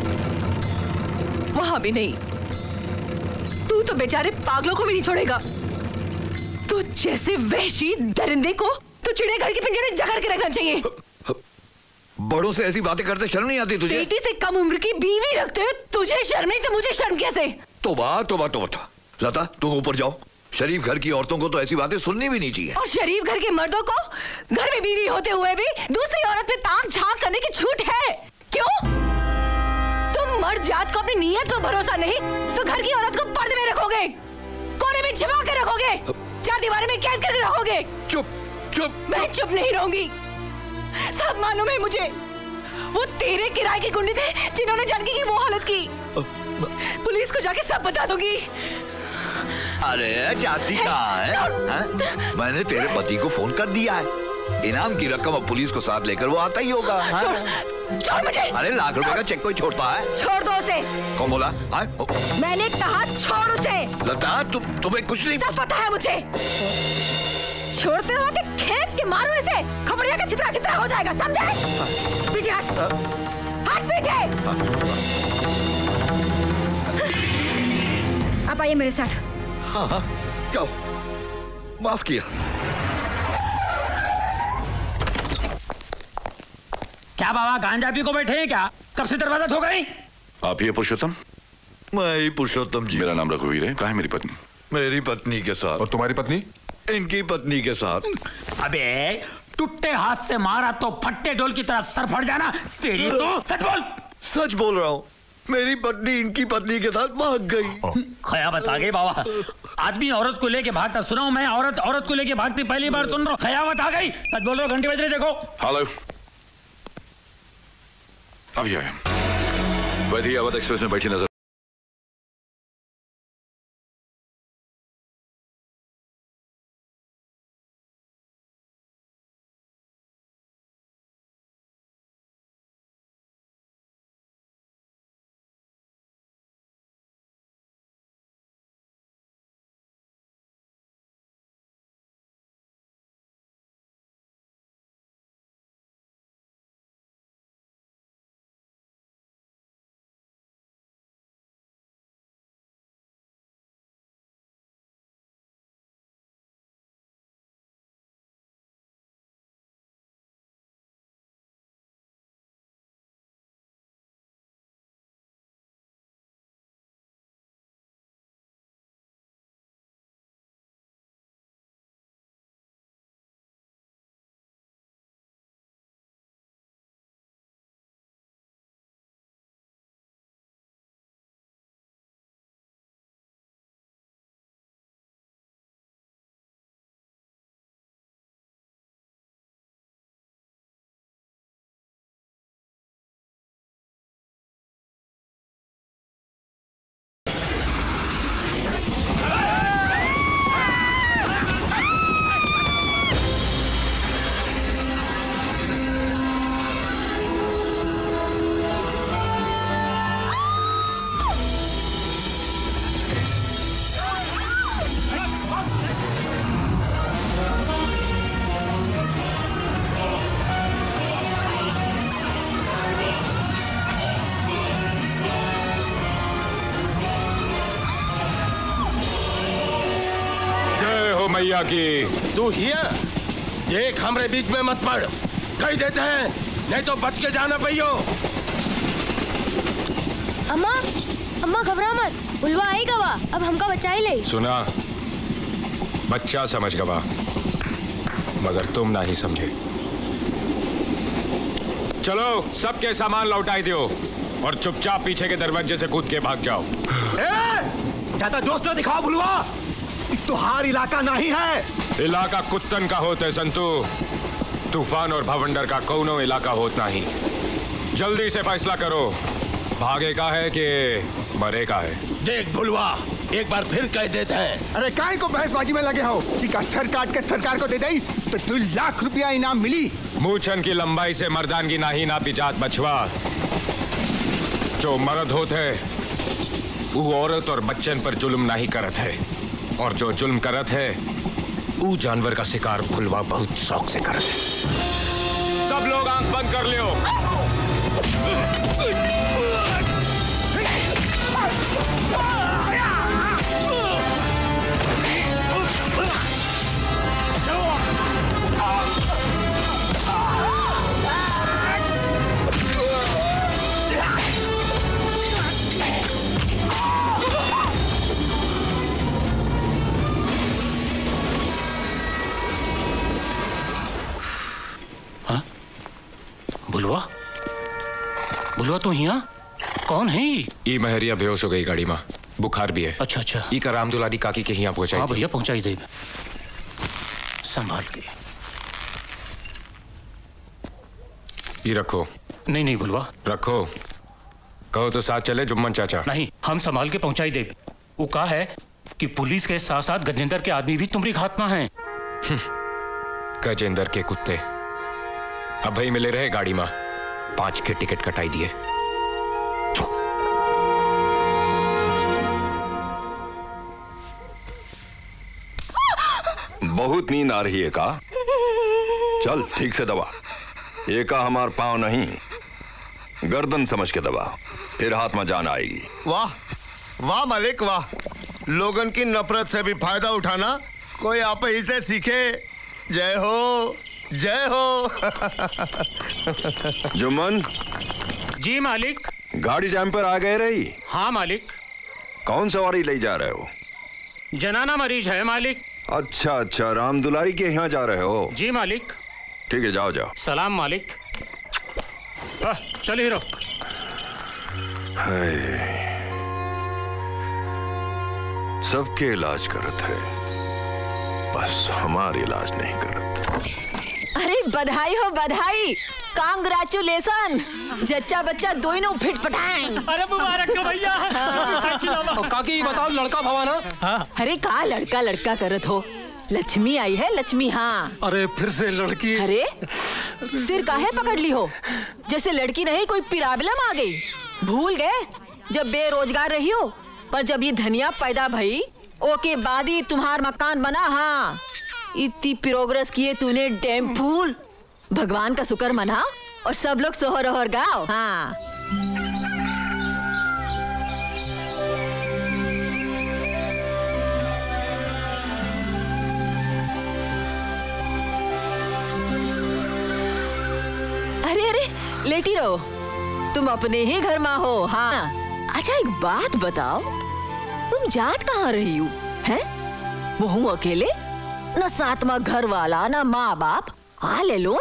वहां भी नहीं। तू तो बेचारे पागलों को भी नहीं छोड़ेगा। तू जैसे वहशी दरिंदे को तो चिड़ियाघर के पिंजरे में जकड़ के रखना चाहिए। बड़ों से ऐसी बातें करते शर्म नहीं आती तुझे? बेटी से कम उम्र की बीवी रखते हुए तुझे शर्म नहीं तो मुझे शर्म कैसे? तोबा तोबा तोबा। लता तुम ऊपर जाओ, शरीफ घर की औरतों को तो ऐसी बातें सुननी भी नहीं चाहिए। और शरीफ घर के मर्दों को घर में बीवी होते हुए भी दूसरी औरत पे ताम झांक करने की छूट है। क्यों? तुम मर्द जात को अपनी नीयत पर भरोसा नहीं तो घर की औरत को पर्दे में रखोगे, कोने में छिपा के रखोगे, चार दीवारों में कैद करके रखोगे। चुप चुप। मैं चुप नहीं रहूंगी। सब मालूम है मुझे। वो तेरे किराए की गुंडी थे जिन्होंने जानकी की वो हालत की। पुलिस को जाके सब बता दूंगी। अरे जाती कहाँ है, है? मैंने तेरे पति को फोन कर दिया है। इनाम की रकम अब पुलिस को साथ लेकर वो आता ही होगा। छोड़, छोड़ मुझे। अरे लाख रुपए का चेक कोई छोड़ता है? छोड़ दो उसे। कौन बोला? हाँ? मैंने कहा छोड़ उसे। लता तुम तुम्हें कुछ नहीं सब पता है मुझे। छोड़ते हो कि खींच के मारो इसे, खबरिया का चित्रा चित्रा हो जाएगा, समझे? पीछे हट, हट पीछे। अब आइए मेरे साथ। हाँ हाँ क्या माफ किया। क्या बाबा गांजा पी को बैठे हैं क्या? कब से दरवाजा ठोक गई? आप ही है पुरुषोत्तम? मैं ही पुरुषोत्तम जी। मेरा नाम रघुवीर है। कहाँ है मेरी पत्नी? मेरी पत्नी के साथ। और तुम्हारी पत्नी? इनकी पत्नी के साथ। अबे टूटे हाथ से मारा तो फट्टे डोल की तरह सर फट जाना। तेरी तो सच बोल। सच बोल रहा हूँ। मेरी पत्नी इनकी पत्नी के साथ भाग गई। खयाबत आ गई बाबा। आदमी औरत को लेके भागता सुना हूं मैं, औरत औरत को लेके भागती पहली बार सुन रहा हूँ। खयाबत आ गई। सच बोल रहा हूँ। घंटी बज रही देखो। हेलो अभी आया। वैदिही अवध एक्सप्रेस में बैठी नजर। मैया की। तू हिया देख, हमरे बीच में मत पड़। कह देते हैं नहीं तो बच के जाना भैया। अम्मा अम्मा घबरा मत, बुलवा आई गवा, अब हमका बच्चा ही ले। सुना, बच्चा समझ गवा मगर तुम नहीं समझे। चलो सबके सामान लौटाई दो और चुपचाप पीछे के दरवाजे से कूद के भाग जाओ। ज्यादा जोश न दिखाओ बुलवा, तुहार इलाका नहीं है। इलाका कुत्तन का होते संतू, तूफान और भवंडर का कौनो इलाका होत नहीं। जल्दी से फैसला करो, भागे का है कि मरे का है। देख बुलवा, एक बार फिर कह देते हैं। अरे काहे को बहसबाजी में लगे हो कि का सर काट के सरकार को दे दई तो दो लाख रुपया इनाम मिली। मूछन की लंबाई से मर्दानगी नाही ना पिजात बछवा। जो मर्द होते वो औरत और बच्चन पर जुल्म नहीं करत है, और जो जुल्म करत है वो जानवर का शिकार भुलवा बहुत शौक से करत है। सब लोग आंख बंद कर लियो। बुलवा तो यहाँ कौन है? ई महरिया बेहोश हो गई गाड़ी में, बुखार भी है। अच्छा अच्छा। ई का रामदुलारी काकी के यहाँ पहुंचाई। हाँ भैया पहुंचाई दे, संभाल के। ये रखो। नहीं नहीं बुलवा। रखो। कहो तो साथ चले जुम्मन चाचा। नहीं, हम संभाल के पहुंचाई दे। वो कहा है कि पुलिस के साथ साथ गजेंद्र के आदमी भी तुम्हारी घात में हैं। गजेंद्र के कुत्ते अब भाई मिले रहे गाड़ी में, पांच के टिकट कटाई दिए। बहुत नींद आ रही है का? चल ठीक से दबा। एका हमार पाँव नहीं, गर्दन समझ के दबा, फिर हाथ में जान आएगी। वाह वाह मालिक वाह, लोगन की नफरत से भी फायदा उठाना कोई आप ही से सीखे। जय हो जय हो। जुम्मन। जी मालिक। गाड़ी टाइम पर आ गए रही? हाँ मालिक। कौन सवारी ले जा रहे हो? जनाना मरीज है मालिक। अच्छा अच्छा, रामदुलारी के यहाँ जा रहे हो? जी मालिक। ठीक है, जाओ जाओ। सलाम मालिक। चल हीरो। सबके इलाज करत है, बस हमारी इलाज नहीं करत। अरे बधाई हो बधाई, कांग्रेचुलेशन। जच्चा बच्चा दोनों फिट पटाएं। अरे मुबारक हो भैया। काकी बताओ, लड़का भवाना? हाँ। अरे का लड़का लड़का करत हो, लक्ष्मी आई है लक्ष्मी। हाँ। अरे फिर से लड़की? अरे सिर काहे पकड़ ली हो, जैसे लड़की नहीं कोई प्रॉब्लम आ गई। भूल गए जब बेरोजगार रही हो, पर जब ये धनिया पैदा भई ओके बाद ही तुम्हार मकान बना। हाँ, इतनी प्रोग्रेस किए तूने डैम फूल। भगवान का शुक्र मना और सब लोग सोहर ओहर गाओ। हाँ। अरे अरे लेटी रहो, तुम अपने ही घर में हो। हाँ। अच्छा एक बात बताओ, तुम जात कहाँ रही हो? हैं? वो हूँ अकेले, न साथ में घर वाला न माँ बाप। आ ले लो।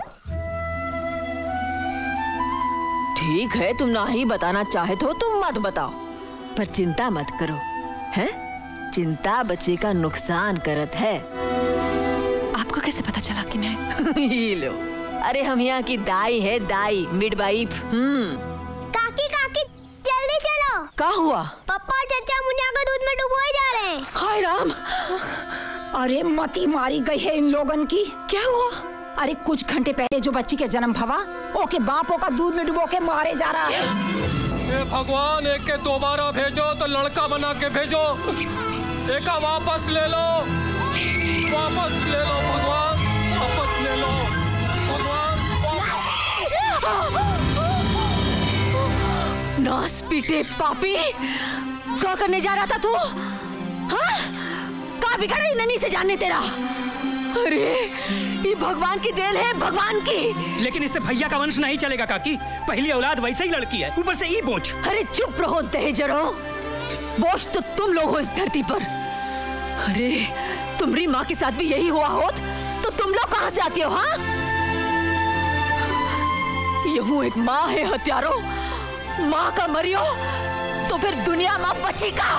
ठीक है, तुम ना ही बताना चाहे तो तुम मत बताओ, पर चिंता मत करो। हैं? चिंता बच्चे का नुकसान करत है। आपको कैसे पता चला कि मैं? ही लो। अरे हम यहाँ की दाई है, दाई मिडवाइफ। हम्म। काकी काकी जल्दी चलो। क्या हुआ? पापा और चचा मुनिया को दूध में डुबोए जा रहे हैं। हाय राम। अरे मती मारी गई है इन लोगन की। क्या हुआ? अरे कुछ घंटे पहले जो बच्ची के जन्म भवा, ओके बापों का दूध में डुबो के मारे जा रहा है। ए भगवान, एक के दोबारा भेजो तो लड़का बना के भेजो। एक का वापस ले लो, वापस ले लो भगवान, वापस ले लो भगवान। नास पीटे पापी, क्या करने जा रहा था तू? हाँ? का बिगड़ा ननी से जानने तेरा? अरे ये भगवान की देन है, भगवान की। लेकिन इससे भैया का वंश नहीं चलेगा काकी, पहली औलाद वैसे ही लड़की है, ऊपर से ई बोझ। अरे चुप रहो दहेजरो, बोझ तो तुम लोग हो इस धरती पर। अरे तुम्हारी माँ के साथ भी यही हुआ होत तो तुम लोग कहाँ से आते हो? हाँ, यूं एक माँ है हत्यारो, माँ का मरियो तो फिर दुनिया माँ बची का।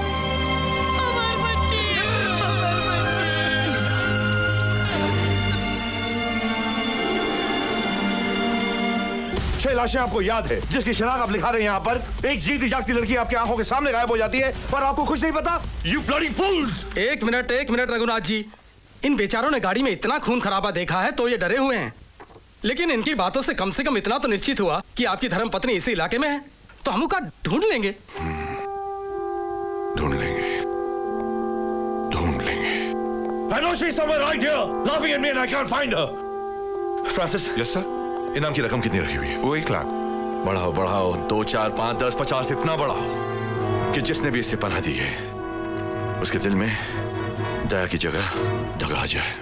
छह लाशें आपको याद है, जिसकी शनाख्त आप लिखा रहे हैं यहाँ पर। एक जीती जागती लड़की आपकी आंखों के सामने गायब हो जाती है और आपको कुछ नहीं पता। You bloody fools! एक मिनट एक मिनट रघुनाथ जी, इन बेचारों ने गाड़ी में इतना खून खराबा देखा है तो ये डरे हुए हैं, लेकिन इनकी बातों से कम से कम इतना तो निश्चित हुआ कि आपकी धर्म पत्नी इसी इलाके में है, तो हम उसका ढूंढ लेंगे। ढूंढ लेंगे, ढूंढ लेंगे। I know she's somewhere right here, laughing at me and I can't find her. Francis? Yes sir? इनाम की रकम कितनी रखी हुई है? वो एक लाख। बढ़ाओ बढ़ाओ, दो चार पाँच दस पचास इतना बढ़ाओ कि जिसने भी इसे पनाह दी है उसके दिल में दया की जगह दगा आ जाए।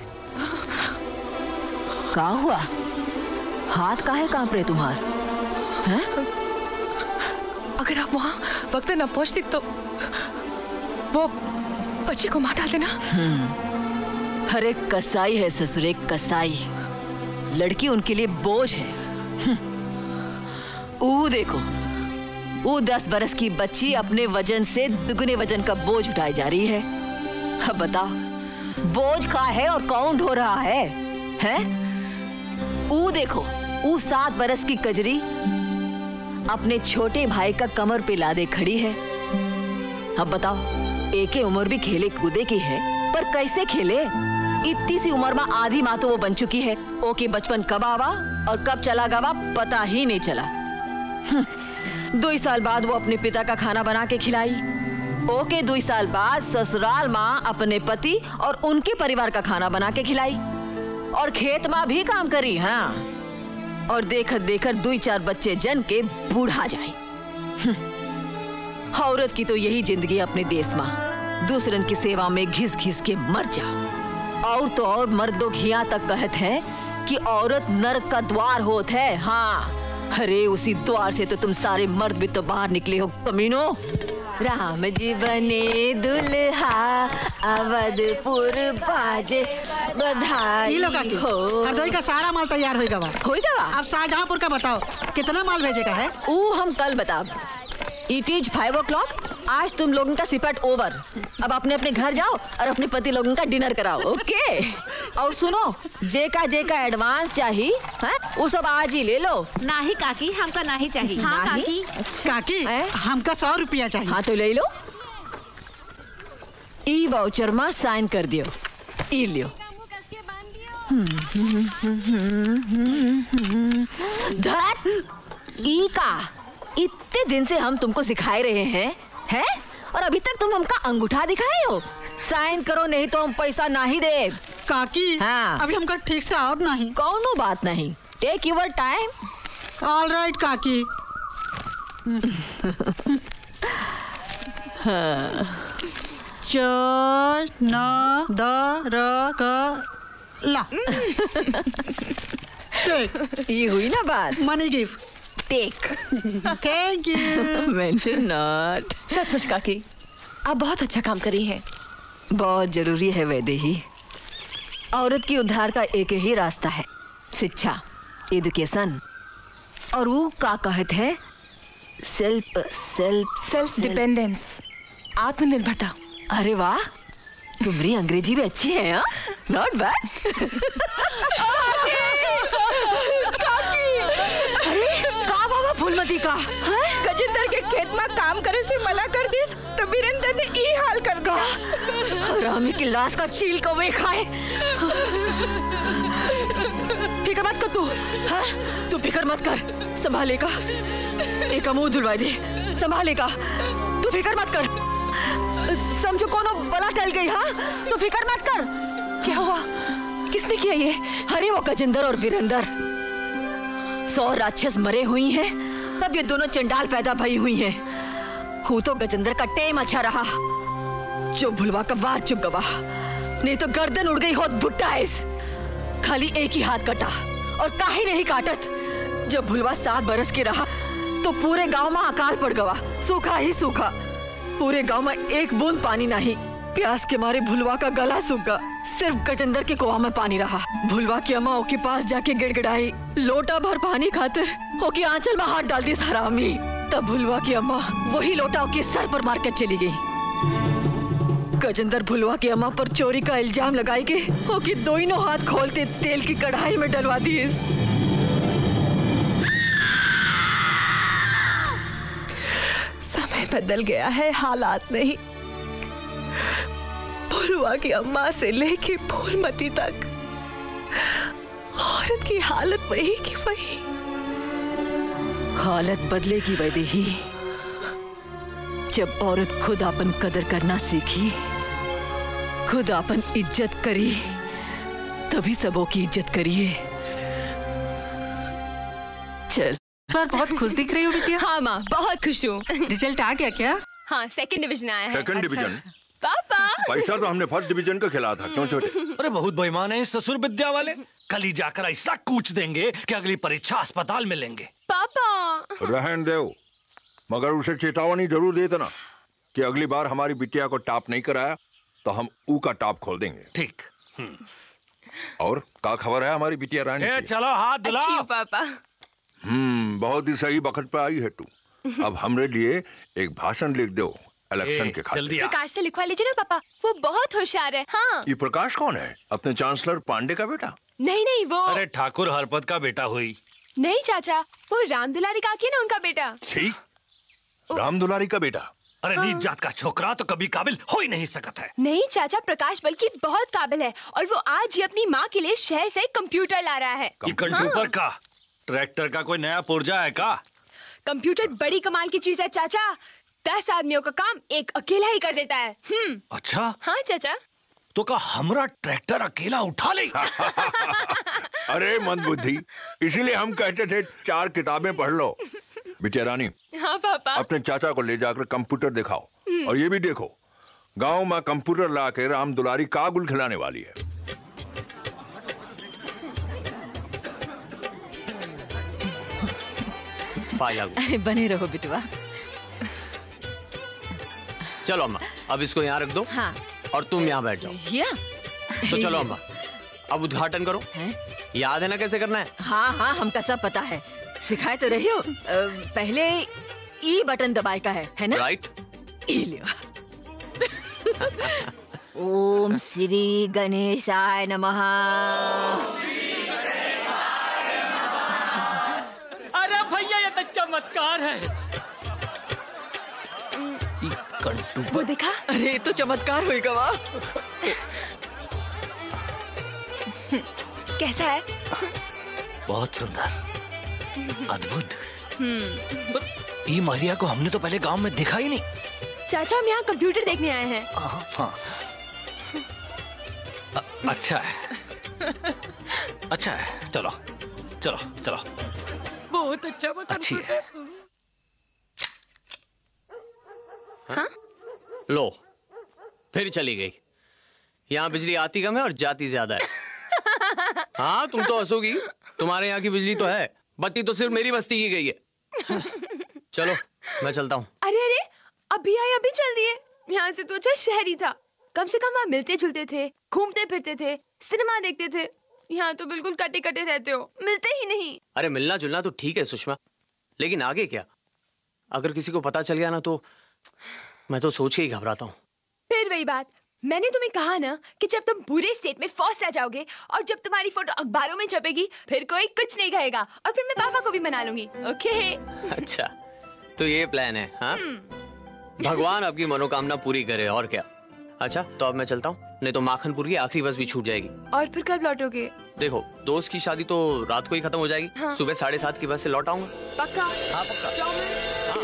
क्या हुआ? हाथ काहे कांप रहे तुम्हार? हैं? अगर आप वहाँ वक्त न पहुँचती तो वो बच्ची को मार डाल देना। हर एक कसाई है ससुर, एक कसाई। लड़की उनके लिए बोझ है। ऊ देखो, वो दस बरस की बच्ची अपने वजन से दुगने वजन का बोझ उठाई जा रही है। अब बताओ, बोझ का है और कौन ढो रहा है? हैं? ऊ देखो, ऊ सात बरस की कजरी अपने छोटे भाई का कमर पे लादे खड़ी है। अब बताओ, एक ही उम्र भी खेले कूदे की है, पर कैसे खेले? इतनी सी उम्र में आधी माँ तो वो बन चुकी है। ओके बचपन कब आवा और कब चला गवा पता ही नहीं चला। दो साल बाद वो अपने पिता का खाना बना के खिलाई। ओके दो साल बाद ससुराल माँ अपने पति और उनके परिवार का खाना बना के खिलाई और खेत माँ भी काम करी। हाँ, और देखकर देखकर दो चार बच्चे जन के बूढ़ा जाए। औरत की तो यही जिंदगी अपने देश में, दूसरन की सेवा में घिस घिस के मर जाओ। और तो और मर्द लोग यहाँ तक कहते हैं कि औरत नरक का द्वार होत है। हाँ, अरे उसी द्वार से तो तुम सारे मर्द भी तो बाहर निकले हो कमीनो। राम जी बने दुल्हा अवधपुर बाजे बधाई हो। हरदोई का सारा माल तैयार होगा। होगा। अब शाहजहांपुर का बताओ, कितना माल भेजेगा है? वो हम कल बताओ। It is five o'clock. आज तुम लोगों का सिपट ओवर। अब अपने अपने घर जाओ और अपने पति लोगों का डिनर कराओ। ओके। और सुनो, जे का जे का एडवांस चाहिए है वो सब आज ही ले लो। नाही काकी, हमका नहीं चाहिए। हाँ काकी। काकी, हमका सौ रुपया चाहिए। हाँ तो ले लो। ई वाउचर में साइन कर दियो। ई लियो। धत ई का इतने दिन से हम तुमको सिखाए रहे हैं, हैं? और अभी तक तुम हमका अंगूठा दिखाए हो। साइन करो नहीं तो हम पैसा नहीं दे। काकी, हाँ, अभी हमका ठीक से आवत नहीं। कौनो बात नहीं, take your time. All right काकी। हाँ। च न द र क ला। ये हुई ना बात। Money gift. Take. Thank you. Mention not. सचमुच काकी, आप बहुत अच्छा काम करी हैं। बहुत जरूरी है वैदेही। औरत की उद्धार का एक ही रास्ता है, शिक्षा, एजुकेशन। और वो क्या कहते हैं? सेल्फ सेल्फ सेल्फ डिपेंडेंस, आत्मनिर्भरता। अरे वाह, तुम्हारी अंग्रेजी भी अच्छी है। हाँ, नॉट बैड। फूलमती का गजेंद्र के खेत में काम करे से मना कर दिस तो वीरेंद्र ने ई हाल कर दिया। रामी की लाश का चील को वे खाए। फिक्र मत कर तू। हाँ? तू फिक्र मत कर, संभालेगा। एक मुंह धुलवा दे, संभालेगा। तू फिक्र मत कर। समझो कोनो बला टल गई। हाँ, तू फिक्र मत कर। क्या हुआ? किसने किया ये? अरे वो गजेंद्र और वीरेंद्र, सौ राक्षस मरे हुई हैं, तब ये दोनों चंडाल पैदा भई हुई हैं। हूँ तो गजेंद्र का टेम अच्छा रहा, जो भुलवा का वार चुप गवा, नहीं तो गर्दन उड़ गई होत भुट्टा इस। खाली एक ही हाथ कटा और काहे नहीं काटत। जब भुलवा सात बरस के रहा तो पूरे गांव में अकाल पड़ गवा, सूखा ही सूखा। पूरे गांव में एक बूंद पानी नहीं। प्यास के मारे भुलवा का गला सूख गया। सिर्फ गजेंद्र के कुआं में पानी रहा। भुलवा की अम्मा ओके पास जाके गिड़गिड़ाई, लोटा भर पानी खातिर ओके आंचल में हाथ डाल दी हरामी। तब भुलवा की अम्मा वही लोटा ओके सर पर मार कर चली गई। गजेंद्र भुलवा की अम्मा पर चोरी का इल्जाम लगाई के ओके दोनों हाथ खोलते तेल की कढ़ाई में डलवा दी। समय बदल गया है, हालात नहीं। भुलवा की अम्मा से लेके फूलमती तक औरत की हालत वही की वही। हालत बदलेगी वैदेही, जब औरत खुद अपन कदर करना सीखी, खुद अपन इज्जत करी, तभी सबों की इज्जत करिए। चल। पर बहुत खुश दिख रही हो बिटिया। हाँ माँ, बहुत खुश हूँ। रिजल्ट आ गया क्या? हाँ, सेकंड डिवीजन आया है। Second division? पापा, पैसा तो हमने फर्स्ट डिवीजन का खिला था। क्यों छोटे? अरे बहुत बेईमान है ससुर विद्या वाले। कल ही जाकर ऐसा कूच देंगे कि अगली परीक्षा अस्पताल में लेंगे। पापा रहन दो, मगर उसे चेतावनी जरूर दे देना कि अगली बार हमारी बिटिया को टॉप नहीं कराया तो हम ऊ का टॉप खोल देंगे। ठीक। और क्या खबर है हमारी बिटिया रानी की? चलो हाथ दिलाओ। अच्छी हो पापा। हम्म बहुत ही सही वक्त पे आई है तू। अब हमरे लिए एक भाषण लिख दो इलेक्शन के खातिर। प्रकाश से लिखवा लीजिए ना पापा, वो बहुत होशियार है। हाँ। ये प्रकाश कौन है? अपने चांसलर पांडे का बेटा? नहीं नहीं वो अरे ठाकुर हरपत का बेटा हुई। नहीं चाचा, वो राम दुलारी काकी है ना उनका बेटा। ठीक, राम दुलारी का बेटा। अरे नीच जात का छोकरा तो कभी काबिल हो ही नहीं सकता है। नहीं चाचा, प्रकाश बल्कि बहुत काबिल है और वो आज ही अपनी माँ के लिए शहर से कंप्यूटर ला रहा है। कंप्यूटर का? ट्रैक्टर का कोई नया पुर्जा है का? कंप्यूटर बड़ी कमाल की चीज है चाचा, दस आदमियों का काम एक अकेला ही कर देता है। हम्म। अच्छा? हाँ चाचा। तो का हमरा ट्रैक्टर अकेला उठा ले? अरे मंदबुद्धि, इसीलिए हम कहते थे चार किताबें पढ़ लो। बिटिया रानी, हाँ पापा, अपने चाचा को ले जाकर कंप्यूटर दिखाओ और ये भी देखो गांव में कंप्यूटर ला के राम दुलारी का गुल खिलाने वाली है। अरे बने रहो बिटवा। चलो अम्मा, अब इसको यहाँ रख दो। हाँ। और तुम यहाँ बैठ जाओ। या? तो चलो अम्मा, अब उद्घाटन करो। है? याद है ना कैसे करना है? हाँ हाँ हमका सब पता है, सिखाए तो रही हो। पहले ई बटन दबाए का है, है ना? राइट। ई लियो। ओम श्री गणेशाय नमः। अरे भैया ये तो चमत्कार है। वो देखा? अरे तो चमत्कार होएगा वाह। कैसा है? बहुत सुंदर, अद्भुत। ये मारिया को हमने तो पहले गांव में देखा ही नहीं। चाचा हम यहाँ कंप्यूटर देखने आए हैं। हाँ। अच्छा है, अच्छा है। चलो चलो चलो। बहुत अच्छा बटन। अच्छी है। हाँ? लो, फिर चली गई। यहाँ बिजली आती कम है और जाती ज्यादा है। हाँ तुम तो हंसोगी, तुम्हारे यहाँ की बिजली तो है, बत्ती तो सिर्फ मेरी बस्ती की गई है। चलो मैं चलता हूँ। अरे अरे अभी आए अभी चल दिए। यहाँ से तो अच्छा शहरी था, कम से कम वहाँ मिलते जुलते थे, घूमते फिरते थे, सिनेमा देखते थे। यहाँ तो बिल्कुल कटे कटे रहते हो, मिलते ही नहीं। अरे मिलना जुलना तो ठीक है सुषमा, लेकिन आगे क्या? अगर किसी को पता चल गया ना तो मैं तो सोच के ही घबराता हूँ। फिर वही बात, मैंने तुम्हें कहा ना कि जब तुम पूरे स्टेट में फर्स्ट आ जाओगे और जब तुम्हारी फोटो अखबारों में छपेगी फिर कोई कुछ नहीं कहेगा और फिर मैं पापा को भी मना लूंगी। ओके? अच्छा तो ये प्लान है? हाँ भगवान आपकी मनोकामना पूरी करे और क्या। अच्छा तो अब मैं चलता हूँ, नहीं तो माखनपुर की आखिरी बस भी छूट जाएगी। और फिर कब लौटोगे? देखो दोस्त की शादी तो रात को ही खत्म हो जाएगी। हाँ। सुबह साढ़े सात की बस से लौट आऊंगा। पक्का? हाँ पक्का।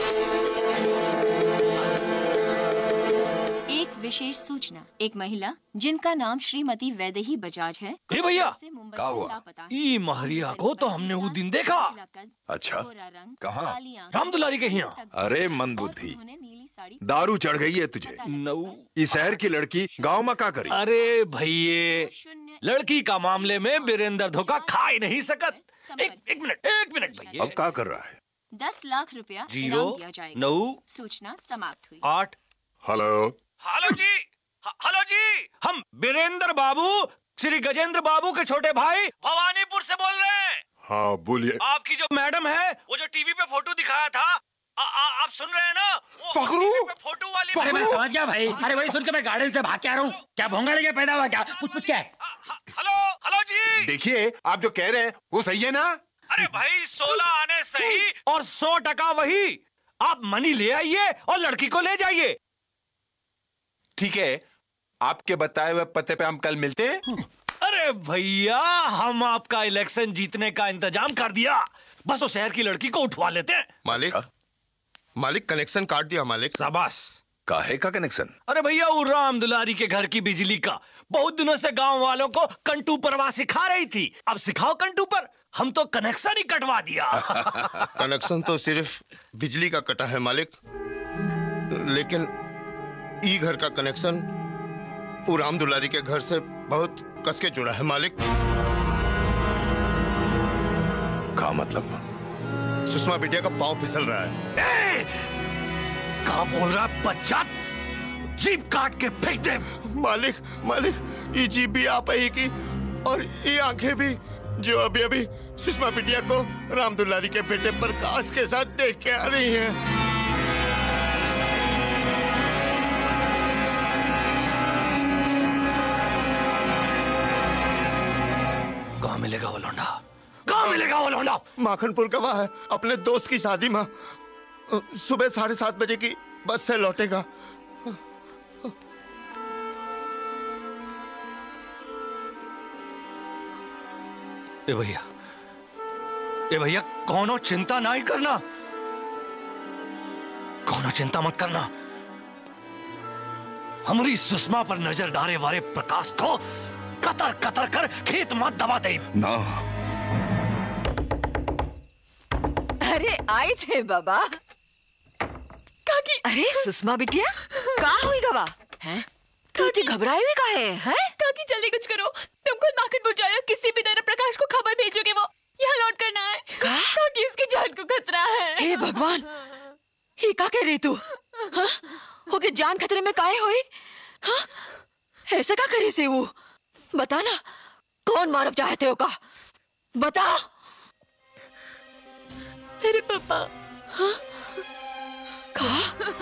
एक विशेष सूचना, एक महिला जिनका नाम श्रीमती वैदेही बजाज है, ए भैया क्या हुआ? ई महरिया को तो हमने वो दिन देखा। अच्छा कहाँ? राम दुलारी के यहाँ। अरे मंदबुद्धि, दारू चढ़ गई है तुझे। इस शहर की लड़की गांव में क्या करी? अरे भैये, लड़की का मामले में वीरेंद्र धोखा खा ही नहीं सकत। एक, एक मिनट एक मिनट भैया। अब क्या कर रहा है? दस लाख रुपया जीरो इनाम दिया जाएगा। नौ सूचना समाप्त हुई। आठ। हेलो हेलो जी, हेलो जी, हम वीरेंद्र बाबू, श्री गजेंद्र बाबू के छोटे भाई भवानीपुर से बोल रहे हैं। हाँ बोलिए। आपकी जो मैडम है, वो जो टीवी पे फोटो दिखाया था, आ, आ, आप सुन रहे हैं ना? फखरू, फोटो वाली। अरे मैं समझ गया भाई। अरे वही सुन के मैं गार्डन से भाग के आ रहा हूँ। क्या भोंगा लेके पैदा हुआ क्या? पूछ पूछ क्या है? हेलो हेलो जी, देखिए आप जो कह रहे हैं वो सही है ना? अरे भाई सोलह आने सही और सौ टका वही। आप मनी ले आइए और लड़की को ले जाइए। ठीक है, आपके बताए हुए पते पे हम कल मिलते हैं। अरे भैया हम आपका इलेक्शन जीतने का इंतजाम कर दिया, बस वो शहर की लड़की को उठवा लेते हैं। मालिक मालिक कनेक्शन काट दिया मालिक। शाबाश। काहे का कनेक्शन? अरे भैया वो राम दुलारी के घर की बिजली का। बहुत दिनों से गांव वालों को कंटू परवा सिखा रही थी, अब सिखाओ कंटू पर। हम तो कनेक्शन ही कटवा दिया। कनेक्शन तो सिर्फ बिजली का कटा है मालिक, लेकिन ई घर का कनेक्शन वो राम दुलारी के घर से बहुत कसके जुड़ा है मालिक। क्या मतलब? सुषमा बिटिया का पांव फिसल रहा है। क्या बोल रहा है बच्चा? जीप काट के फेंक दे। मालिक मालिक, ये जीप भी आप ही की और ये आंखें भी जो अभी अभी सुषमा बिटिया को राम दुलारी के बेटे प्रकाश के साथ देख के आ रही हैं। कहाँ मिलेगा वो लौंडा? कहाँ मिलेगा वो लौंडा? माखनपुर गवाह है, अपने दोस्त की शादी में सुबह साढ़े सात बजे की बस से लौटेगा। ए भैया, ए भैया, कौनो चिंता नहीं करना, कौनो चिंता मत करना। हमारी सुषमा पर नजर डाले वाले प्रकाश को कतर कतर कर खेत मत दबा दे ना। अरे आए थे बाबा। काकी। अरे सुषमा बिटिया, कहाँ हुई गवा? हैं? तू इतनी घबराई हुई काहे हैं? काकी जल्दी कुछ करो, तुम खुद माखनपुर जाओ, किसी भी तरह प्रकाश को खबर भेजोगे, वो यहाँ लौट कर ना आए। काकी उसकी जान को खतरा है। हे भगवान, ये क्या कह रही तू? हाँ? होके जान खतरे में काहे हुई? हाँ? ऐसा क्या करे से वो? बता ना, कौन मारब चाहते हो का? बता। अरे पापा। हाँ? कहा?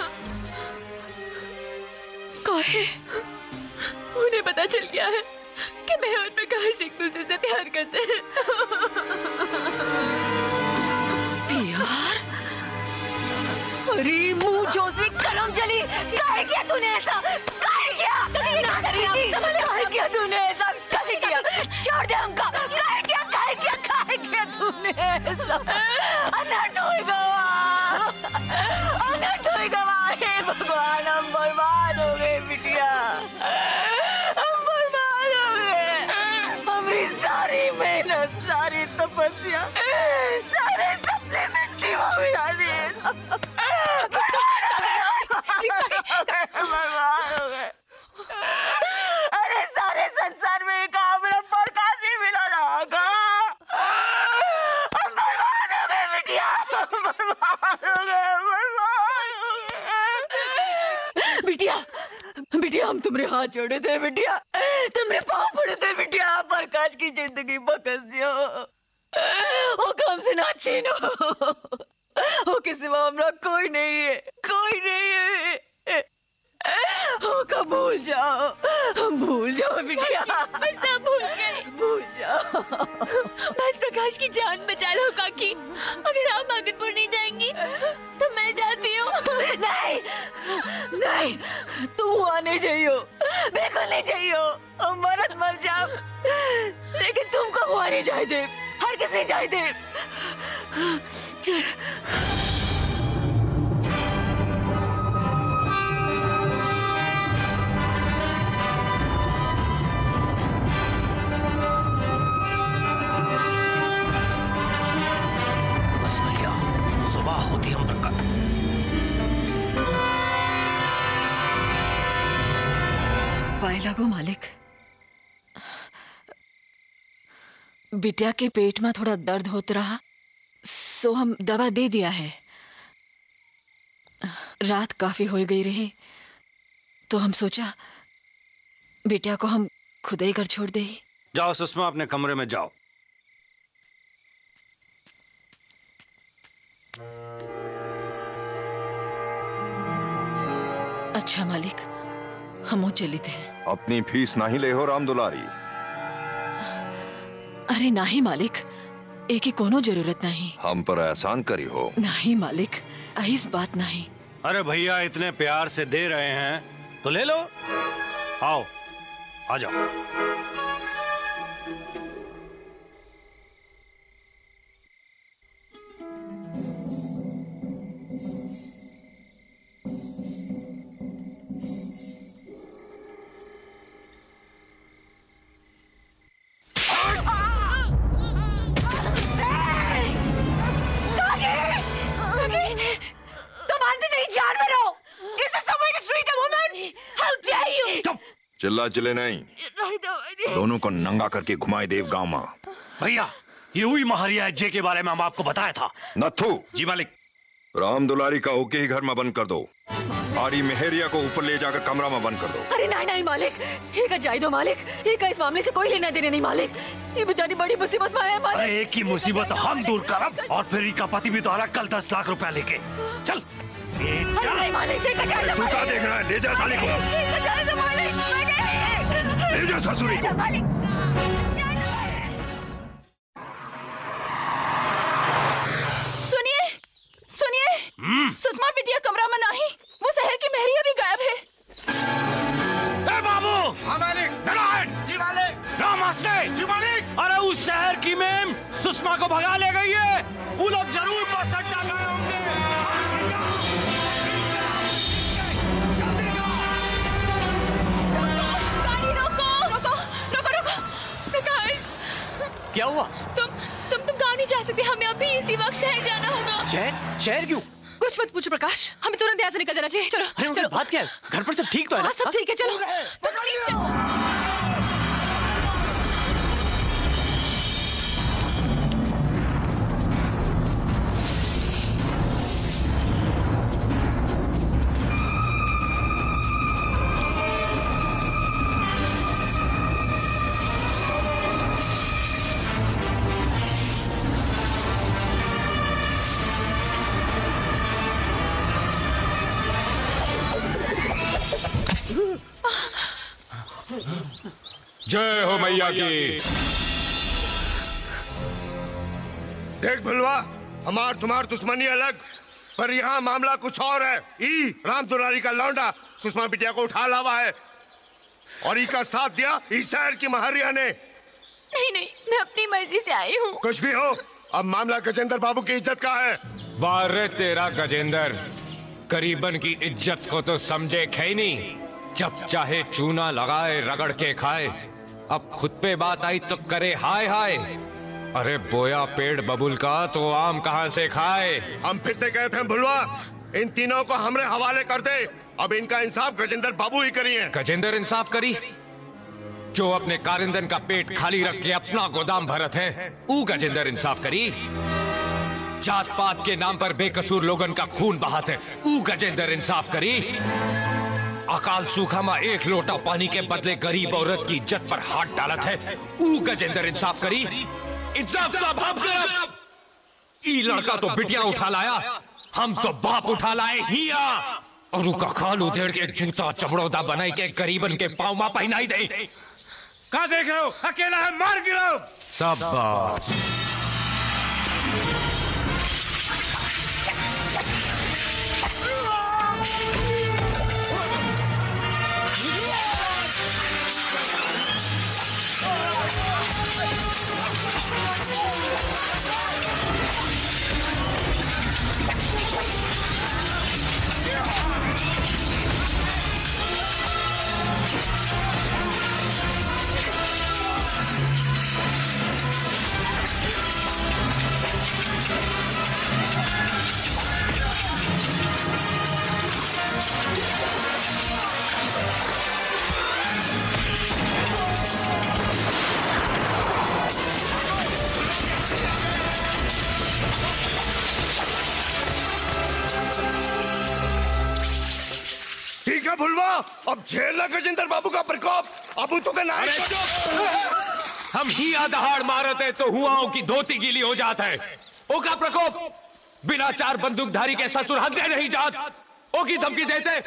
काहे? उन्हें पता चल गया है कि मैं और प्रकाश एक दूसरे से प्यार करते हैं। प्यार? अरे मुंह से कलम चली। काहे किया तूने ऐसा? काहे किया? तूने ना करी, काहे किया तूने ऐसा? काहे किया? छोड़ दे हमका। काहे किया? काहे किया? काहे किया तूने ऐसा? अनर्थ होएगा, अनर्थ होएगा। हे भगवान, हम बर्बाद हो गए बिटिया, हम बर्बाद हो गए। हमारी सारी मेहनत, सारी तपस्या, सारे सपने मिट्टी में मिला दिए। बर्बाद हो गए। अरे सारे संसार में एक हमरा प्रकाश ही मिला रहा। हम बर्बाद हो गए बिटिया, बर्बाद हो गए, बर्बाद हो गए। बिटिया, बिटिया, हम तुम्हारे हाथ जोड़े थे बिटिया, तुम्हारे पाँव पड़े थे बिटिया। प्रकाश की जिंदगी बकस दियो, वो कम से ना छीनो। वो किसी में हमरा कोई नहीं है, कोई नहीं है। वो का भूल जाओ, भूल जाओ बिटिया, बस आप भूल गए। भूल जाओ। बस प्रकाश की जान बचा लो काकी। अगर आप माखनपुर नहीं जाएंगी तो मैं जाती हूँ। नहीं, नहीं, तू वहाँ नहीं जाइयो, बिल्कुल नहीं जाइयो। हम मरत मर जाओ, लेकिन तुमको वहाँ नहीं जाए दे, हर किसी जाए दे। बस भैया, सुबह होती हम प्रकाश। पाए लगो मालिक, बिटिया के पेट में थोड़ा दर्द होता रहा, सो हम दवा दे दिया है। रात काफी हो गई रही, तो हम सोचा बिटिया को हम खुद ही घर छोड़ दे। जाओ सुषमा, अपने कमरे में जाओ। अच्छा मालिक, हम चली थे। अपनी फीस नहीं ले हो राम दुलारी? अरे नहीं मालिक, एक ही कोनो जरूरत नहीं। हम पर एहसान करी हो? नहीं मालिक, ऐसी बात नहीं। अरे भैया, इतने प्यार से दे रहे हैं तो ले लो। आओ, आ जाओ। चिल्ला चिल्ले नहीं, दोनों को नंगा करके घुमाए देव गांव में। भैया, ये हुई महारिया जे के बारे में हम आपको बताया था। नथु। जी मालिक। राम दुलारी का ओके ही घर में बंद कर दो। आरी मेहरिया को ऊपर ले जाकर कमरा में बंद कर दो। अरे नहीं नहीं मालिक, ये का जाए दो मालिक, ये का इस मामले से कोई लेना देना नहीं मालिक। ये बेचारी बड़ी मुसीबत में है मालिक। अरे एक ही मुसीबत हम दूर करब और फिर इनका पति भी तो आ रहा कल दस लाख रुपया लेके। चल अरे नहीं मालिक, ये का जाए दो तू क्या देख रहा है? ले जा साली को। ये का जाए दो मालिक। ले जा ससुरी को। सुषमा बिटिया कमरा में नहीं, वो शहर की मेहरिया भी गायब है। ए बाबू! हाँ मालिक। जी मालिक। नमस्ते। जी मालिक। अरे उस शहर की मेम सुषमा को भगा ले गई है। वो लोग जरूर बस अड्डा गए होंगे। गाड़ी रोको, रोको, रोको, रोको, प्रकाश। क्या हुआ? तुम तुम तुम कहाँ नहीं जा सकते, हमें अभी इसी वक्त शहर जाना होगा। शहर? शहर क्यों? कुछ मत पूछो प्रकाश, हमें तुरंत यहाँ से निकल जाना चाहिए। चलो अरे चलो। बात क्या है? घर पर सब ठीक तो है ना? हाँ सब ठीक है, चलो तो प्लीज चलो। जय हो मैया की। देख भुलवा, हमार तुम्हार दुश्मनी अलग, पर यहाँ मामला कुछ और है। ई राम दुलारी का लौंडा सुषमा बिटिया को उठा लावा है और ई का साथ दिया इस शहर की महरिया ने। नहीं नहीं, मैं अपनी मर्जी से आई हूँ। कुछ भी हो, अब मामला गजेंद्र बाबू की इज्जत का है। वाह रे तेरा गजेंद्र, गरीबन की इज्जत को तो समझे खे नहीं। जब चाहे चूना लगाए रगड़ के खाए, अब खुद पे बात आई तो करे हाय हाय। अरे बोया पेड़ बबुल का तो आम कहाँ से खाए। हम फिर से कहते हैं भुलवा, इन तीनों को हमरे हवाले कर दे। अब इनका इंसाफ गजेंद्र बाबू ही करिए। गजेंद्र इंसाफ करी? जो अपने कारिंदन का पेट खाली रख के अपना गोदाम भरत है, ऊ गजेंद्र इंसाफ करी? जात पात के नाम पर बेकसूर लोगन का खून बहाते, ऊ गजेंद्र इंसाफ करी? अकाल सूखा में एक लोटा पानी के बदले गरीब औरत की इज्जत पर हाथ डालत है, ऊ गजेंद्र इंसाफ करी? इंसाफ का भाप करब। ई लड़का तो बिटिया उठा लाया, हम तो बाप उठा लाए हिया। और उनका खाल उधेड़ के जूता चमड़ौदा बनाई के गरीबन के पाँव में पहनाई दे। कहाँ देख रहे हो? अकेला है, मार गिराओ। शाबाश। भुलवा, अब झेल ना गजेंद्र बाबू का प्रकोप। अब तो का नाम हम ही आदहाड़ मारते तो हुआओं की धोती गीली हो जाता है। ओका प्रकोप बिना चार बंदूकधारी के ससुर हक नहीं जात। ओ की धमकी देते।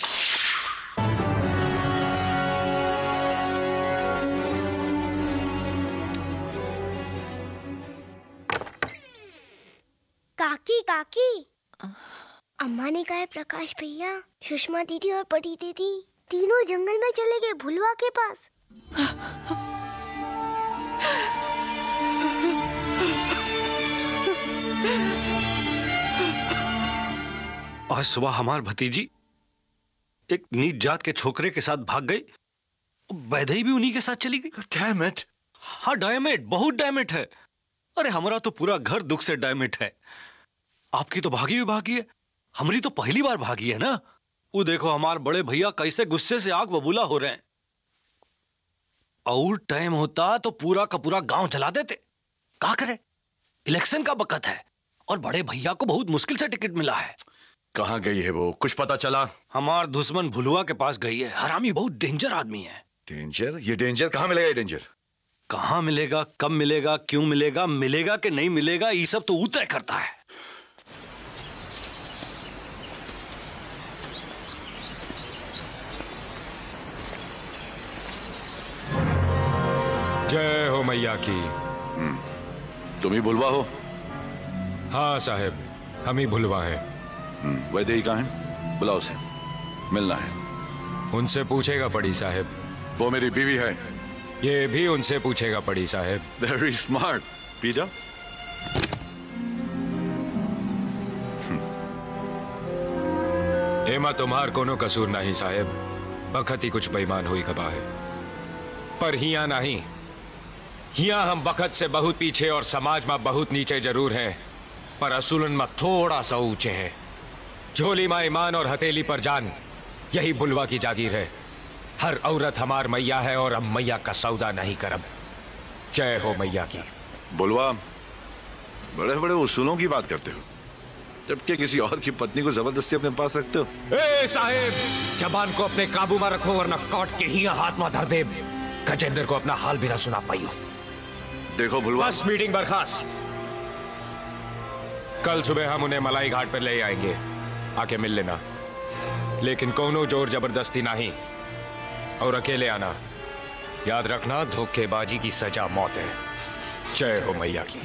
काकी काकी, अम्मा ने कहा है प्रकाश भैया, सुषमा दीदी और बड़ी दीदी तीनों जंगल में चले गए भुलवा के पास। आज सुबह हमार भतीजी एक नीच जात के छोकरे के साथ भाग गई, वैदेही भी उन्हीं के साथ चली गई। Damn it. हाँ डैमेट, बहुत डैमेट है। अरे हमारा तो पूरा घर दुख से डैमेट है। आपकी तो भागी हुई भागी है, हमारी तो पहली बार भागी है ना। वो देखो हमारे बड़े भैया कैसे गुस्से से आग बबूला हो रहे हैं। और टाइम होता तो पूरा का पूरा गांव जला देते। क्या करे, इलेक्शन का वक्त है और बड़े भैया को बहुत मुश्किल से टिकट मिला है। कहाँ गई है वो, कुछ पता चला? हमार दुश्मन भुलुआ के पास गई है। हरामी बहुत डेंजर आदमी है। डेंजर? ये डेंजर कहाँ मिलेगा? ये डेंजर कहाँ मिलेगा, कब मिलेगा, क्यों मिलेगा, मिलेगा कि नहीं मिलेगा, ये सब तो वो तय करता है। जय हो मैया की। तुम ही भुलवा हो? हाँ साहेब, हम ही भुलवा है। वैदेही कहाँ है? बुलाओ उसे, मिलना है। उनसे पूछेगा पड़ी साहेब। वो मेरी बीवी है। ये भी उनसे पूछेगा पड़ी साहेब। Very smart. पी जाओ। एमा तुम्हार कोनो कसूर नहीं साहेब, बखत ही कुछ बेईमान हुई खबा है। पर हिया नहीं, हिया हम बखत से बहुत पीछे और समाज में बहुत नीचे जरूर हैं, पर असूलन में थोड़ा सा ऊंचे हैं। झोली में ईमान और हथेली पर जान, यही बुलवा की जागीर है। हर औरत हमार मैया है और हम मैया का सौदा नहीं करब। जय हो मैया की। बुलवा, बड़े बड़े उसूलों की बात करते हो, जबकि किसी और की पत्नी को जबरदस्ती अपने पास रखते हो। ए साहेब, जबान को अपने काबू में रखो वरना काट के ही हाथ में धर दे। गजेंद्र को अपना हाल भी ना सुना पाई। देखो बुलवा, बस मीटिंग बर्खास्त। कल सुबह हम उन्हें मलाई घाट पर ले आएंगे, आके मिल लेना। लेकिन कोनो जोर जबरदस्ती नहीं और अकेले आना। याद रखना, धोखेबाजी की सजा मौत है। जय हो मैया की।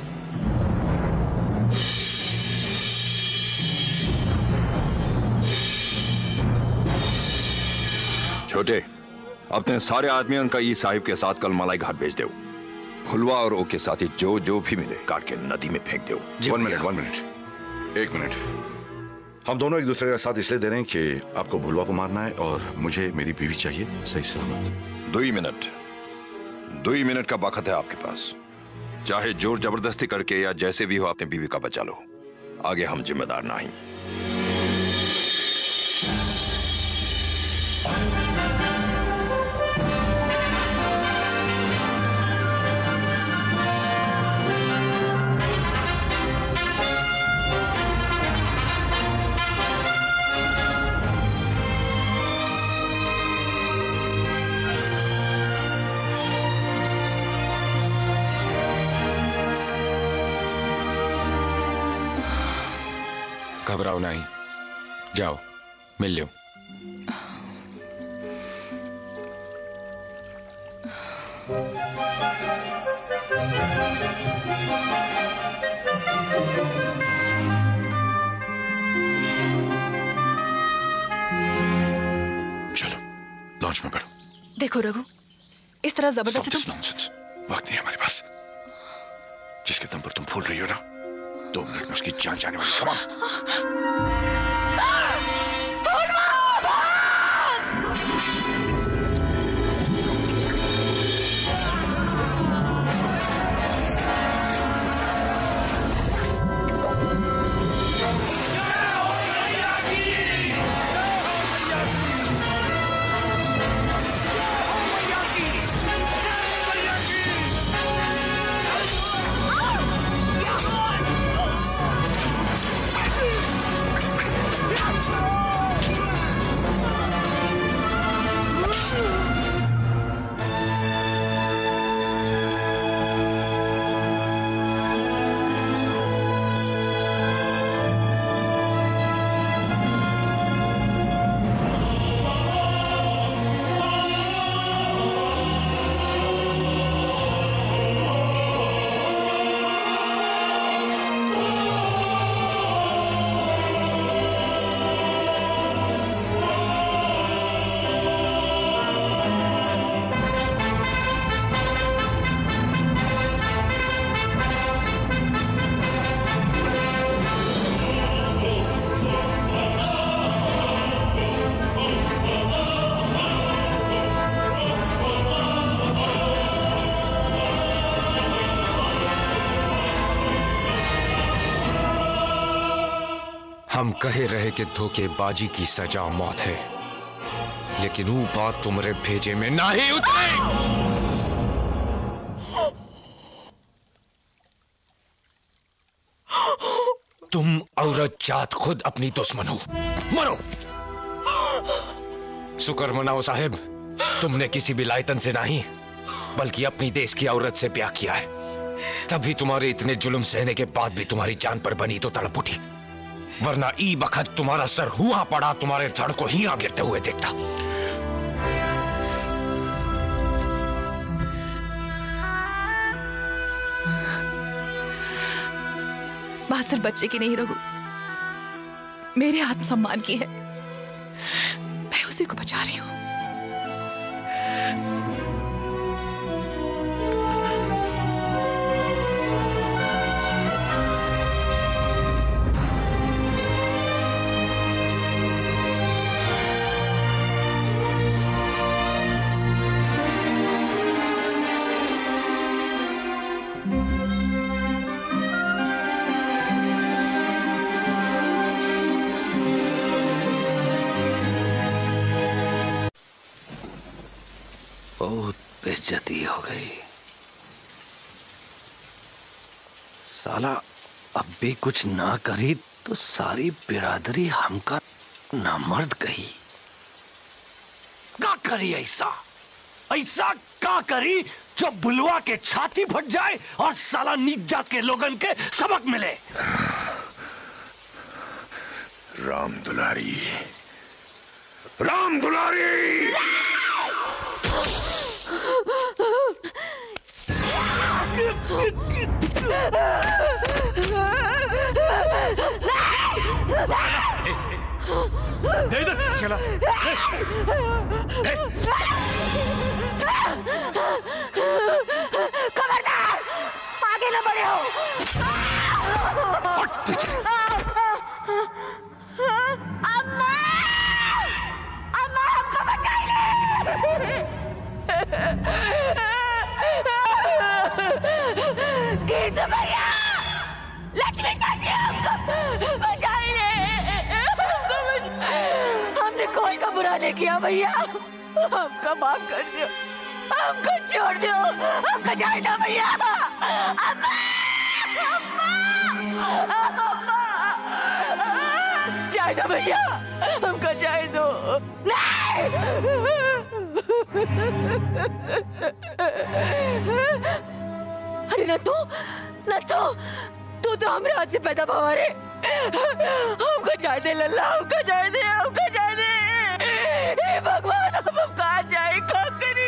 छोटे, अपने सारे आदमियों का ई साहिब के साथ कल मलाई घाट भेज दो। भुलवा और ओके साथी जो जो भी मिले काट के नदी में फेंक दो। वन मिनट वन मिनट एक मिनट। हम दोनों एक दूसरे का साथ इसलिए दे रहे हैं कि आपको भुलवा को मारना है और मुझे मेरी बीवी चाहिए सही सलामत। दो ही मिनट, दो ही मिनट का वक्त है आपके पास। चाहे जोर जबरदस्ती करके या जैसे भी हो अपनी बीवी का बचा लो। आगे हम जिम्मेदार नहीं। घबराओ नहीं, जाओ मिल लो। चलो लॉन्च में बैठो। देखो रघु, इस तरह जबरदस्ती तुम... नॉनसेंस, वक्त नहीं है हमारे पास। जिसके दम पर तुम भूल रही हो ना, दो मिनट में उसकी जान जाने वाली। Come on. हम कहे रहे कि धोखेबाजी की सजा मौत है, लेकिन वो बात तुम्हारे भेजे में नहीं उतरी। तुम औरत जात खुद अपनी दुश्मन हो। मरो। शुक्र मनाओ साहिब, तुमने किसी विलायतन से नहीं बल्कि अपनी देश की औरत से ब्याह किया है। तभी तुम्हारे इतने जुल्म सहने के बाद भी तुम्हारी जान पर बनी तो तड़प उठी, वरना ई बखत तुम्हारा सर हुआ पड़ा तुम्हारे धड़ को ही आ गिरते हुए देखता। बात सिर्फ बच्चे की नहीं रघु, मेरे आत्मसम्मान की है। मैं उसी को बचा रही हूं। बहुत बेइज्जती हो गई। साला अब भी कुछ ना करी तो सारी बिरादरी हमका नामर्द कही। का करी ऐसा ऐसा का करी जो बुलवा के छाती फट जाए और साला नीच जात के लोगन के सबक मिले। राम दुलारी, राम दुलारी। दे इधर चला। खबरदार, आगे न बढ़े हो। अम्मा, अम्मा हमको बचाइए। केशव भैया, लक्ष्मी चाची हमको बचाइए। हमने कोई का बुरा नहीं किया भैया, हमको माफ कर दो, हमको छोड़ दो, हमको जाए दो भैया। अम्मा, अम्मा, जाए दो भैया, हमको जाए दो। अरे न तू न तू तू तो हमारे हाथ से पैदा भवा रे। हमको जाए दे लल्ला, हमको जाए दे, हमको जाए दे। हे भगवान, हम कहाँ जाए, कहाँ करी।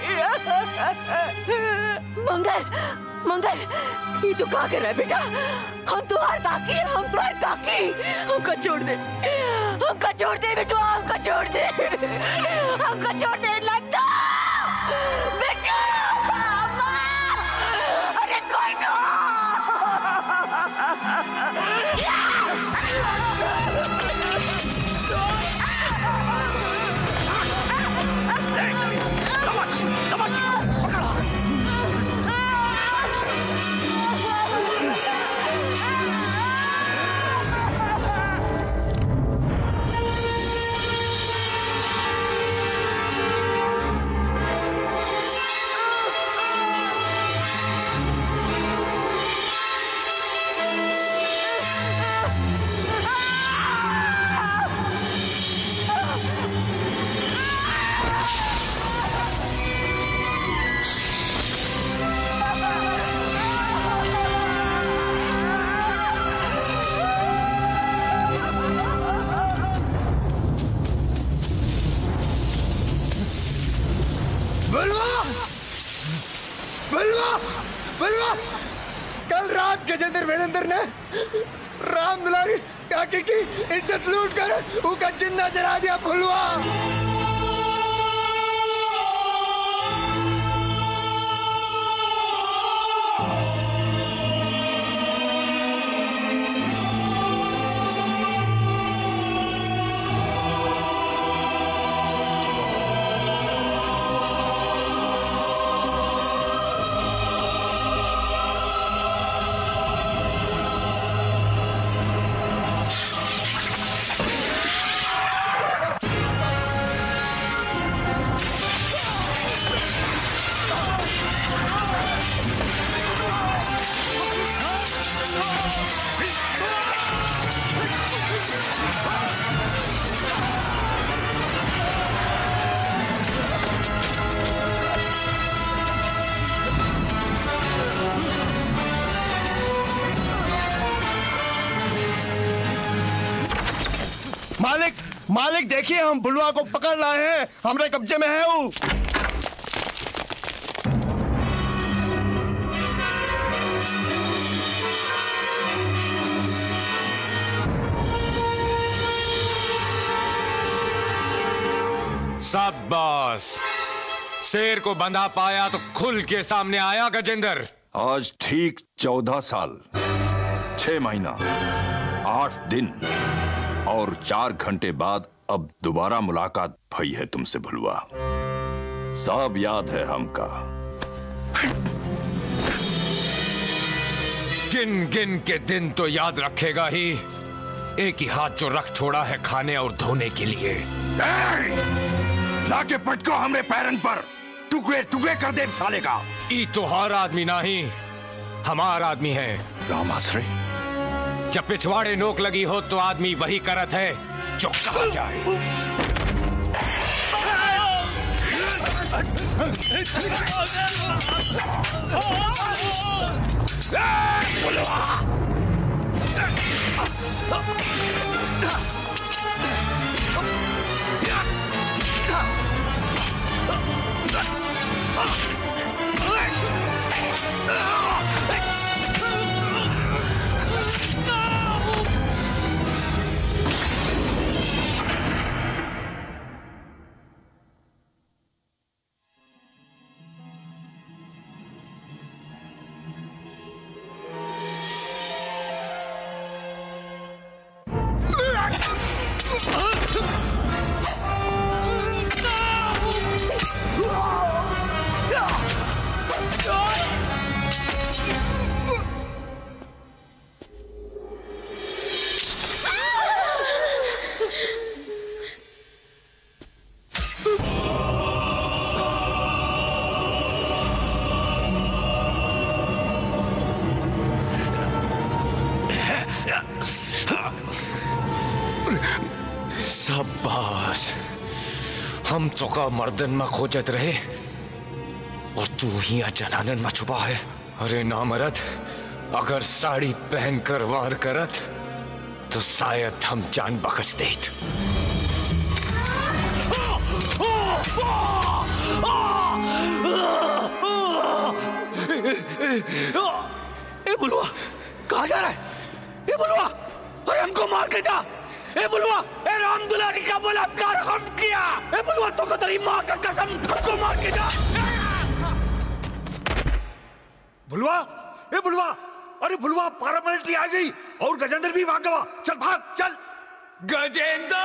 मंगल, मंगल, ये तू कहाँ कर रहा है बेटा? हम तुम्हारे काकी हैं, हम तुम्हारे काकी। हमको छोड़ दे, हमको छोड़ दे बेटू, हमको छोड़ दे, हमको छोड़ दे लड्डू, बेटू, अम्मा, अरे कोई तो। कल रात गजेंद्र वीरेंद्र ने राम दुलारी काकी की इज्जत लूट कर उसका जिंदा जला दिया फुलवा। मालिक देखिए, हम बुलवा को पकड़ लाए हैं, हमारे कब्जे में है वो। शाबाश, शेर को बंधा पाया तो खुल के सामने आया गजेंद्र। आज ठीक चौदह साल, छह महीना, आठ दिन और चार घंटे बाद अब दोबारा मुलाकात भई है तुमसे भुलवा। सब याद है हमका। गिन गिन के दिन तो याद रखेगा ही, एक ही हाथ जो रख छोड़ा है खाने और धोने के लिए। लाके पटको हमरे पैरन पर, टुकड़े टुकड़े कर दे साले का। ई तो हर आदमी नहीं, हमार आदमी है। रामाश्रय, जब पिछवाड़े नोक लगी हो तो आदमी वही करत है जो कहा जाए। शाबाश, हम तो का मर्दन में खोजत रहे और तू ही जनानन में छुपा है। अरे नामर्द, अगर साड़ी पहनकर वार करत तो शायद हम जान बख्श देत। ए बुलवा, कहाँ जा रहा है? ए बुलवा, अरे हमको मार के जा। ए बुलवा, ए राम दुलारी का बलात्कार हम किया। ए बुलवा, तो को तेरी माँ का कसम, हमको मार के जा। बुलवा, ए बुलवा, अरे बुलवा, पैरामिलिट्री आ गई और गजेंद्र भी भाग गया। चल भाग, चल। गजेंद्र!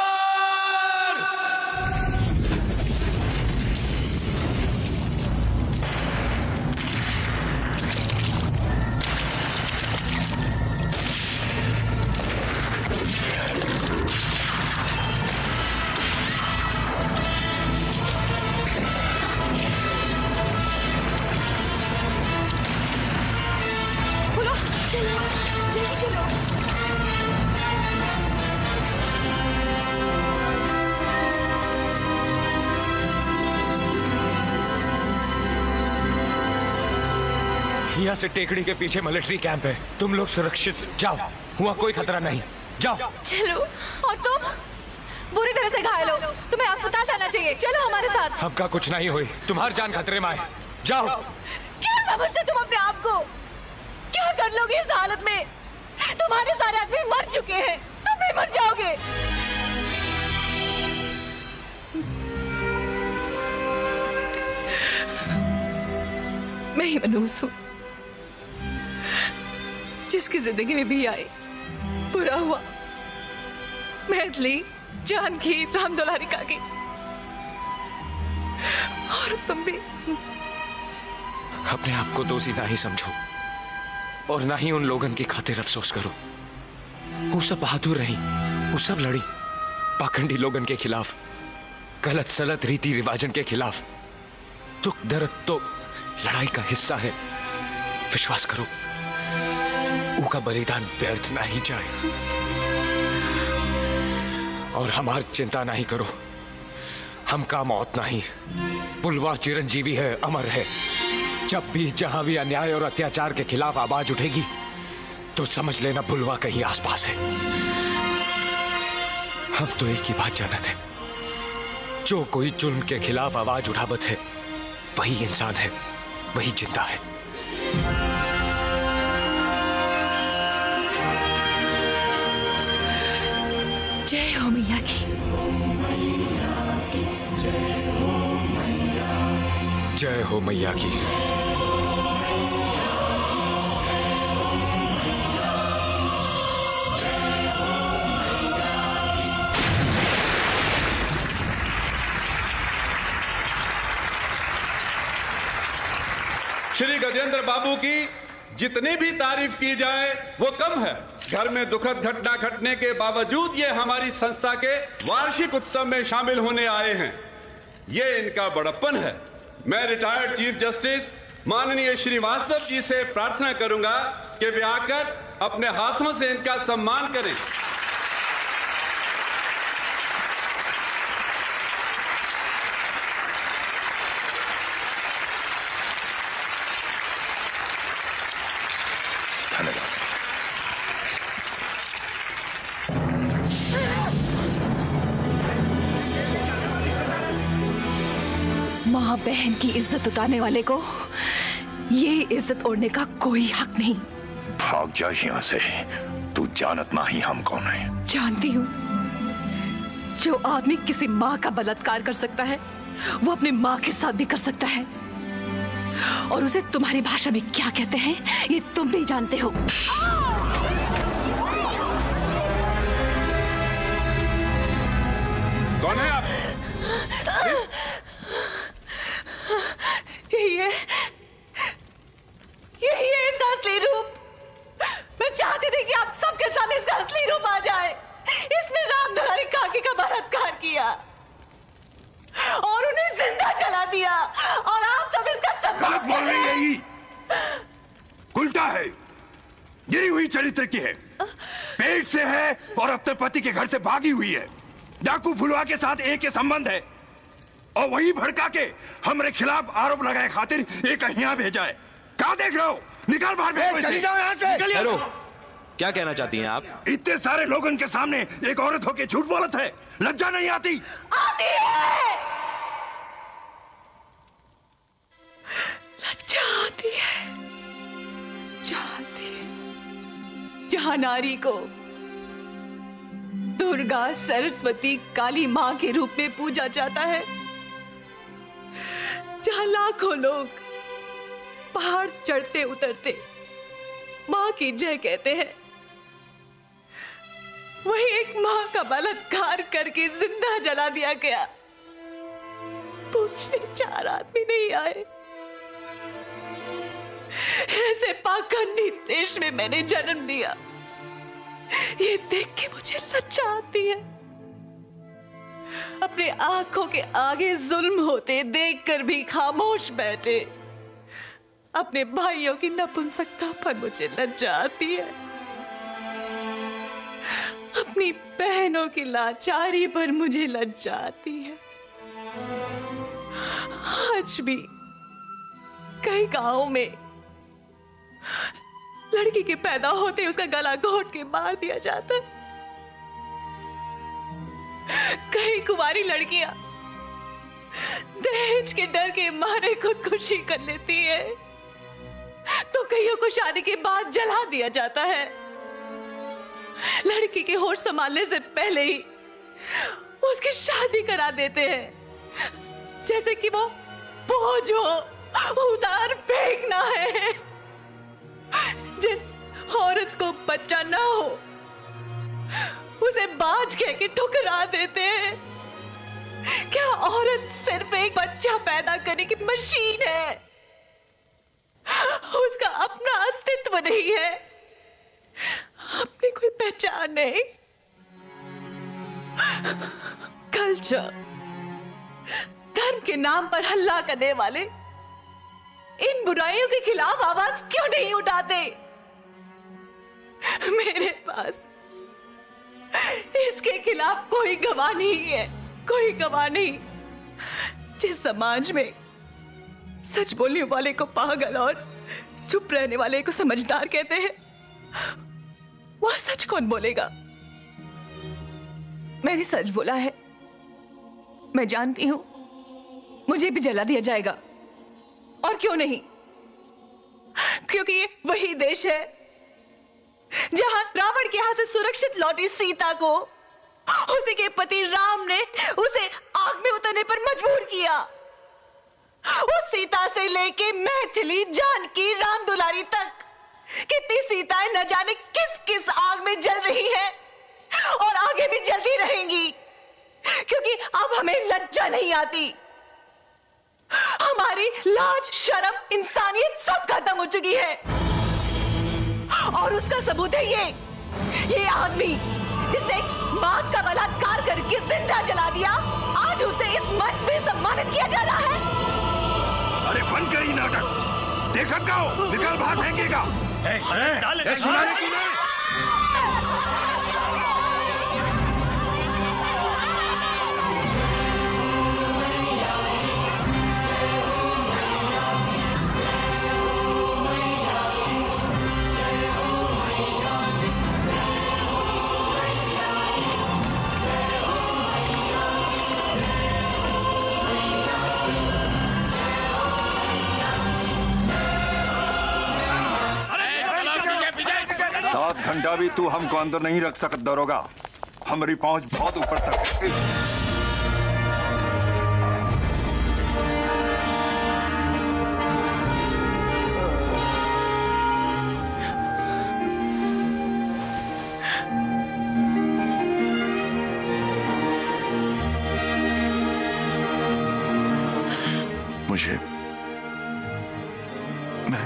यहाँ से टेकड़ी के पीछे मिलिट्री कैंप है, तुम लोग सुरक्षित जाओ, हुआ कोई खतरा नहीं, जाओ। चलो। और तुम बुरी तरह से घायल हो, तुम्हें अस्पताल जाना चाहिए, चलो हमारे साथ। हमका कुछ नहीं हुई, तुम्हारी जान खतरे में है, जाओ। क्या समझते तुम अपने आप को? क्या कर लोगे इस हालत में? तुम्हारे सारे आदमी मर चुके हैं, तुम भी मर जाओगे। मैं ही मनहूस हूँ, जिसकी जिंदगी में भी आई, बुरा हुआ। मैथिली, जानकी, राम दुलारी काकी, और तुम भी। अपने आप को दोषी ना ही समझो और ना ही उन लोगों की खातिर अफसोस करो। वो सब बहादुर रही, वो सब लड़ी पाखंडी लोगों के खिलाफ, गलत सलत रीति रिवाजन के खिलाफ। दुख दर्द तो लड़ाई का हिस्सा है, विश्वास करो, उनका बलिदान व्यर्थ ना ही जाए। और हमारी चिंता नहीं करो, हमका मौत नहीं, बुलवा चिरंजीवी है, अमर है। जब भी जहां भी अन्याय और अत्याचार के खिलाफ आवाज उठेगी तो समझ लेना बुलवा कहीं आसपास है। हम तो एक ही बात जानते थे, जो कोई जुल्म के खिलाफ आवाज उठावत है वही इंसान है, वही जिंदा है। जय हो मैया की। जय हो मैया की। श्री गजेंद्र बाबू की जितनी भी तारीफ की जाए वो कम है। घर में दुखद घटना घटने के बावजूद ये हमारी संस्था के वार्षिक उत्सव में शामिल होने आए हैं, ये इनका बड़प्पन है। मैं रिटायर्ड चीफ जस्टिस माननीय श्रीवास्तव जी से प्रार्थना करूंगा कि वे आकर अपने हाथों से इनका सम्मान करें। माँ बहन की इज्जत उतारने वाले को ये इज्जत ओढ़ने का कोई हक नहीं। भाग जा यहाँ से, तू जानत नहीं हम कौन है। जानती हूँ, जो आदमी किसी माँ का बलात्कार कर सकता है वो अपनी माँ के साथ भी कर सकता है, और उसे तुम्हारी भाषा में क्या कहते हैं ये तुम भी जानते हो। कौन है आप? यही है, यही है इसका असली रूप। मैं चाहती थी कि आप सबके सामने इसका असली रूप आ जाए। इसने राम दुलारी काकी का बलात्कार किया और उन्हें जिंदा जला दिया, और आप सब इसका सब गलत बोल रही है। ये उल्टा है, गिरी हुई चरित्र की है, पेट से है और अपने पति के घर से भागी हुई है। डाकू फुलवा के साथ एक के संबंध है, और वही भड़का के हमारे खिलाफ आरोप लगाए खातिर एक यहाँ भेजा है। क्या देख रहे हो? निकाल बाहर, चली जाओ यहाँ से। हेलो, क्या कहना चाहती हैं आप? इतने सारे लोगों के सामने एक औरत होके झूठ बोलत है, लज्जा नहीं आती? आती है, लज्जा आती है। चाहती है जहां नारी को दुर्गा, सरस्वती, काली मां के रूप में पूजा जाता है, जहां लाखों लोग पहाड़ चढ़ते उतरते मां की जय कहते हैं, वही एक मां का बलात्कार करके जिंदा जला दिया गया। पूछने चार आदमी नहीं आए। ऐसे पाखंडी देश में मैंने जन्म लिया, ये देख के मुझे लज्जा आती है। अपने आंखों के आगे जुल्म होते देखकर भी खामोश बैठे अपने भाइयों की नपुंसकता पर मुझे लज्जा आती है। अपनी बहनों की लाचारी पर मुझे लज्जा आती है। आज भी कई गांवों में लड़की के पैदा होते उसका गला घोट के मार दिया जाता है। कई कुंवारी लड़कियां दहेज के डर के मारे खुदकुशी कर लेती है, तो कईयों को शादी के बाद जला दिया जाता है। लड़की के होश संभालने से पहले ही उसकी शादी करा देते हैं, जैसे कि वो बोझ हो, उतार फेंकना है। जिस औरत को बच्चा ना हो उसे बाज कह के ठुकरा देते हैं। क्या औरत सिर्फ एक बच्चा पैदा करने की मशीन है? उसका अपना अस्तित्व नहीं है, अपनी कोई पहचान नहीं। कल्चर, धर्म के नाम पर हल्ला करने वाले इन बुराइयों के खिलाफ आवाज क्यों नहीं उठाते? मेरे पास इसके खिलाफ कोई गवाह नहीं है, कोई गवाह नहीं। जिस समाज में सच बोलने वाले को पागल और चुप रहने वाले को समझदार कहते हैं, वह सच कौन बोलेगा? मैंने सच बोला है। मैं जानती हूं मुझे भी जला दिया जाएगा, और क्यों नहीं, क्योंकि ये वही देश है जहां रावण के हाथ से सुरक्षित लौटी सीता को उसी के पति राम ने उसे आग में उतरने पर मजबूर किया। उस सीता से लेके मैथिली, जानकी, राम दुलारी तक कितनी सीताएं न जाने किस किस आग में जल रही हैं और आगे भी जलती रहेंगी, क्योंकि अब हमें लज्जा नहीं आती। हमारी लाज, शर्म, इंसानियत सब खत्म हो चुकी है। और उसका सबूत है ये ये आदमी जिसने एक मां का बलात्कार करके जिंदा जला दिया, आज उसे इस मंच में सम्मानित किया जा रहा है। अरे बंद करी नाटक, देखत का हो, निकल भाग फेंकेगा। सुना नहीं तूने? सात घंटा भी तू हमको अंदर नहीं रख सकत दरोगा, हमारी पहुंच बहुत ऊपर तक। मुझे मैं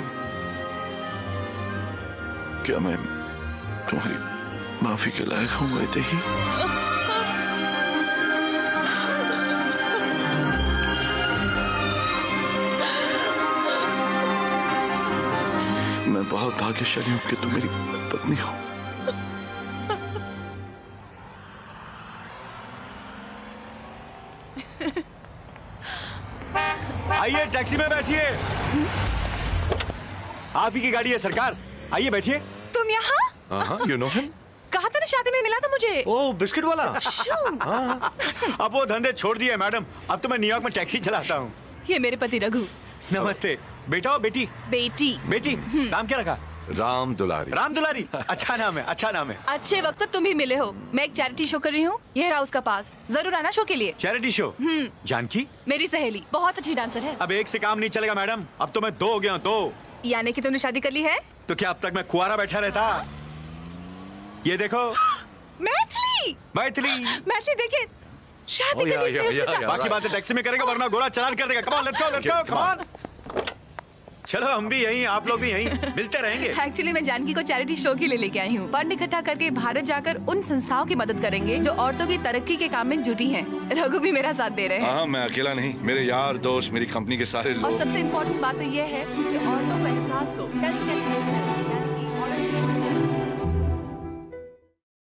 क्या मैं तुम्हारी माफी के लायक हूं वैदेही? मैं बहुत भाग्यशाली हूं कि तुम मेरी पत्नी हो। आइए, टैक्सी में बैठिए। आप ही की गाड़ी है सरकार, आइए बैठिए। तुम यहाँ? हाँ, you know him? कहा था ना शादी में मिला था मुझे। ओ, बिस्किट वाला। शू। हाँ, अब वो धंधे छोड़ दिए मैडम, अब तो मैं न्यूयॉर्क में टैक्सी चलाता हूँ। ये मेरे पति रघु। नमस्ते। बेटा और बेटी? बेटी। बेटी, नाम क्या रखा? राम दुलारी। राम दुलारी, अच्छा नाम है, अच्छा नाम है। अच्छे वक्त पर तुम ही मिले हो। मैं एक चैरिटी शो कर रही हूँ, ये रहा उसका पास, जरूर आना शो के लिए। Charity show? जानकी? मेरी सहेली, बहुत अच्छी डांसर है। अब एक से काम नहीं चलेगा मैडम, अब तो मैं दो हो गया हूँ, दो। यानी कि तुमने शादी कर ली है? तो क्या अब तक मैं कुआरा बैठा रहता? ये देखो। मैथिली। मैथिली। मैथिली देखिए, शादी कर ली उसके साथ। बाकी बातें टैक्सी में करेगा, वरना गोरा चालान कर देगा। Come on, let's go, let's go, come on. चलो हम भी यहीं, आप लोग भी यहीं, मिलते रहेंगे। एक्चुअली मैं जानकी को चैरिटी शो के लिए लेके आई हूँ। फंड इकट्ठा करके भारत जाकर उन संस्थाओं की मदद करेंगे जो औरतों की तरक्की के काम में जुटी हैं। रघु भी मेरा साथ दे रहे हैं। हाँ, मैं अकेला नहीं, मेरे यार दोस्त, मेरी कंपनी के सारे लोग। और सबसे इम्पोर्टेंट बात तो ये है कि औरतों को एहसास हो, सेल्फ